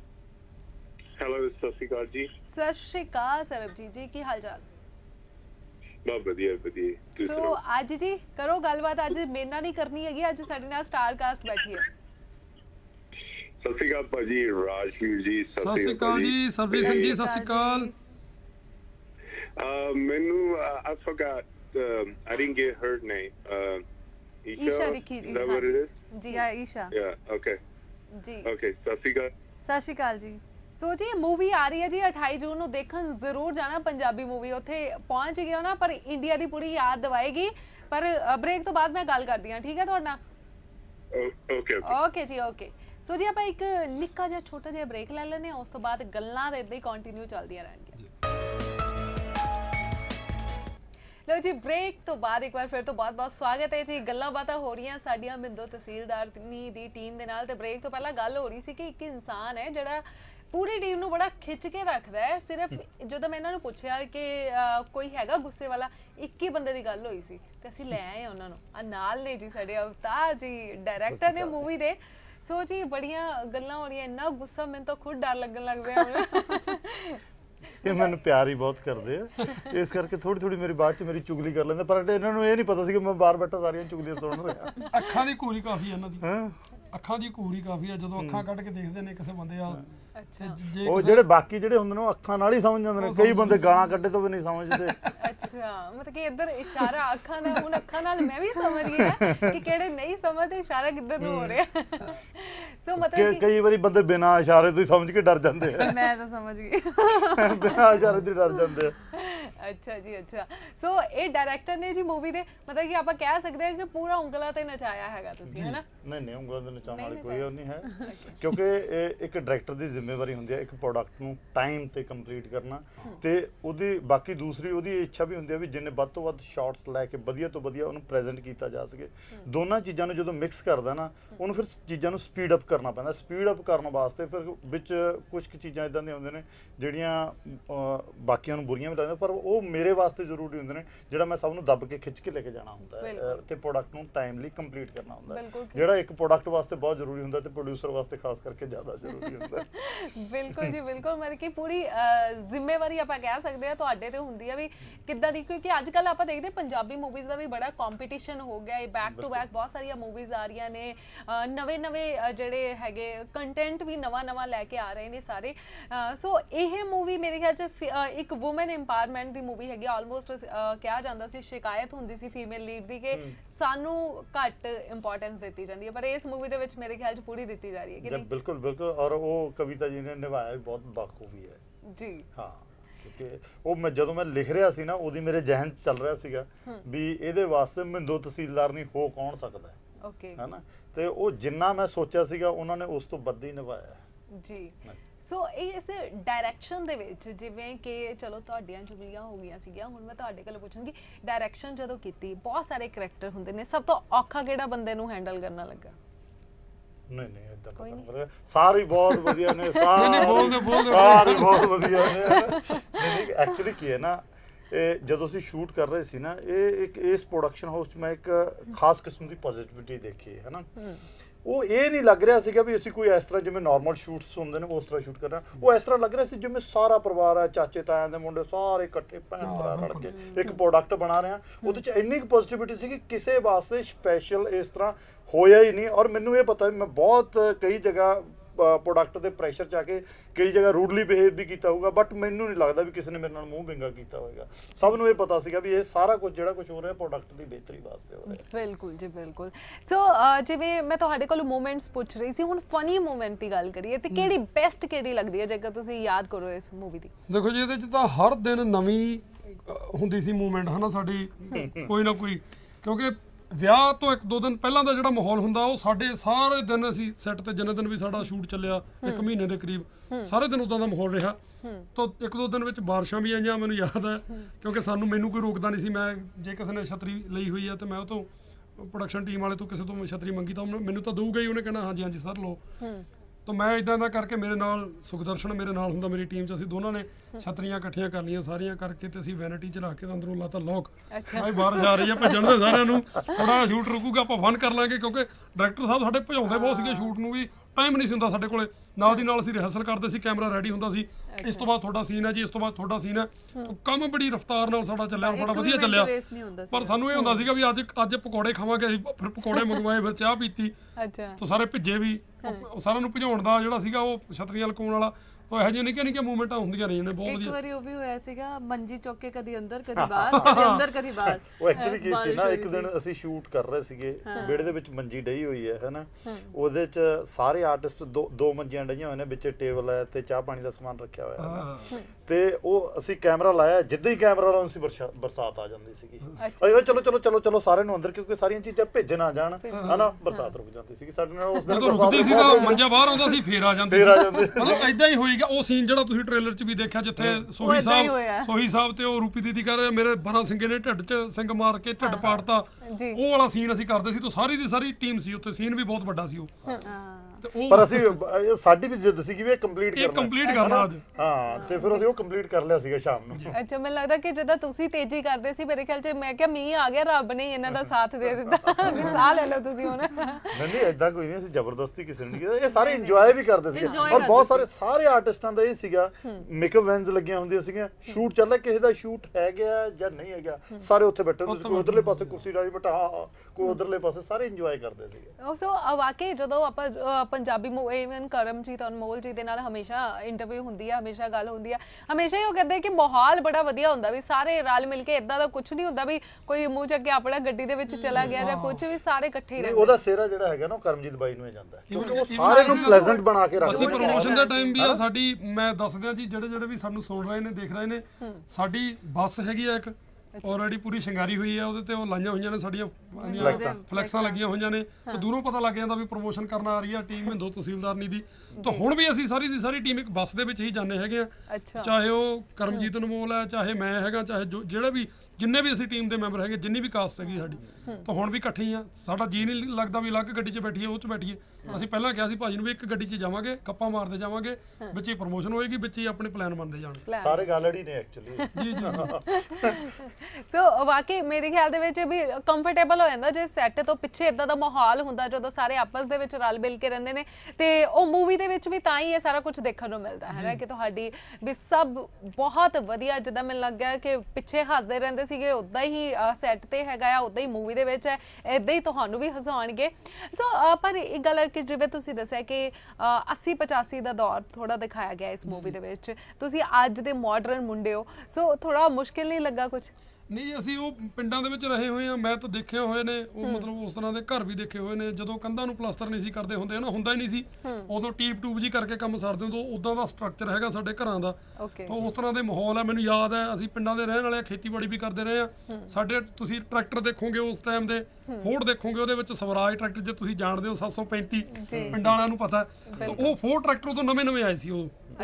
S7: ਸਤਿ ਸ਼੍ਰੀ ਅਕਾਲ ਜੀ।
S1: ਸਤਿ ਸ਼੍ਰੀ ਅਕਾਲ ਸਰਬਜੀਤ ਜੀ, ਕੀ ਹਾਲ ਚਾਲ?
S7: ਬਹੁਤ ਵਧੀਆ।
S1: ਸੋ ਅੱਜ ਜੀ ਕਰੋ ਗੱਲਬਾਤ, ਅੱਜ ਮੇਰੇ ਨਾਲ ਨਹੀਂ ਕਰਨੀ ਹੈਗੀ, ਅੱਜ ਸਾਡੇ ਨਾਲ ਸਟਾਰ ਕਾਸਟ ਬੈਠੀ ਹੈ।
S7: ਸਤਿ ਸ਼੍ਰੀ ਅਕਾਲ ਭਾਜੀ, ਰਾਜਵੀਰ ਜੀ।
S6: ਸਤਿ ਸ਼੍ਰੀ ਅਕਾਲ ਜੀ, ਸਰਬਜੀਤ ਸਿੰਘ ਜੀ, ਸਤਿ ਸ਼੍ਰੀ ਅਕਾਲ।
S7: ਮੈਨੂੰ I forgot, I didn't get her name.
S1: Isha ਰਿੱਖੀ ਜੀ।
S7: Is that what it is?
S1: ਜੀ
S5: ਈਸ਼ਾ।
S7: Yeah, okay.
S1: ਜੀ
S7: Okay, ਸਤਿ ਸ਼੍ਰੀ ਅਕਾਲ।
S5: ਸਤਿ ਸ਼੍ਰੀ ਅਕਾਲ ਜੀ।
S1: ਸੋ ਜੀ ਮੂਵੀ ਆ ਰਹੀ ਹੈ ਜੀ 28 ਜੂਨ ਨੂੰ, ਦੇਖਣ ਜ਼ਰੂਰ ਜਾਣਾ ਪੰਜਾਬੀ ਮੂਵੀ। ਉੱਥੇ ਪਹੁੰਚ ਗਿਆ ਨਾ, ਪਰ ਇੰਡੀਆ ਦੀ ਪੂਰੀ ਯਾਦ ਦਿਵਾਏਗੀ। ਪਰ ਬ੍ਰੇਕ ਤੋਂ ਬਾਅਦ ਮੈਂ ਗੱਲ ਕਰਦੀ ਹਾਂ, ਠੀਕ ਹੈ ਤੁਹਾਡੇ ਨਾਲ? ਓਕੇ ਜੀ, ਓਕੇ। ਸੋ ਜੀ ਆਪਾਂ ਇੱਕ ਨਿੱਕਾ ਜਿਹਾ ਛੋਟਾ ਜਿਹਾ ਬ੍ਰੇਕ ਲੈ ਲੈਂਦੇ ਹਾਂ, ਉਸ ਤੋਂ ਬਾਅਦ ਗੱਲਾਂ ਤਾਂ ਇਦਾਂ ਹੀ ਕੰਟੀਨਿਊ ਚੱਲਦੀਆਂ ਰਹਿਣਗੀਆਂ। ਲੋ ਜੀ, ਬ੍ਰੇਕ ਤੋਂ ਬਾਅਦ ਇੱਕ ਵਾਰ ਫਿਰ ਤੋਂ ਬਹੁਤ-ਬਹੁਤ ਸਵਾਗਤ ਹੈ ਜੀ। ਗੱਲਾਂ ਬਾਤਾਂ ਹੋ ਰਹੀਆਂ ਸਾਡੀਆਂ ਮਿੰਦੋ ਤਹਿਸੀਲਦਾਰ ਦੀ ਟੀਮ ਦੇ ਨਾਲ, ਤੇ ਬ੍ਰੇਕ ਤੋਂ ਪਹਿਲਾਂ ਗੱਲ ਹੋ ਰਹੀ ਸੀ ਕਿ ਇੱਕ ਇਨਸਾਨ ਹੈ ਜਿਹੜਾ ਪੂਰੀ ਟੀਮ ਨੂੰ ਬੜਾ ਖਿੱਚ ਕੇ ਰੱਖਦਾ ਹੈ। ਸਿਰਫ ਜਦੋਂ ਮੈਂ ਇਹਨਾਂ ਨੂੰ ਪੁੱਛਿਆ ਕਿ ਕੋਈ ਹੈਗਾ ਗੁੱਸੇ ਵਾਲਾ, ਇੱਕ ਹੀ ਬੰਦੇ ਦੀ ਗੱਲ ਹੋਈ ਸੀ ਤੇ ਅਸੀਂ ਲੈ ਆਏ ਉਹਨਾਂ ਨੂੰ। ਆ ਨਾਲ ਨੇ ਜੀ ਸਾਡੇ ਅਵਤਾਰ ਜੀ, ਡਾਇਰੈਕਟਰ ਨੇ ਮੂਵੀ ਦੇ। ਸੋ ਜੀ ਬੜੀਆਂ ਗੱਲਾਂ ਹੋ ਰਹੀਆਂ, ਇੰਨਾ ਗੁੱਸਾ ਮੈਨੂੰ ਤਾਂ ਖੁਦ ਡਰ ਲੱਗਣ ਲੱਗ ਪਿਆ ਹੁਣ।
S8: ਇਹ ਮੈਨੂੰ ਪਿਆਰ ਹੀ ਬਹੁਤ ਕਰਦੇ ਆ, ਇਸ ਕਰਕੇ ਥੋੜੀ ਮੇਰੀ ਬਾਅਦ ਚ ਮੇਰੀ ਚੁਗਲੀ ਕਰ ਲੈਂਦੇ, ਪਰ ਇਹਨਾਂ ਨੂੰ ਇਹ ਨਹੀਂ ਪਤਾ ਸੀ ਕਿ ਮੈਂ ਬਾਹਰ ਬੈਠਾ ਸਾਰੀਆਂ ਚੁਗਲੀਆਂ ਸੁਣ ਰਿਹਾ।
S6: ਅੱਖਾਂ ਦੀ ਘੂਰੀ ਕਾਫੀ ਇਹਨਾਂ ਦੀ, ਅੱਖਾਂ ਦੀ ਘੂਰੀ ਕਾਫੀ ਆ, ਜਦੋਂ ਅੱਖਾਂ ਕੱਢ ਕੇ ਦੇਖਦੇ ਨੇ ਕਿਸੇ ਬੰਦੇ ਆ।
S8: ਉਹ ਜਿਹੜੇ ਬਾਕੀ ਜਿਹੜੇ ਹੁੰਦੇ ਨੇ ਉਹ ਅੱਖਾਂ ਨਾਲ ਹੀ ਸਮਝ ਜਾਂਦੇ ਨੇ, ਕਈ ਬੰਦੇ ਗਾਲਾਂ ਕੱਢੇ ਤੋਂ ਵੀ ਨਹੀਂ ਸਮਝਦੇ।
S1: ਅੱਛਾ, ਮਤਲਬ ਕਿ ਇੱਧਰ ਇਸ਼ਾਰਾ ਅੱਖਾਂ ਦਾ, ਹੁਣ ਅੱਖਾਂ ਨਾਲ ਮੈਂ ਵੀ ਸਮਝ ਗਈ ਕਿ ਕਿਹੜੇ ਨਹੀਂ ਸਮਝਦੇ ਇਸ਼ਾਰਾ ਕਿੱਧਰ ਨੂੰ ਹੋ ਰਿਹਾ। ਸੋ ਮਤਲਬ ਕਿ
S8: ਕਈ ਵਾਰੀ ਬੰਦੇ ਬਿਨਾਂ ਇਸ਼ਾਰੇ ਤੋਂ ਹੀ ਸਮਝ ਕੇ ਡਰ ਜਾਂਦੇ ਆ।
S5: ਮੈਂ ਤਾਂ ਸਮਝ ਗਈ,
S8: ਬਿਨਾਂ ਇਸ਼ਾਰੇ ਤੋਂ ਡਰ ਜਾਂਦੇ ਆ।
S1: ਅੱਛਾ ਜੀ, ਅੱਛਾ। ਸੋ ਇਹ ਡਾਇਰੈਕਟਰ ਨੇ ਜੀ ਮੂਵੀ ਦੇ, ਮਤਲਬ ਕਿ ਆਪਾਂ ਕਹਿ ਸਕਦੇ ਹਾਂ ਕਿ ਪੂਰਾ ਉਂਗਲਾਂ ਤੇ ਨਚਾਇਆ ਹੈਗਾ ਤੁਸੀਂ, ਹੈ ਨਾ?
S8: ਨਹੀਂ, ਉਂਗਲਾਂ ਤੇ ਨਚਾਉਣ ਵਾਲੀ ਕੋਈ ਉਹ ਨਹੀਂ ਹੈ, ਕਿਉਂਕਿ ਇਹ ਇੱਕ ਡਾਇਰੈਕਟਰ ਦੀ ਜ਼ਿੰਮੇਵਾਰੀ ਹੁੰਦੀ ਹੈ ਇੱਕ ਪ੍ਰੋਡਕਟ ਨੂੰ ਟਾਈਮ ਤੇ ਕੰਪਲੀਟ ਕਰਨਾ, ਤੇ ਉਹਦੀ ਬਾਕੀ ਦੂਸਰੀ ਉਹਦੀ ਇੱਛਾ ਵੀ ਹੁੰਦੀ ਹੈ ਵੀ ਜਿੰਨੇ ਵੱਧ ਤੋਂ ਵੱਧ ਸ਼ਾਟਸ ਲੈ ਕੇ ਵਧੀਆ ਤੋਂ ਵਧੀਆ ਉਹਨੂੰ ਪ੍ਰੈਜ਼ੈਂਟ ਕੀਤਾ ਜਾ ਸਕੇ। ਦੋਨਾਂ ਚੀਜ਼ਾਂ ਨੂੰ ਜਦੋਂ ਮਿਕਸ ਕਰਦਾ ਨਾ, ਉਹਨੂੰ ਫਿਰ ਚੀਜ਼ਾਂ ਨੂੰ ਸਪੀਡ ਅਪ ਕਰਨਾ ਪੈਂਦਾ। ਸਪੀਡ ਅਪ ਕਰਨ ਵਾਸਤੇ ਫਿਰ ਵਿੱਚ ਕੁਝ ਕੁ ਚੀਜ਼ਾਂ ਇਦਾਂ ਦੀਆਂ ਹੁੰਦੀਆਂ ਨੇ ਜਿਹੜੀਆਂ ਬਾਕੀਆਂ ਨੂੰ ਬੁਰੀਆਂ ਵੀ ਲੱਗਦੀਆਂ, ਪਰ ਉਹ ਮੇਰੇ ਵਾਸਤੇ ਜ਼ਰੂਰੀ ਹੁੰਦੇ ਨੇ, ਜਿਹੜਾ ਮੈਂ ਸਭ ਨੂੰ ਦੱਬ ਕੇ ਖਿੱਚ ਕੇ ਲੈ ਕੇ ਜਾਣਾ ਹੁੰਦਾ ਹੈ ਤੇ ਪ੍ਰੋਡਕਟ ਨੂੰ ਟਾਈਮਲੀ ਕੰਪਲੀਟ ਕਰਨਾ ਹੁੰਦਾ ਹੈ, ਜਿਹੜਾ ਇੱਕ ਪ੍ਰੋਡਕਟ ਵਾਸਤੇ ਬਹੁਤ ਜ਼ਰੂਰੀ ਹੁੰਦਾ ਤੇ ਪ੍ਰੋਡਿਊਸਰ ਵਾਸਤੇ ਖਾਸ ਕਰਕੇ ਜ਼ਿਆਦਾ ਜ਼ਰੂਰੀ ਹੁੰਦਾ।
S1: ਬਿਲਕੁਲ ਜੀ, ਬਿਲਕੁਲ। ਮਤਲਬ ਕਿ ਪੂਰੀ ਜ਼ਿੰਮੇਵਾਰੀ ਆਪਾਂ ਕਹਿ ਸਕਦੇ ਆ ਤੁਹਾਡੇ ਤੇ ਹੁੰਦੀ ਆ ਵੀ ਕਿੱਦਾਂ ਦੀ, ਕਿਉਂਕਿ ਅੱਜ ਕੱਲ ਆਪਾਂ ਦੇਖਦੇ ਪੰਜਾਬੀ ਮੂਵੀਜ਼ ਦਾ ਵੀ ਬੜਾ ਕੰਪੀਟੀਸ਼ਨ ਹੋ ਗਿਆ ਹੈ। ਬੈਕ ਟੂ ਬੈਕ ਬਹੁਤ ਸਾਰੀਆਂ ਮੂਵੀਜ਼ ਆ ਰਹੀਆਂ ਨੇ, ਨਵੇਂ ਜਿਹੜੇ ਹੈਗੇ ਕੰਟੈਂਟ ਵੀ ਨਵਾਂ ਲੈ ਕੇ ਆ ਰਹੇ ਨੇ ਸਾਰੇ। ਸੋ ਇਹ ਮੂਵੀ ਮੇਰੇ ਖਿਆਲ 'ਚ ਇੱਕ ਵੂਮਨ ਇੰਪਾਵਰਮੈਂਟ ਦੀ ਮੂਵੀ ਹੈਗੀ। ਆਲਮੋਸਟ ਕਿਹਾ ਜਾਂਦਾ ਸੀ, ਸ਼ਿਕਾਇਤ ਹੁੰਦੀ ਸੀ ਫੀਮੇਲ ਲੀਡ ਦੀ ਕਿ ਸਾਨੂੰ ਘੱਟ ਇੰਪੋਰਟੈਂਸ ਦਿੱਤੀ ਜਾਂਦੀ ਹੈ, ਪਰ ਇਸ ਮੂਵੀ ਦੇ ਵਿੱਚ ਮੇਰੇ ਖਿਆਲ 'ਚ ਪੂਰੀ ਦਿੱਤੀ ਜਾ ਰਹੀ ਹੈ ਕਿ ਨਹੀਂ?
S8: ਬਿਲਕੁਲ ਬਿਲਕੁਲ, ਔਰ ਉਹ ਕਵਿਤਾ ਜੀ ਨੇ ਨਿਭਾਇਆ ਵੀ ਬਹੁਤ ਬਾਖੂਬੀ ਹੈ ਜੀ। ਹਾਂ, ਕਿਉਂਕਿ ਉਹ ਜਦੋਂ ਮੈਂ ਲਿਖ ਰਿਹਾ ਸੀ ਨਾ, ਉਹਦੀ ਮੇਰੇ ਜ਼ਿਹਨ 'ਚ ਚੱਲ ਰਿਹਾ ਸੀਗਾ ਵੀ ਇਹਦੇ ਵਾਸਤੇ ਮਿੰਦੋ ਤਹਿਸੀਲਦਾਰ ਨਹੀਂ ਹੋ ਕੌਣ ਸਕਦਾ, ਹੈ ਨਾ? ਤੇ ਉਹ ਜਿੰਨਾ ਮੈਂ ਸੋਚਿਆ ਸੀਗਾ ਉਹਨਾਂ ਨੇ ਉਸ ਤੋਂ ਵੱਧ ਹੀ ਨਿਭਾਇਆ
S1: ਜੀ। ਸੋ ਇਸ ਡਾਇਰੈਕਸ਼ਨ ਦੇ ਵਿੱਚ ਜਿਵੇਂ ਕਿ ਚਲੋ ਤੁਹਾਡੀਆਂ ਜੁਗਲੀਆਂ ਹੋ ਗਈਆਂ ਸੀਗੀਆਂ, ਹੁਣ ਮੈਂ ਤੁਹਾਡੇ ਕੋਲ ਪੁੱਛਾਂਗੀ ਡਾਇਰੈਕਸ਼ਨ ਜਦੋਂ ਕੀਤੀ ਬਹੁਤ ਸਾਰੇ ਕਰੈਕਟਰ ਹੁੰਦੇ ਨੇ, ਸਭ ਤੋਂ ਔਖਾ ਕਿਹੜਾ ਬੰਦੇ ਨੂੰ ਹੈਂਡਲ ਕਰਨਾ ਲੱਗਾ?
S8: ਨਹੀਂ ਨਹੀਂ ਇਦਾਂ ਪਤਾ ਸਾਰੇ ਬਹੁਤ ਵਧੀਆ ਨੇ, ਸਾਰੇ ਬਹੁਤ ਵਧੀਆ ਨੇ। ਨਹੀਂ ਐਕਚੁਅਲੀ ਕੀ ਹੈ ਨਾ, ਇਹ ਜਦੋਂ ਅਸੀਂ ਸ਼ੂਟ ਕਰ ਰਹੇ ਸੀ ਨਾ, ਇਹ ਇੱਕ ਇਸ ਪ੍ਰੋਡਕਸ਼ਨ ਹਾਊਸ 'ਚ ਮੈਂ ਇੱਕ ਖਾਸ ਕਿਸਮ ਦੀ ਪੋਜ਼ਿਟਿਵਿਟੀ ਦੇਖੀ ਹੈ ਨਾ। ਉਹ ਇਹ ਨਹੀਂ ਲੱਗ ਰਿਹਾ ਸੀਗਾ ਵੀ ਅਸੀਂ ਕੋਈ ਇਸ ਤਰ੍ਹਾਂ ਜਿਵੇਂ ਨਾਰਮਲ ਸ਼ੂਟਸ ਹੁੰਦੇ ਨੇ ਉਸ ਤਰ੍ਹਾਂ ਸ਼ੂਟ ਕਰ ਰਹੇ ਹਾਂ। ਉਹ ਇਸ ਤਰ੍ਹਾਂ ਲੱਗ ਰਿਹਾ ਸੀ ਜਿਵੇਂ ਸਾਰਾ ਪਰਿਵਾਰ ਹੈ, ਚਾਚੇ ਤਾਇਆਂ ਦੇ ਮੁੰਡੇ ਸਾਰੇ ਇਕੱਠੇ ਭੈਣ ਭਰਾ ਰਲ ਕੇ ਇੱਕ ਪ੍ਰੋਡਕਟ ਬਣਾ ਰਹੇ ਹਾਂ। ਉਹਦੇ 'ਚ ਇੰਨੀ ਕੁ ਪੋਜ਼ਿਟਿਵਿਟੀ ਸੀ ਕਿ ਕਿਸੇ ਵਾਸਤੇ ਸਪੈਸ਼ਲ ਇਸ ਤਰ੍ਹਾਂ ਹੋਇਆ ਹੀ ਨਹੀਂ। ਔਰ ਮੈਨੂੰ ਇਹ ਪਤਾ ਮੈਂ ਬਹੁਤ ਕਈ ਜਗ੍ਹਾ ਪ੍ਰੋਡਕਟ ਦੇ ਪ੍ਰੈਸ਼ਰ 'ਚ ਆ ਕੇ ਕਈ ਜਗ੍ਹਾ ਰੂਡਲੀ ਬਿਹੇਵ ਵੀ ਕੀਤਾ ਹੋਊਗਾ, ਬਟ ਮੈਨੂੰ ਨਹੀਂ ਲੱਗਦਾ ਵੀ ਕਿਸੇ ਨੇ ਮੇਰੇ ਨਾਲ ਮੂੰਹ ਵਿੰਗਾ ਕੀਤਾ ਹੋਵੇਗਾ। ਸਭ ਨੂੰ ਇਹ ਪਤਾ ਸੀਗਾ ਵੀ ਇਹ ਸਾਰਾ ਕੁਝ ਜਿਹੜਾ ਕੁਝ ਹੋ ਰਿਹਾ ਪ੍ਰੋਡਕਟ ਦੀ ਬਿਹਤਰੀ ਵਾਸਤੇ ਹੋ ਰਿਹਾ।
S1: ਬਿਲਕੁਲ ਜੀ ਬਿਲਕੁਲ। ਸੋ ਜਿਵੇਂ ਮੈਂ ਤੁਹਾਡੇ ਕੋਲ ਮੂਮੈਂਟਸ ਪੁੱਛ ਰਹੀ ਸੀ, ਹੁਣ ਫਨੀ ਮੂਮੈਂਟ ਦੀ ਗੱਲ ਕਰੀਏ ਤੇ ਕਿਹੜੀ ਬੈਸਟ ਕਿਹੜੀ ਲੱਗਦੀ ਹੈ ਜੇਕਰ ਤੁਸੀਂ ਯਾਦ ਕਰੋ ਇਸ ਮੂਵੀ ਦੀ?
S6: ਦੇਖੋ ਜੀ ਇਹਦੇ 'ਚ ਤਾਂ ਹਰ ਦਿਨ ਨਵੀਂ ਹੁੰਦੀ ਸੀ ਮੂਵਮੈਂਟ ਹਨਾ ਸਾਡੀ, ਕੋਈ ਨਾ ਕੋਈ, ਕਿਉਂਕਿ ਵਿਆਹ ਤੋਂ 1-2 ਦਿਨ ਪਹਿਲਾਂ ਦਾ ਜਿਹੜਾ ਮਾਹੌਲ ਹੁੰਦਾ ਉਹ ਸਾਡੇ ਸਾਰੇ ਦਿਨ ਅਸੀਂ ਸੈੱਟ ਤੇ ਜਿੰਨੇ ਦਿਨ ਵੀ ਸਾਡਾ ਸ਼ੂਟ ਚੱਲਿਆ 1 ਮਹੀਨੇ ਦੇ ਕਰੀਬ ਸਾਰੇ ਦਿਨ ਉਦਾਂ ਦਾ ਮਾਹੌਲ ਰਿਹਾ। ਤਾਂ 1-2 ਦਿਨ ਵਿੱਚ ਬਾਰਿਸ਼ਾਂ ਵੀ ਆਈਆਂ, ਮੈਨੂੰ ਯਾਦ ਹੈ, ਕਿਉਂਕਿ ਮੈਨੂੰ ਕੋਈ ਰੋਕਦਾ ਨਹੀਂ ਸੀ। ਮੈਂ ਜੇ ਕਿਸੇ ਨੇ ਛਤਰੀ ਲਈ ਹੋਈ ਹੈ ਤੇ ਮੈਂ ਉਹ ਤੋਂ ਪ੍ਰੋਡਕਸ਼ਨ ਟੀਮ ਵਾਲੇ ਤੋਂ ਕਿਸੇ ਤੋਂ ਛਤਰੀ ਮੰਗੀ ਤਾਂ ਮੈਨੂੰ ਤਾਂ ਦਊਗਾ ਹੀ, ਉਹਨੇ ਕਹਿਣਾ ਹਾਂਜੀ ਹਾਂਜੀ ਸਰ ਲਓ। ਤਾਂ ਮੈਂ ਇਦਾਂ ਦਾ ਕਰਕੇ ਮੇਰੇ ਨਾਲ ਸੁਖਦਰਸ਼ਨ ਮੇਰੇ ਨਾਲ ਹੁੰਦਾ, ਮੇਰੀ ਟੀਮ 'ਚ ਅਸੀਂ ਦੋਨਾਂ ਨੇ ਛਤਰੀਆਂ ਇਕੱਠੀਆਂ ਕਰ ਲਈਆਂ ਸਾਰੀਆਂ ਕਰਕੇ ਤੇ ਅਸੀਂ ਵੈਨਿਟੀ 'ਚ ਰੱਖ ਕੇ ਅੰਦਰੋਂ ਲਾਤਾ ਲੋਕ। ਭਾਈ ਬਾਹਰ ਜਾ ਰਹੀ ਹੈ, ਭੱਜਣ ਦੇ ਸਾਰਿਆਂ ਨੂੰ, ਥੋੜਾ ਸ਼ੂਟ ਰੁਕੂਗਾ ਆਪਾਂ ਫਨ ਕਰ ਲਾਂਗੇ, ਕਿਉਂਕਿ ਡਾਇਰੈਕਟਰ ਸਾਹਿਬ ਸਾਡੇ ਭਜਾਉਂਦੇ ਬਹੁਤ ਸੀਗੇ ਸ਼ੂਟ ਨੂੰ, ਵੀ ਟਾਈਮ ਨਹੀਂ ਸੀ ਹੁੰਦਾ ਸਾਡੇ ਕੋਲੇ। ਨਾਲ ਦੀ ਨਾਲ ਅਸੀਂ ਰਿਹਰਸਲ ਕਰਦੇ ਸੀ, ਕੈਮਰਾ ਰੈਡੀ ਹੁੰਦਾ ਸੀ, ਇਸ ਤੋਂ ਬਾਅਦ ਤੁਹਾਡਾ ਸੀਨ ਹੈ ਜੀ, ਇਸ ਤੋਂ ਬਾਅਦ ਤੁਹਾਡਾ ਸੀਨ ਹੈ। ਕੰਮ ਬੜੀ ਰਫ਼ਤਾਰ ਨਾਲ ਸਾਡਾ ਚੱਲਿਆ, ਬੜਾ ਵਧੀਆ ਚੱਲਿਆ। ਪਰ ਸਾਨੂੰ ਇਹ ਹੁੰਦਾ ਸੀਗਾ ਵੀ ਅੱਜ ਪਕੌੜੇ ਖਾਵਾਂਗੇ, ਅਸੀਂ ਫਿਰ ਪਕੌੜੇ ਮੰਗਵਾਏ, ਫਿਰ ਚਾਹ ਪੀਤੀ, ਤਾਂ ਸਾਰੇ ਭਿੱਜੇ ਵੀ। ਸਾਰਿਆਂ ਨੂੰ ਭਜਾਉਣ ਦਾ ਜਿਹੜਾ ਸੀਗਾ ਉਹ ਛਤਰੀਆਂ ਲਕਾਉਣ ਵਾਲਾ, ਤਾਂ ਇਹੋ ਜਿਹੀਆਂ ਨਿੱਕੀਆਂ ਮੂਵਮੈਂਟਾਂ ਹੁੰਦੀਆਂ ਰਹੀਆਂ ਨੇ ਬਹੁਤ ਵਧੀਆ।
S5: ਇੱਕ ਵਾਰੀ ਉਹ ਵੀ ਹੋਇਆ ਸੀਗਾ ਮੰਜੀ ਚੁੱਕ ਕੇ ਕਦੀ ਅੰਦਰ ਕਦੀ ਬਾਹਰ, ਕਦੀ ਅੰਦਰ ਕਦੀ ਬਾਹਰ।
S8: ਉਹ ਐਕਚੁਅਲੀ ਕੀ ਸੀ ਨਾ, ਇੱਕ ਦਿਨ ਅਸੀਂ ਸ਼ੂਟ ਕਰ ਰਹੇ ਸੀਗੇ, ਵਿਹੜੇ ਦੇ ਵਿੱਚ ਮੰਜੀ ਡਈ ਹੋਈ ਹੈ ਹੈਨਾ, ਉਹਦੇ 'ਚ ਸਾਰੇ ਆਰਟਿਸਟ ਦੋ ਮੰਜੀਆਂ ਡਈਆਂ ਹੋਏ ਨੇ, ਵਿੱਚ ਟੇਬਲ ਹੈ ਤੇ ਚਾਹ ਪਾਣੀ ਦਾ ਸਮਾਨ ਰੱਖਿਆ ਹੋਇਆ ਹੈ। ਤੇ ਉਹ ਅਸੀਂ ਕੈਮਰਾ ਲਾਇਆ, ਜਿੱਦਾਂ ਹੀ ਕੈਮਰਾ ਲਾਉਣ ਸੀ ਬਰਸਾਤ ਆ ਜਾਂਦੀ ਸੀਗੀ। ਅਸੀਂ ਚਲੋ ਚਲੋ ਚਲੋ ਚਲੋ ਸਾਰਿਆਂ ਨੂੰ ਅੰਦਰ, ਕਿਉਂਕਿ ਸਾਰੀਆਂ ਚੀਜ਼ਾਂ ਭਿੱਜ ਨਾ ਜਾਣ ਹਨਾ। ਬਰਸਾਤ ਰੁਕ ਜਾਂਦੀ ਸੀਗੀ ਸਾਡੇ ਨਾਲ ਉਸ ਦਿਨ,
S6: ਰੁਕਦੀ ਸੀ ਤਾਂ ਮੰਜਾ ਬਾਹਰ ਆਉਂਦਾ ਸੀ, ਫੇਰ ਆ ਜਾਂਦੇ ਮਤਲਬ ਏਦਾਂ ਹੀ ਹੋਈਗਾ। ਉਹ ਸੀਨ ਜਿਹੜਾ ਤੁਸੀਂ ਟ੍ਰੇਲਰ 'ਚ ਵੀ ਦੇਖਿਆ ਜਿੱਥੇ ਸੋਹੀ ਸਾਹਿਬ ਤੇ ਉਹ ਰੂਪੀ ਦੀਦੀ ਕਰ ਰਹੇ ਮੇਰੇ ਬਣਾ ਸਿੰਘੇ ਨੇ ਢਿੱਡ 'ਚ ਸਿੰਘ ਮਾਰ ਕੇ ਢਿੱਡ ਪਾੜਤਾ, ਉਹ ਵਾਲਾ ਸੀਨ ਅਸੀਂ ਕਰਦੇ ਸੀ। ਤਾਂ ਸਾਰੀ ਦੀ ਸਾਰੀ ਟੀਮ ਸੀ ਉੱਥੇ, ਸੀਨ ਵੀ ਬਹੁਤ ਵੱਡਾ ਸੀ ਉਹ।
S8: ਪਰ ਅਸੀਂ ਸਾਡੀ ਵੀ ਜ਼ਿੱਦ ਸੀ ਕਿ ਇਹ ਕੰਪਲੀਟ
S6: ਕਰਨਾ ਅੱਜ।
S8: ਹਾਂ, ਤੇ ਫਿਰ ਅਸੀਂ ਉਹ ਕੰਪਲੀਟ ਕਰ ਲਿਆ ਸੀਗਾ ਸ਼ਾਮ ਨੂੰ।
S1: ਅੱਛਾ, ਮੈਨੂੰ ਲੱਗਦਾ ਕਿ ਜਦੋਂ ਤੁਸੀਂ ਤੇਜ਼ੀ ਕਰਦੇ ਸੀ ਮੇਰੇ ਖਿਆਲ 'ਚ ਮੈਂ ਕਿਹਾ ਮੀਂਹ ਆ ਗਿਆ, ਰੱਬ ਨੇ ਇਹਨਾਂ ਦਾ ਸਾਥ ਦੇ ਦਿੱਤਾ ਵੀ ਸਾਹ ਲੈ ਲਓ ਤੁਸੀਂ ਹੁਣ।
S8: ਨਹੀਂ ਏਦਾਂ ਕੋਈ ਨਹੀਂ, ਅਸੀਂ ਜ਼ਬਰਦਸਤੀ ਕਿਸੇ ਨੂੰ ਨਹੀਂ ਕੀਤਾ, ਇਹ ਸਾਰੇ ਇੰਜੋਏ ਵੀ ਕਰਦੇ ਸੀਗੇ। ਔਰ ਬਹੁਤ ਸਾਰੇ ਆਰਟਿਸਟਾਂ ਦਾ ਇਹ ਸੀਗਾ, ਮੇਕਅਪ ਵੈਨਸ ਲੱਗੀਆਂ ਹੁੰਦੀਆਂ ਸੀਗੀਆਂ, ਸ਼ੂਟ ਚੱਲ ਰਿਹਾ, ਕਿਸੇ ਦਾ ਸ਼ੂਟ ਹੈ ਗਿਆ ਜਾਂ ਨਹੀਂ ਹੈਗਾ, ਸਾਰੇ ਉੱਥੇ ਬੈਠੇ ਹੁੰਦੇ ਸੀ, ਕੋਈ ਉਧਰਲੇ ਪਾਸੇ ਕੁਰਸੀ ਡਾਈ ਬੈਠਾ, ਕੋਈ ਉਧਰਲੇ ਪਾਸੇ, ਸਾਰੇ ਇੰਜੋਏ ਕਰਦੇ ਸੀਗੇ।
S1: ਸੋ ਵਾਕਈ ਜਦੋਂ ਆਪਾਂ ਪੰਜਾਬੀ ਇਵਨ ਕਰਮਜੀਤ ਅਨਮੋਲ ਜੀ ਦੇ ਨਾਲ ਹਮੇਸ਼ਾ ਇੰਟਰਵਿਊ ਹੁੰਦੀ ਹੈ, ਹਮੇਸ਼ਾ ਗੱਲ ਹੁੰਦੀ ਹੈ, ਹਮੇਸ਼ਾ ਹੀ ਉਹ ਕਹਿੰਦੇ ਕਿ ਮਾਹੌਲ ਬੜਾ ਵਧੀਆ ਹੁੰਦਾ, ਵੀ ਸਾਰੇ ਰਲ ਮਿਲ ਕੇ, ਇਦਾਂ ਦਾ ਕੁਝ ਨਹੀਂ ਹੁੰਦਾ ਵੀ ਕੋਈ ਮੂੰਹ ਚੱਕ ਕੇ ਆਪਣਾ ਗੱਡੀ ਦੇ ਵਿੱਚ ਚਲਾ ਗਿਆ ਜਾਂ ਕੁਝ ਵੀ, ਸਾਰੇ ਇਕੱਠੇ ਹੀ ਰਹਿੰਦੇ।
S8: ਉਹਦਾ ਸਿਹਰਾ ਜਿਹੜਾ ਹੈਗਾ ਨਾ ਉਹ ਕਰਮਜੀਤ ਬਾਈ ਨੂੰ ਹੀ ਜਾਂਦਾ, ਕਿਉਂਕਿ ਉਹ ਸਾਰੇ ਨੂੰ ਪਲੇਜ਼ੈਂਟ ਬਣਾ ਕੇ ਰੱਖਦੇ।
S6: ਅਸੀਂ ਪ੍ਰੋਮੋਸ਼ਨ ਦਾ ਟਾਈਮ ਵੀ ਆ ਸਾਡੀ, ਮੈਂ ਦੱਸ ਦਿਆਂ ਜੀ ਜਿਹੜੇ ਵੀ ਸਾਨੂੰ ਸੁਣ ਰਹੇ ਨੇ ਦੇਖ ਰਹੇ ਨੇ, ਸਾਡੀ ਬੱਸ ਹੈਗੀ ਆ ਇੱਕ ਆਲਰੇਡੀ ਪੂਰੀ ਸ਼ਿੰਗਾਰੀ ਹੋਈ ਹੈ, ਉਹਦੇ ਤੇ ਉਹ ਲਾਈਆਂ ਹੋਈਆਂ ਨੇ ਸਾਡੀਆਂ ਫਲੈਕਸਾਂ ਲੱਗੀਆਂ ਹੋਈਆਂ ਨੇ, ਤੇ ਦੂਰੋਂ ਪਤਾ ਲੱਗ ਜਾਂਦਾ ਵੀ ਪ੍ਰੋਮੋਸ਼ਨ ਕਰਨ ਆ ਰਹੀ ਆ ਟੀਮ ਹਿੰਦੂ ਤਹਿਸੀਲਦਾਰਨੀ ਦੀ। ਤਾਂ ਹੁਣ ਵੀ ਅਸੀਂ ਸਾਰੀ ਦੀ ਸਾਰੀ ਟੀਮ ਇੱਕ ਬੱਸ ਦੇ ਵਿੱਚ ਹੀ ਜਾਂਦੇ ਹੈਗੇ ਆ, ਚਾਹੇ ਉਹ ਕਰਮਜੀਤ ਅਨਮੋਲ ਹੈ, ਚਾਹੇ ਮੈਂ ਹੈਗਾ, ਚਾਹੇ ਜਿਹੜੇ ਵੀ ਜਿੰਨੇ ਵੀ ਅਸੀਂ ਟੀਮ ਦੇ ਮੈਂਬਰ ਹੈਗੇ, ਜਿੰਨੀ ਵੀ ਕਾਸਟ ਹੈਗੀ ਸਾਡੀ, ਤਾਂ ਹੁਣ ਵੀ ਇਕੱਠੇ ਹੀ ਆ। ਸਾਡਾ ਜੀ ਨਹੀਂ ਲੱਗਦਾ ਵੀ ਅਲੱਗ ਗੱਡੀ 'ਚ ਬੈਠੀਏ, ਉਹ 'ਚ ਬੈਠੀਏ। ਅਸੀਂ ਪਹਿਲਾਂ ਕਿਹਾ ਸੀ ਭਾਜੀ ਨੂੰ ਵੀ ਇੱਕ ਗੱਡੀ 'ਚ ਜਾਵਾਂਗੇ, ਗੱਪਾਂ ਮਾਰਦੇ ਜਾਵਾਂਗੇ, ਵਿੱਚ ਹੀ ਪ੍ਰੋਮੋਸ਼ਨ ਹੋਏਗੀ, ਵਿੱਚ ਹੀ ਆਪਣੇ ਪਲਾਨ ਬਣਦੇ ਜਾਣਗੇ।
S8: ਸਾਰੇ ਗਾਲੜੀ ਨੇ ਐਕਚੁਅਲੀ।
S6: ਜੀ
S1: ਸੋ ਵਾਕਈ ਮੇਰੇ ਖਿਆਲ ਦੇ ਵਿੱਚ ਵੀ ਕੰਫਰਟੇਬਲ ਹੋ ਜਾਂਦਾ ਜੇ ਸੈੱਟ ਤੋਂ ਪਿੱਛੇ ਇਦਾਂ ਦਾ ਮਾਹੌਲ ਹੁੰਦਾ, ਜਦੋਂ ਸਾਰੇ ਆਪਸ ਦੇ ਵਿੱਚ ਰਲ ਮਿਲ ਕੇ ਰਹਿੰਦੇ ਨੇ, ਤੇ ਉਹ ਮੂਵੀ ਦੇ ਵਿੱਚ ਵੀ ਤਾਂ ਹੀ ਇਹ ਸਾਰਾ ਕੁਝ ਦੇਖਣ ਨੂੰ ਮਿਲਦਾ ਹੈ ਕਿ ਤੁਹਾਡੀ ਵੀ ਸਭ ਬਹੁਤ ਵਧੀਆ, ਜਿੱਦਾਂ ਮੈਨੂੰ ਲੱਗਿਆ ਕਿ ਪਿੱਛੇ ਹੱਸਦੇ ਰਹਿੰਦੇ ਸੀਗੇ, ਉਦਾਂ ਹੀ ਸੈੱਟ ਤੇ ਹੈਗਾ ਆ, ਉਦਾਂ ਹੀ ਮੂਵੀ ਦੇ ਵਿੱਚ ਹੈ, ਇਦਾਂ ਹੀ ਤੁਹਾਨੂੰ ਵੀ ਹਸਾਉਣਗੇ। ਸੋ ਪਰ ਇੱਕ ਗੱਲ ਕਿ ਜਿਵੇਂ ਤੁਸੀਂ ਦੱਸਿਆ ਕਿ 80-85 ਦਾ ਦੌਰ ਥੋੜਾ ਦਿਖਾਇਆ ਗਿਆ ਇਸ ਮੂਵੀ ਦੇ ਵਿੱਚ, ਤੁਸੀਂ ਅੱਜ ਦੇ ਮਾਡਰਨ ਮੁੰਡੇ ਹੋ, ਸੋ ਥੋੜਾ ਮੁਸ਼ਕਿਲ ਨਹੀਂ ਲੱਗਾ ਕੁਝ?
S6: ਨਹੀਂ ਜੀ, ਅਸੀਂ ਉਹ ਪਿੰਡਾਂ ਦੇ ਵਿੱਚ ਰਹੇ ਹੋਏ ਆ, ਮੈਂ ਤਾਂ ਦੇਖੇ ਹੋਏ ਨੇ ਉਹ ਮਤਲਬ ਉਸ ਤਰ੍ਹਾਂ ਦੇ ਘਰ ਵੀ ਦੇਖੇ ਹੋਏ ਨੇ। ਜਦੋਂ ਕੰਧਾਂ ਨੂੰ ਪਲਾਸਟਰ ਨਹੀਂ ਸੀ ਕਰਦੇ ਹੁੰਦੇ ਨਾ, ਹੁੰਦਾ ਹੀ ਨਹੀਂ ਸੀ, ਉਦੋਂ ਟੀਪ ਟੂਬ ਜੀ ਕਰਕੇ ਕੰਮ ਸਰਦੇ ਉਦੋਂ ਉਦਾਂ ਦਾ ਸਟਰਕਚਰ ਹੈਗਾ ਸਾਡੇ ਘਰਾਂ ਦਾ। ਤਾਂ ਉਸ ਤਰ੍ਹਾਂ ਦੇ ਮਾਹੌਲ ਹੈ, ਮੈਨੂੰ ਯਾਦ ਹੈ ਅਸੀਂ ਪਿੰਡਾਂ ਦੇ ਰਹਿਣ ਵਾਲੇ, ਖੇਤੀਬਾੜੀ ਵੀ ਕਰਦੇ ਰਹੇ ਆ। ਸਾਡੇ ਤੁਸੀਂ ਟਰੈਕਟਰ ਦੇਖੋਗੇ ਉਸ ਟਾਈਮ ਦੇ, ਫੋਰਡ ਦੇਖੋਗੇ, ਉਹਦੇ ਵਿੱਚ ਸਵਰਾਜ ਟਰੈਕਟਰ ਜੇ ਤੁਸੀਂ ਜਾਣਦੇ ਹੋ 735 ਪਿੰਡਾਂ ਵਾਲਿਆਂ ਨੂੰ ਪਤਾ। ਤਾਂ ਉਹ ਫੋਰਡ ਟਰੈਕਟਰ ਉਦੋਂ ਨਵੇਂ ਆਏ ਸੀ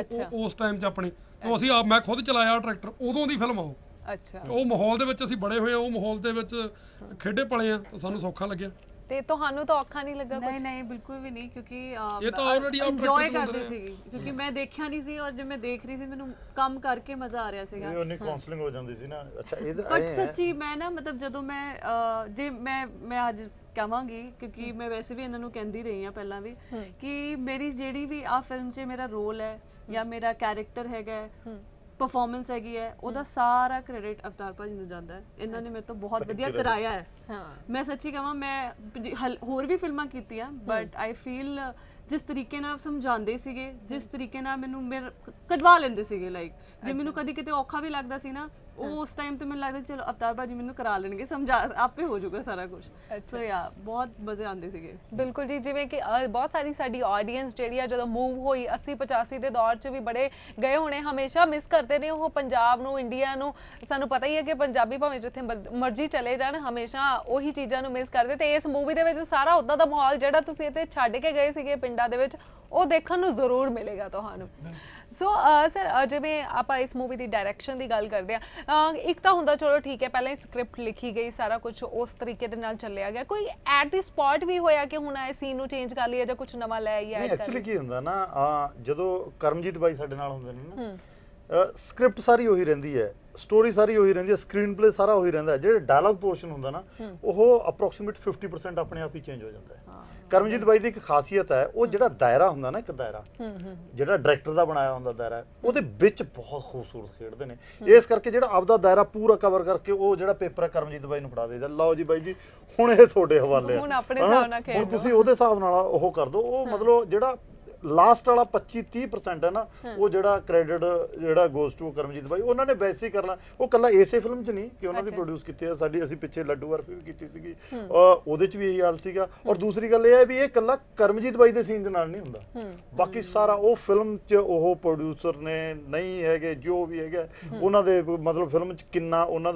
S6: ਉਸ ਟਾਈਮ 'ਚ ਆਪਣੇ। ਤਾਂ ਅਸੀਂ ਮੈਂ ਖੁਦ ਚਲਾਇਆ ਟਰੈਕਟਰ, ਉਦੋਂ ਦੀ ਫਿਲਮ ਆ ਉਹ।
S1: ਅੱਛਾ,
S6: ਉਹ ਮਾਹੌਲ ਦੇ ਵਿੱਚ ਅਸੀਂ ਬੜੇ ਹੋਏ ਆ, ਉਹ ਮਾਹੌਲ ਦੇ ਵਿੱਚ ਖੇਡੇ ਪਲੇ ਆ, ਤਾਂ ਸਾਨੂੰ ਸੌਖਾ ਲੱਗਿਆ।
S1: ਤੇ ਤੁਹਾਨੂੰ ਤਾਂ ਔਖਾ ਨਹੀਂ ਲੱਗਾ?
S5: ਨਹੀਂ ਬਿਲकुल भी नहीं, क्योंकि
S6: ਇਹ ਤਾਂ ਆਲਰੇਡੀ ਆਪ
S5: ਇੰਜੋਏ ਕਰਦੇ ਸੀ, ਕਿਉਂਕਿ ਮੈਂ ਦੇਖਿਆ ਨਹੀਂ ਸੀ, ਔਰ ਜੇ ਮੈਂ ਦੇਖ ਰਹੀ ਸੀ ਮੈਨੂੰ ਕੰਮ ਕਰਕੇ ਮਜ਼ਾ ਆ ਰਿਹਾ ਸੀਗਾ।
S8: ਉਹਨੇ ਕਾਉਂਸਲਿੰਗ ਹੋ ਜਾਂਦੀ ਸੀ ਨਾ। ਅੱਛਾ, ਇਹਦਾ
S5: ਬਟ ਸੱਚੀ ਮੈਂ ਨਾ ਮਤਲਬ ਜਦੋਂ ਮੈਂ ਜੇ ਮੈਂ ਅੱਜ ਕਹਾਂਗੀ, ਕਿਉਂਕਿ ਮੈਂ ਵੈਸੇ ਵੀ ਇਹਨਾਂ ਨੂੰ ਕਹਿੰਦੀ ਰਹੀ ਹਾਂ ਪਹਿਲਾਂ ਵੀ, ਕਿ ਮੇਰੀ ਜਿਹੜੀ ਵੀ ਆ ਫਿਲਮ 'ਚ ਮੇਰਾ ਰੋਲ ਹੈ ਜਾਂ ਮੇਰਾ ਕੈਰੈਕਟਰ ਹੈਗਾ, ਪਰਫਾਰਮੈਂਸ ਹੈਗੀ ਹੈ, ਉਹਦਾ ਸਾਰਾ ਕ੍ਰੈਡਿਟ ਅਵਤਾਰ ਭਾਜੀ ਨੂੰ ਜਾਂਦਾ ਹੈ। ਇਹਨਾਂ ਨੇ ਮੇਰੇ ਤੋਂ ਬਹੁਤ ਵਧੀਆ ਕਰਾਇਆ ਹੈ। ਮੈਂ ਸੱਚੀ ਕਹਾਂ, ਮੈਂ ਹੋਰ ਵੀ ਫਿਲਮਾਂ ਕੀਤੀਆਂ, ਬਟ ਆਈ ਫੀਲ ਜਿਸ ਤਰੀਕੇ ਨਾਲ ਸਮਝਾਉਂਦੇ ਸੀਗੇ, ਜਿਸ ਤਰੀਕੇ ਨਾਲ ਮੈਨੂੰ ਕਢਵਾ ਲੈਂਦੇ ਸੀਗੇ, ਲਾਈਕ ਜੇ ਮੈਨੂੰ ਕਦੀ ਕਿਤੇ ਔਖਾ ਵੀ ਲੱਗਦਾ ਸੀ ਨਾ, ਉਹ ਉਸ ਟਾਈਮ ਤੇ ਮੈਨੂੰ ਲੱਗਦਾ ਚਲੋ ਅਵਤਾਰ ਭਾਜੀ ਮੈਨੂੰ ਕਰਾ ਲੈਣਗੇ, ਸਮਝਾ ਆਪੇ ਹੋ ਜਾਊਗਾ ਸਾਰਾ ਕੁਝ। ਸੋ ਯਾ ਬਹੁਤ ਮਜ਼ੇ ਆਉਂਦੇ ਸੀਗੇ।
S1: ਬਿਲਕੁਲ ਜੀ, ਜਿਵੇਂ ਕਿ ਬਹੁਤ ਸਾਰੀ ਸਾਡੀ ਆਡੀਅנס ਜਿਹੜੀ ਆ ਜਦੋਂ ਮੂਵ ਹੋਈ 80-85 ਦੇ ਦੌਰ 'ਚ ਵੀ ਬੜੇ ਗਏ ਹੋਣੇ, ਹਮੇਸ਼ਾ ਮਿਸ ਕਰਦੇ ਨੇ ਉਹ ਪੰਜਾਬ ਨੂੰ, ਇੰਡੀਆ ਨੂੰ। ਸਾਨੂੰ ਪਤਾ ਹੀ ਹੈ ਕਿ ਪੰਜਾਬੀ ਭਾਵੇਂ ਜਿੱਥੇ ਮਰਜ਼ੀ ਚਲੇ ਜਾਣ, ਹਮੇਸ਼ਾ ਉਹੀ ਚੀਜ਼ਾਂ ਨੂੰ ਮਿਸ ਕਰਦੇ। ਤੇ ਇਸ ਮੂਵੀ ਦੇ ਵਿੱਚ ਸਾਰਾ ਉੱਦਾਂ ਦਾ ਮਾਹੌਲ ਜਿਹੜਾ ਤੁਸੀਂ ਇੱਥੇ ਛੱਡ ਕੇ ਗਏ ਸੀਗੇ ਪਿੰਡਾਂ ਦੇ ਵਿੱਚ, ਉਹ ਦੇਖਣ ਨੂੰ ਜ਼ਰੂਰ ਮਿਲੇਗਾ ਤੁਹਾਨੂੰ। ਸੋ ਸਰ, ਜਿਵੇਂ ਆਪਾਂ ਇਸ ਮੂਵੀ ਦੀ ਡਾਇਰੈਕਸ਼ਨ ਦੀ ਗੱਲ ਕਰਦੇ ਆ, ਇੱਕ ਤਾਂ ਹੁੰਦਾ ਚਲੋ ਠੀਕ ਹੈ, ਪਹਿਲਾਂ ਹੀ ਸਕ੍ਰਿਪਟ ਲਿਖੀ ਗਈ, ਸਾਰਾ ਕੁਝ ਉਸ ਤਰੀਕੇ ਦੇ ਨਾਲ ਚੱਲਿਆ ਗਿਆ, ਕੋਈ ਐਟ ਦੀ ਸਪੌਟ ਵੀ ਹੋਇਆ ਕਿ ਹੁਣ ਇਹ ਸੀਨ ਨੂੰ ਚੇਂਜ ਕਰ ਲਈਏ ਜਾਂ ਕੁਝ ਨਵਾਂ ਲੈ ਆਈਏ?
S8: ਐਕਚੁਅਲੀ ਕੀ ਹੁੰਦਾ ਨਾ, ਜਦੋਂ ਕਰਮਜੀਤ ਬਾਈ ਸਾਡੇ ਨਾਲ ਹੁੰਦੇ ਨੇ ਨਾ, ਸਕ੍ਰਿਪਟ ਸਾਰੀ ਉਹੀ ਰਹਿੰਦੀ ਹੈ, ਸਟੋਰੀ ਸਾਰੀ ਉਹੀ ਰਹਿੰਦੀ ਹੈ, ਸਕਰੀਨ ਪਲੇ ਸਾਰਾ ਉਹੀ ਰਹਿੰਦਾ। ਜਿਹੜੇ ਡਾਇਲੌਗ ਪੋਰਸ਼ਨ ਹੁੰਦਾ ਨਾ, ਉਹ ਅਪਰੋਕਸੀਮੇਟ 50% ਆਪਣੇ ਆਪ ਹੀ ਚੇਂਜ ਹੋ ਜਾਂਦਾ ਹੈ। ਕਰਮਜੀਤ ਬਾਈ ਦੀ ਇੱਕ ਖਾਸੀਅਤ ਹੈ, ਉਹ ਜਿਹੜਾ ਦਾਇਰਾ ਹੁੰਦਾ ਨਾ, ਇੱਕ ਦਾਇਰਾ ਜਿਹੜਾ ਡਾਇਰੈਕਟਰ ਦਾ ਬਣਾਇਆ ਹੁੰਦਾ ਦਾਇਰਾ, ਉਹਦੇ ਵਿੱਚ ਬਹੁਤ ਖੂਬਸੂਰਤ ਖੇਡਦੇ ਨੇ। ਇਸ ਕਰਕੇ ਜਿਹੜਾ ਆਪਦਾ ਦਾਇਰਾ ਪੂਰਾ ਕਵਰ ਕਰਕੇ ਉਹ ਜਿਹੜਾ ਪੇਪਰ ਕਰਮਜੀਤ ਬਾਈ ਨੂੰ ਫੜਾ ਦੇਈਦਾ, ਲਓ ਜੀ ਬਾਈ ਜੀ ਹੁਣ ਇਹ ਤੁਹਾਡੇ ਹਵਾਲੇ ਆ, ਹੁਣ ਆਪਣੇ ਹਿਸਾਬ ਨਾਲ ਖੇਡੋ, ਹੁਣ ਤੁਸੀਂ ਉਹਦੇ ਹਿਸਾਬ ਨਾਲ ਉਹ ਕਰ ਦਿਓ। ਉਹ ਮਤਲਬ ਜਿਹੜਾ ਲਾਸਟ ਵਾਲਾ 25-30% ਹੈ ਨਾ, ਉਹ ਜਿਹੜਾ ਕ੍ਰੈਡਿਟ ਜਿਹੜਾ ਗੋਸ ਟੂ ਕਰਮਜੀਤ ਬਾਈ, ਉਹਨਾਂ ਨੇ ਵੈਸੇ ਹੀ ਕਰਨਾ। ਉਹ ਕੱਲਾ ਇਸੇ ਫਿਲਮ 'ਚ ਨਹੀਂ ਕਿ ਉਹਨਾਂ ਦੀ ਪ੍ਰੋਡਿਊਸ ਕੀਤੀ ਹੈ, ਸਾਡੀ ਅਸੀਂ ਪਿੱਛੇ ਲੱਡੂ ਬਰਫੀ ਵੀ ਕੀਤੀ ਸੀਗੀ, ਉਹਦੇ 'ਚ ਵੀ ਇਹੀ ਹਾਲ ਸੀਗਾ। ਔਰ ਦੂਸਰੀ ਗੱਲ ਇਹ ਹੈ ਵੀ ਇਹ ਕੱਲਾ ਕਰਮਜੀਤ ਬਾਈ ਦੇ ਸੀਨ ਦੇ ਨਾਲ ਨਹੀਂ ਹੁੰਦਾ, ਬਾਕੀ ਸਾਰਾ ਉਹ ਫਿਲਮ 'ਚ ਉਹ ਪ੍ਰੋਡਿਊਸਰ ਨੇ ਨਹੀਂ ਹੈਗੇ, ਜੋ ਵੀ ਹੈਗਾ ਉਹਨਾਂ ਦੇ ਮਤਲਬ ਫਿਲਮ 'ਚ ਕਿੰਨਾ ਉਹਨਾਂ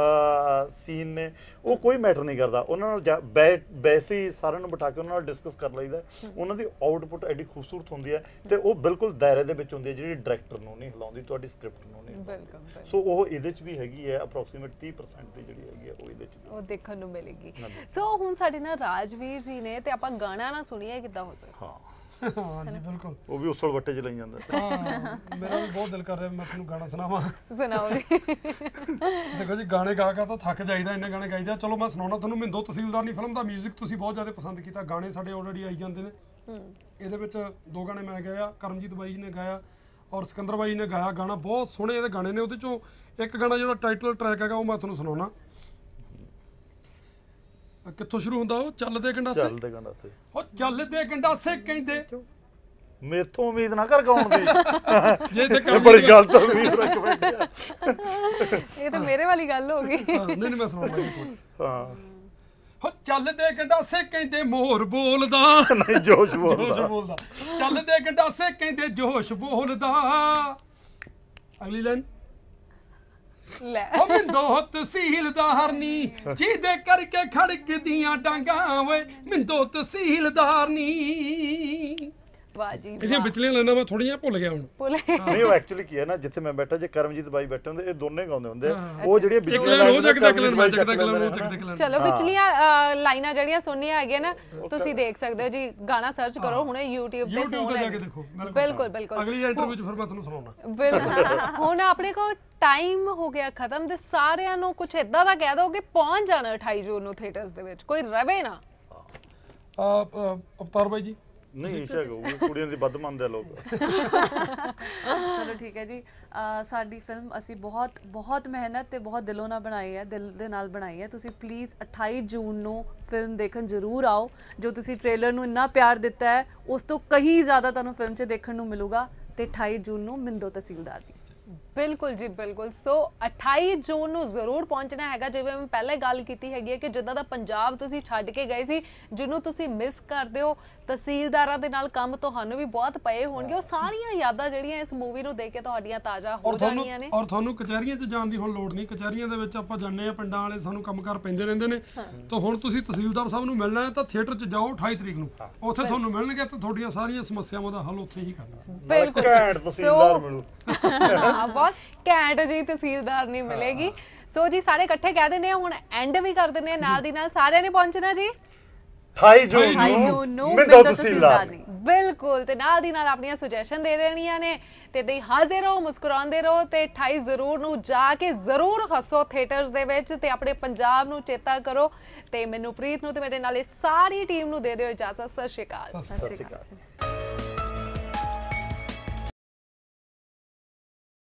S8: ਦਾ ਸੀਨ ਨੇ, ਉਹ ਕੋਈ ਮੈਟਰ ਨਹੀਂ ਕਰਦਾ। ਉਹਨਾਂ ਨਾਲ ਵੈਸੇ ਹੀ ਸਾਰਿਆਂ ਨੂੰ ਬਿਠਾ ਕੇ ਉਹਨਾਂ ਨਾਲ ਡਿਸਕਸ ਕਰ ਲਈਦਾ। ਉਹਨਾਂ ਦੀ ਆਊਟਪੁੱਟ ਐਡੀ ਖੂਬਸੂਰਤ ਹੁੰਦੀ ਹੈ ਤੇ ਉਹ ਬਿਲਕੁਲ ਦਾਇਰੇ ਦੇ ਵਿੱਚ ਹੁੰਦੀ ਹੈ, ਜਿਹੜੀ ਡਾਇਰੈਕਟਰ ਨੂੰ ਨਹੀਂ ਹਿਲਾਉਂਦੀ, ਤੁਹਾਡੀ ਸਕ੍ਰਿਪਟ ਨੂੰ ਨਹੀਂ। ਬਿਲਕੁਲ। ਸੋ ਉਹ ਇਹਦੇ 'ਚ ਵੀ ਹੈਗੀ ਹੈ, ਅਪਰੋਕਸੀਮੇਟ 30% ਦੀ ਜਿਹੜੀ ਹੈਗੀ ਹੈ ਉਹ ਇਹਦੇ 'ਚ ਉਹ ਦੇਖਣ ਨੂੰ ਮਿਲੇਗੀ।
S1: ਸੋ ਹੁਣ ਸਾਡੇ ਨਾਲ ਰਾਜਵੀਰ ਜੀ ਨੇ, ਤੇ ਆਪਾਂ ਗਾਣਾ ਨਾ ਸੁਣੀਏ ਕਿੱਦਾਂ ਹੋ ਸਕਦਾ?
S6: ਹਾਂ ਜੀ ਬਿਲਕੁਲ,
S8: ਉਹ ਵੀ ਉਸਲ ਵੱਟੇ 'ਚ ਲਈ ਜਾਂਦਾ।
S6: ਹਾਂ, ਮੇਰਾ ਵੀ ਬਹੁਤ ਦਿਲ ਕਰ ਰਿਹਾ ਮੈਂ ਤੁਹਾਨੂੰ ਗਾਣਾ ਸੁਣਾਵਾਂ।
S1: ਸੁਣਾਓ ਜੀ।
S6: ਦੇਖੋ ਜੀ, ਗਾਣੇ ਗਾ ਤਾਂ ਥੱਕ ਜਾਈਦਾ, ਇੰਨੇ ਗਾਣੇ ਗਾਈਦਾ। ਚਲੋ ਮੈਂ ਸੁਣਾਉਣਾ ਤੁਹਾਨੂੰ ਮਿੰਦੋ ਤਹਿਸੀਲਦਾਰ ਦੀ ਫਿਲਮ ਦਾ ਮਿਊਜ਼ਿਕ ਤੁਸੀਂ ਬਹੁਤ ਜ਼ਿਆਦਾ ਪਸੰਦ ਕੀਤਾ। ਗਾਣੇ ਸਾਡੇ ਆਲਰੇਡੀ ਆਈ ਜਾਂਦੇ ਨੇ। ਇਹਦੇ ਵਿੱਚ 2 ਗਾਣੇ ਮੈਂ ਗਾਇਆ, ਕਰਮਜੀਤ ਬਾਈ ਨੇ ਗਾਇਆ ਔਰ ਸਿਕੰਦਰ ਬਾਈ ਨੇ ਗਾਇਆ। ਗਾਣਾ ਬਹੁਤ ਸੋਹਣੇ ਇਹਦੇ ਗਾਣੇ ਨੇ। ਉਹਦੇ ਚੋਂ ਇੱਕ ਗਾਣਾ ਜਿਹੜਾ ਟਾਈਟਲ ਟਰੈਕ ਹੈਗਾ ਉਹ ਮੈਂ ਤੁਹਾਨੂੰ ਸੁਣਾਉਣਾ। ਕਿੱਥੋਂ ਸ਼ੁਰੂ ਹੁੰਦਾ? ਉਹ ਚੱਲਦੇ ਗੰਡਾਸੇ,
S8: ਚੱਲਦੇ ਗੰਡਾਸੇ,
S6: ਉਹ ਚੱਲਦੇ ਗੰਡਾਸੇ ਕਹਿੰਦੇ
S8: ਮੇਥੋਂ ਉਮੀਦ ਨਾ ਕਰ ਗਾਉਣ ਦੀ।
S6: ਜੇ ਤੇ
S8: ਬੜੀ ਗਲਤ ਉਮੀਦ ਰੱਖ
S1: ਇਹ ਤਾਂ ਮੇਰੇ ਵਾਲੀ ਗੱਲ ਹੋ ਗਈ।
S6: ਨਹੀਂ ਮੈਂ ਸੁਣਾਉਣਾ ਜੀ।
S8: ਹਾਂ,
S6: ਹੋ ਚੱਲਦੇ ਗੰਡਾਸੇ ਕਹਿੰਦੇ ਮੋਰ ਬੋਲਦਾ,
S8: ਨਹੀਂ ਜੋਸ਼ ਬੋਲਦਾ।
S6: ਚੱਲਦੇ ਗੰਡਾਸੇ ਕਹਿੰਦੇ ਜੋਸ਼ ਬੋਲਦਾ। ਅਗਲੀ ਲਾਈਨ
S1: ਲੈ,
S6: ਉਹ ਮਿੰਦੋ ਤਹਿਸੀਲਦਾਰ ਨੀ ਜਿਹਦੇ ਕਰਕੇ ਖੜਕਦੀਆਂ ਡਾਂਗਾਂ ਵੇ, ਮਿੰਦੋ ਤਹਿਸੀਲਦਾਰ ਨੀ।
S1: ਵਾਹ ਜੀ,
S6: ਇਹਦੀਆਂ ਵਿਚਲੀਆਂ ਲਾਈਨਾਂ ਮੈਂ ਥੋੜੀਆਂ ਭੁੱਲ ਗਿਆ ਹੁਣ।
S8: ਨਹੀਂ, ਉਹ ਐਕਚੁਅਲੀ ਕੀ ਹੈ ਨਾ, ਜਿੱਥੇ ਮੈਂ ਬੈਠਾ ਜੇ ਕਰਮਜੀਤ ਬਾਈ ਬੈਠੇ ਹੁੰਦੇ, ਇਹ ਦੋਨੇ ਗਾਉਂਦੇ ਹੁੰਦੇ। ਉਹ ਜਿਹੜੀਆਂ
S6: ਚਲੋ
S1: ਵਿਚਲੀਆਂ ਲਾਈਨਾਂ ਜਿਹੜੀਆਂ ਸੁਣਨੀਆਂ ਹੈਗੀਆਂ ਨਾ, ਤੁਸੀਂ ਦੇਖ ਸਕਦੇ ਹੋ ਜੀ। ਗਾਣਾ ਸਰਚ ਕਰੋ ਹੁਣੇ YouTube ਤੇ, ਫੋਨ ਹੈ। ਬਿਲਕੁਲ ਬਿਲਕੁਲ,
S6: ਅਗਲੀ ਇੰਟਰਵਿਊ 'ਚ ਫਿਰ ਮੈਂ ਤੁਹਾਨੂੰ ਸੁਣਾਉਣਾ।
S1: ਬਿਲਕੁਲ। ਹੁਣ ਆਪਣੇ ਕੋਲ ਟਾਈਮ ਹੋ ਗਿਆ ਖਤਮ, ਤੇ ਸਾਰਿਆਂ ਨੂੰ ਕੁਝ ਇਦਾਂ ਦਾ ਕਹਿ ਦੋ ਕਿ ਪਹੁੰਚ ਜਾਣਾ 28 ਜੂਨ ਨੂੰ ਥੀਏਟਰਸ ਦੇ ਵਿੱਚ, ਕੋਈ ਰਵੇ ਨਾ।
S6: ਅਵਤਾਰ ਬਾਈ ਜੀ।
S8: ਨਹੀਂ, ਈਸ਼ਾ ਕਹੂਗੀ, ਕੁੜੀਆਂ ਦੀ ਵੱਧ ਮੰਨਦੇ ਆ ਲੋਕ।
S5: ਚਲੋ ਠੀਕ ਹੈ ਜੀ। ਸਾਡੀ ਫਿਲਮ ਅਸੀਂ ਬਹੁਤ ਬਹੁਤ ਮਿਹਨਤ ਤੇ ਬਹੁਤ ਦਿਲੋਂ ਨਾਲ ਬਣਾਈ ਹੈ, ਦਿਲ ਦੇ ਨਾਲ ਬਣਾਈ ਹੈ। ਤੁਸੀਂ ਪਲੀਜ਼ 28 ਜੂਨ ਨੂੰ ਫਿਲਮ ਦੇਖਣ ਜ਼ਰੂਰ ਆਓ। ਜੋ ਤੁਸੀਂ ਟ੍ਰੇਲਰ ਨੂੰ ਇੰਨਾ ਪਿਆਰ ਦਿੱਤਾ ਹੈ, ਉਸ ਤੋਂ ਕहीं ਜ਼ਿਆਦਾ ਤੁਹਾਨੂੰ ਫਿਲਮ 'ਚ ਦੇਖਣ ਨੂੰ ਮਿਲੂਗਾ। ਤੇ 28 ਜੂਨ ਨੂੰ ਮਿੰਦੋ ਤਹਿਸੀਲਦਾਰ ਦੀ।
S1: ਬਿਲਕੁਲ ਜੀ ਬਿਲਕੁਲ। ਸੋ 28 ਜੂਨ ਨੂੰ ਜ਼ਰੂਰ ਪਹੁੰਚਣਾ ਹੈਗਾ। ਜਿਵੇਂ ਮੈਂ ਪਹਿਲੇ ਗੱਲ ਕੀਤੀ ਹੈਗੀ ਹੈ ਕਿ ਜਿੱਦਾਂ ਦਾ ਪੰਜਾਬ ਤੁਸੀਂ ਛੱਡ ਕੇ ਗਏ ਸੀ, ਜਿਹਨੂੰ ਤੁਸੀਂ ਮਿਸ ਕਰਦੇ ਹੋ, ਤਹਿਸੀਲਦਾਰਾਂ ਦੇ ਨਾਲ ਕੰਮ ਤੁਹਾਨੂੰ ਵੀ ਬਹੁਤ ਪਏ ਹੋਣਗੇ, ਉਹ ਸਾਰੀਆਂ ਯਾਦਾਂ ਜਿਹੜੀਆਂ ਇਸ ਮੂਵੀ ਨੂੰ ਦੇਖ ਕੇ ਤੁਹਾਡੀਆਂ ਤਾਜ਼ਾ ਹੋ ਜਾਣੀਆਂ ਨੇ।
S6: ਔਰ ਤੁਹਾਨੂੰ ਕਚਹਿਰੀਆਂ 'ਚ ਜਾਣ ਦੀ ਹੁਣ ਲੋੜ ਨਹੀਂ। ਕਚਹਿਰੀਆਂ ਦੇ ਵਿੱਚ ਆਪਾਂ ਜਾਂਦੇ ਆ, ਪਿੰਡਾਂ ਵਾਲੇ ਸਾਨੂੰ ਕੰਮਕਾਰ ਪੈਂਦੇ ਰਹਿੰਦੇ ਨੇ। ਤਾਂ ਹੁਣ ਤੁਸੀਂ ਤਹਿਸੀਲਦਾਰ ਸਾਹਿਬ ਨੂੰ ਮਿਲਣਾ ਹੈ ਤਾਂ ਥੀਏਟਰ 'ਚ ਜਾਓ 28 ਤਰੀਕ ਨੂੰ, ਉੱਥੇ ਤੁਹਾਨੂੰ ਮਿਲਣਗੇ ਤੇ ਤੁਹਾਡੀਆਂ ਸਾਰੀਆਂ ਸਮੱਸਿਆਵਾਂ ਦਾ ਹੱਲ ਉੱਥੇ ਹੀ ਕਰਨਾ।
S1: ਬਿਲਕੁਲ
S8: ਘੈਂਟ ਤਹਿਸੀਲਦਾਰ ਮਿਲੂ।
S1: ਹਾਂ, ਬਹੁਤ ਘੈਂਟ ਜੀ ਤਹਿਸੀਲਦਾਰ ਨਹੀਂ ਮਿਲੇਗੀ। ਸੋ ਜੀ ਸਾਰੇ ਇਕੱਠੇ ਕਹਿ ਦਿੰਦੇ ਆ, ਹੁਣ ਐਂਡ ਵੀ ਕਰ ਦਿੰਦੇ ਆ ਨਾਲ ਦੀ ਨਾਲ। ਸਾਰਿਆਂ ਨੇ ਪਹੁੰਚਣਾ ਜੀ
S8: 28 ਜੂਨ ਨੂੰ ਮਿੰਦੋ ਤਹਿਸੀਲਦਾਰ।
S1: ਬਿਲਕੁਲ, ਤੇ ਨਾਲ ਦੀ ਨਾਲ ਆਪਣੀਆਂ ਸੁਜੈਸ਼ਨ ਦੇ ਦੇਣੀਆਂ ਨੇ ਤੇ ਦੇ ਹਾਜ਼ਰ ਰਹੋ, ਮੁਸਕਰਾਉਂਦੇ ਰਹੋ ਤੇ 28 ਜ਼ਰੂਰ ਨੂੰ ਜਾ ਕੇ ਜ਼ਰੂਰ ਹੱਸੋ ਥੀਏਟਰਸ ਦੇ ਵਿੱਚ ਤੇ ਆਪਣੇ ਪੰਜਾਬ ਨੂੰ ਚੇਤਾ ਕਰੋ। ਤੇ ਮੈਨੂੰ ਪ੍ਰੀਤ ਨੂੰ ਤੇ ਮੇਰੇ ਨਾਲ ਇਹ ਸਾਰੀ ਟੀਮ ਨੂੰ ਦੇ ਦਿਓ ਇਜਾਜ਼ਤ। ਸਤਿ ਸ਼੍ਰੀ ਅਕਾਲ।
S6: ਸਤਿ ਸ਼੍ਰੀ ਅਕਾਲ।